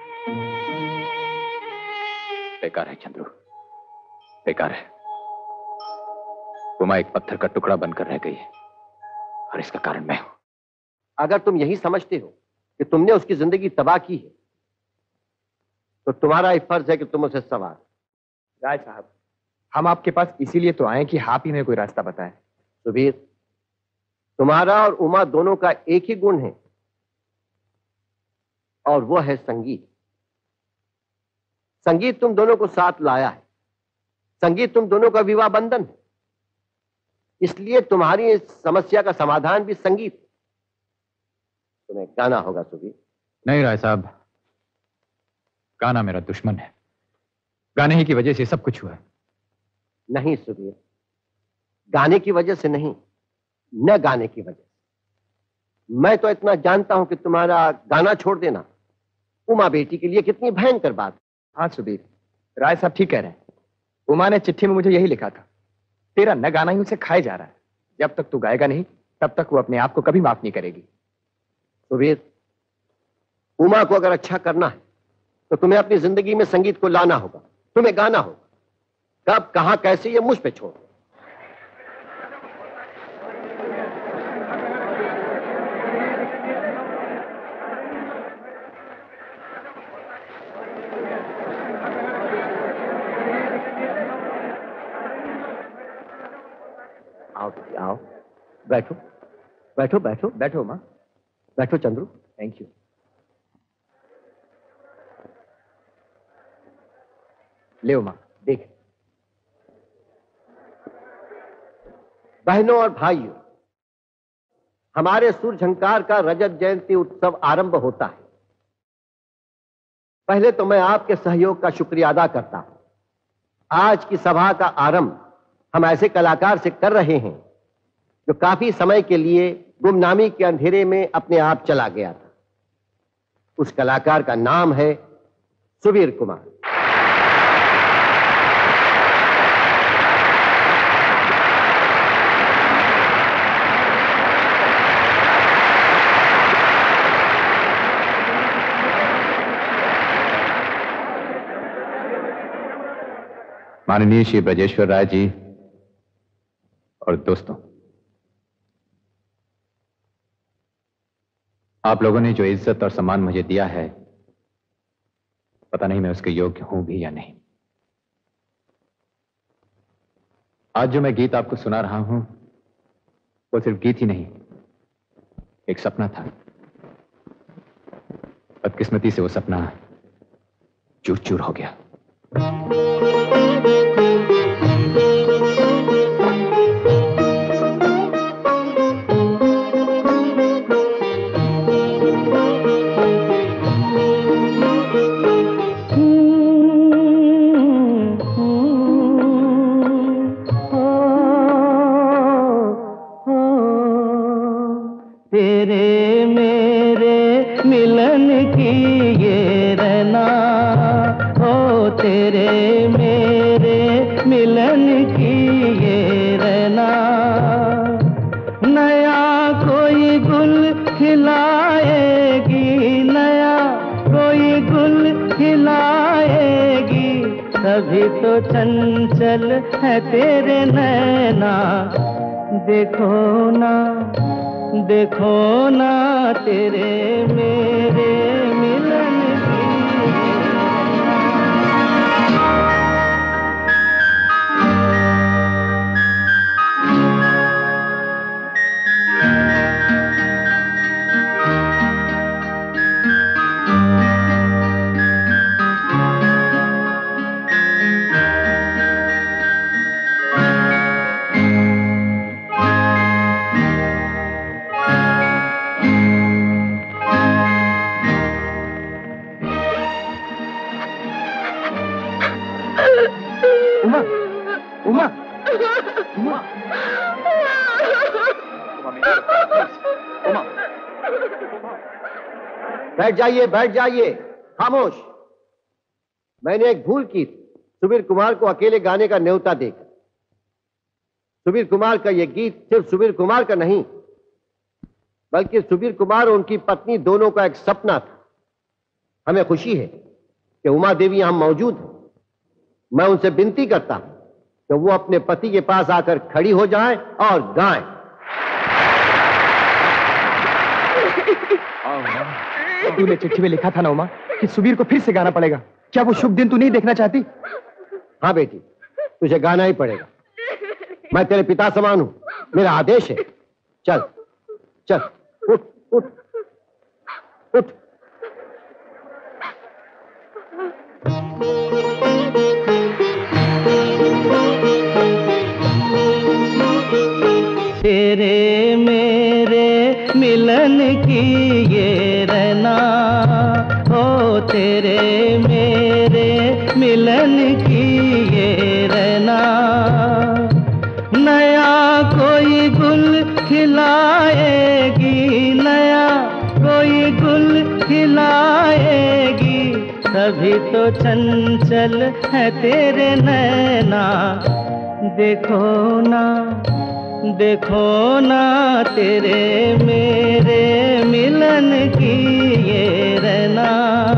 [SPEAKER 5] बेकार है चंद्रू, बेकार है। उमा एक पत्थर का टुकड़ा बनकर रह गई है, और इसका कारण मैं हूं।
[SPEAKER 11] अगर तुम यही समझते हो कि तुमने उसकी जिंदगी तबाह की है, तो तुम्हारा ही फर्ज है कि तुम उसे संवार।
[SPEAKER 3] राय साहब, हम आपके पास इसीलिए तो आए कि आप ही में कोई रास्ता बताएं।
[SPEAKER 11] सुबीर, तुम्हारा और उमा दोनों का एक ही गुण है, और वो है संगीत। संगीत तुम दोनों को साथ लाया है। संगीत तुम दोनों का विवाह बंधन है। इसलिए तुम्हारी इस समस्या का समाधान भी संगीत है। तुम्हें गाना होगा सुबीर।
[SPEAKER 5] नहीं राय साहब, गाना मेरा दुश्मन है। गाने ही की वजह से सब कुछ हुआ है।
[SPEAKER 3] नहीं सुबीर, गाने की वजह से नहीं, न गाने की वजह से। मैं तो इतना जानता हूं कि तुम्हारा गाना छोड़ देना उमा बेटी के लिए कितनी भयंकर बात।
[SPEAKER 11] हाँ सुबीर, राय साहब ठीक कह रहे हैं। उमा ने चिट्ठी में मुझे यही लिखा था, तेरा न गाना ही उसे खाए जा रहा है। जब तक तू गाएगा नहीं तब तक वो अपने आप को कभी माफ नहीं करेगी।
[SPEAKER 3] सुबीर, उमा को अगर अच्छा करना है तो तुम्हें अपनी जिंदगी में संगीत को लाना होगा, तुम्हें गाना होगा। कब, कहां, कैसे, ये मुझ पे छोड़। आओ आओ, बैठो बैठो बैठो
[SPEAKER 11] बैठो माँ,
[SPEAKER 3] बैठो चंद्रू।
[SPEAKER 11] Thank you. ले माँ,
[SPEAKER 3] देख। बहनों और भाइयों, हमारे सूरझंकार का रजत जयंती उत्सव आरंभ होता है। पहले तो मैं आपके सहयोग का शुक्रिया अदा करता हूं। आज की सभा का आरंभ हम ऐसे कलाकार से कर रहे हैं जो काफी समय के लिए गुमनामी के अंधेरे में अपने आप चला गया था। उस कलाकार का नाम है सुबीर कुमार।
[SPEAKER 5] माननीय श्री ब्रजेश्वर राय जी और दोस्तों, आप लोगों ने जो इज्जत और सम्मान मुझे दिया है, पता नहीं मैं उसके योग्य हूं भी या नहीं। आज जो मैं गीत आपको सुना रहा हूं वो सिर्फ गीत ही नहीं, एक सपना था। बदकिस्मती से वो सपना चूर चूर हो गया।
[SPEAKER 12] तेरे मेरे मिलन की ये रहना, ओ तेरे मेरे मिलन की ये रहना। नया कोई गुल खिलाएगी, नया कोई गुल खिलाएगी, तभी तो चंचल है तेरे नैना। देखो ना, देखो ना तेरे मेरे मिलन की।
[SPEAKER 11] उमा, उमा, उमा, उमा,
[SPEAKER 3] बैठ जाइए, बैठ जाइए, खामोश। मैंने एक भूल की, सुबीर कुमार को अकेले गाने का न्योता देकर। सुबीर कुमार का यह गीत सिर्फ सुबीर कुमार का नहीं, बल्कि सुबीर कुमार और उनकी पत्नी दोनों का एक सपना था। हमें खुशी है कि उमा देवी यहां मौजूद है। मैं उनसे विनती करता हूं कि वो अपने पति के पास आकर खड़ी हो जाएं और गाएं।
[SPEAKER 11] तूने चिट्ठी में लिखा था ना उमा कि सुबीर को फिर से गाना पड़ेगा। क्या वो शुभ दिन तू नहीं देखना चाहती?
[SPEAKER 3] हाँ बेटी, तुझे गाना ही पड़ेगा। मैं तेरे पिता समान हूं, मेरा आदेश है। चल चल, उठ उठ उठ।
[SPEAKER 12] तेरे मेरे मिलन की ये रहना, ओ तेरे मेरे मिलन की तभी तो चंचल है तेरे नैना। देखो ना, देखो ना तेरे मेरे मिलन की ये रहना।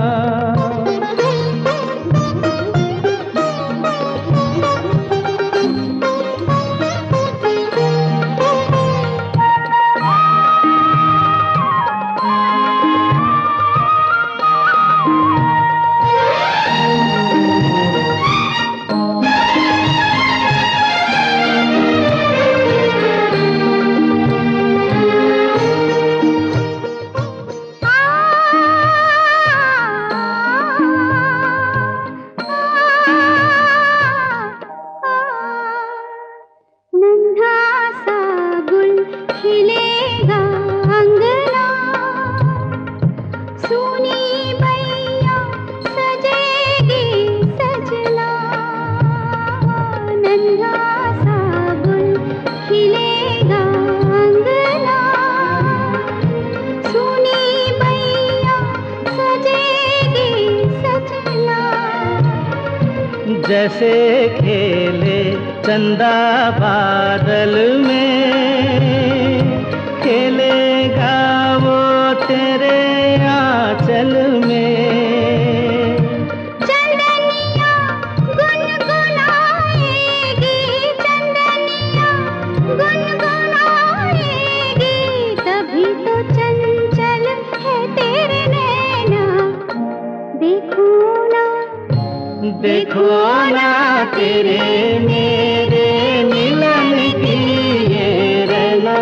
[SPEAKER 12] जैसे खेले चंदा बादल में, खेलेगा वो तेरे आंचल में।
[SPEAKER 9] चंदनिया गुनगुनाएगी, चंदनिया गुनगुनाएगी, तभी तो चंचल है तेरे नैना। देखो ना, देखो ना तेरे मेरे मिलन की ये रहना।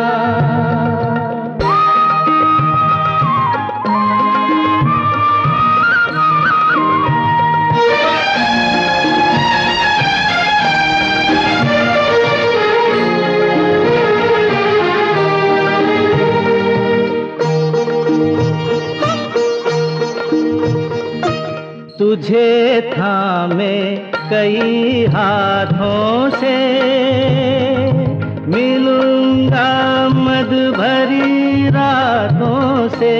[SPEAKER 12] तुझे थामे कई हाथों से, मिलूंगा मद भरी रातों से।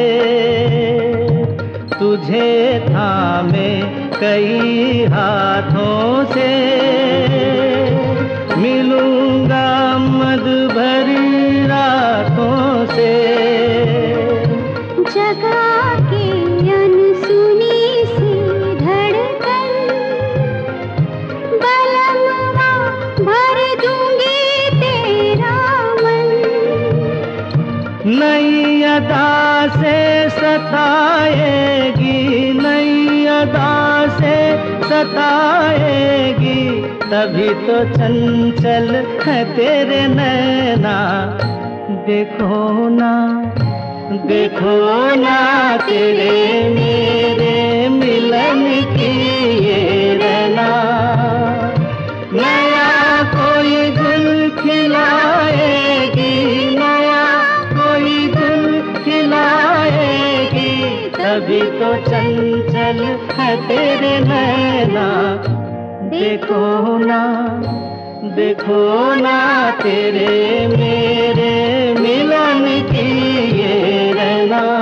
[SPEAKER 12] तुझे थामे कई हाथों से, मिलूंगा मद भरी रातों से।
[SPEAKER 9] जगा के अनसुनी सी धड़कन, बलमवा भर दूंगी तेरा मन।
[SPEAKER 12] नई अदा से सताएगी, नई अदा से सताएगी, तभी तो चंचल है तेरे नैना। देखो ना, देखो ना तेरे मेरे मिलन की ये रहना। नया कोई गुल खिलाएगी, नया कोई गुल खिलाएगी, तभी तो चंचल है तेरे नैना। देखो ना, देखो ना तेरे मेरे मिलन की ये रहना।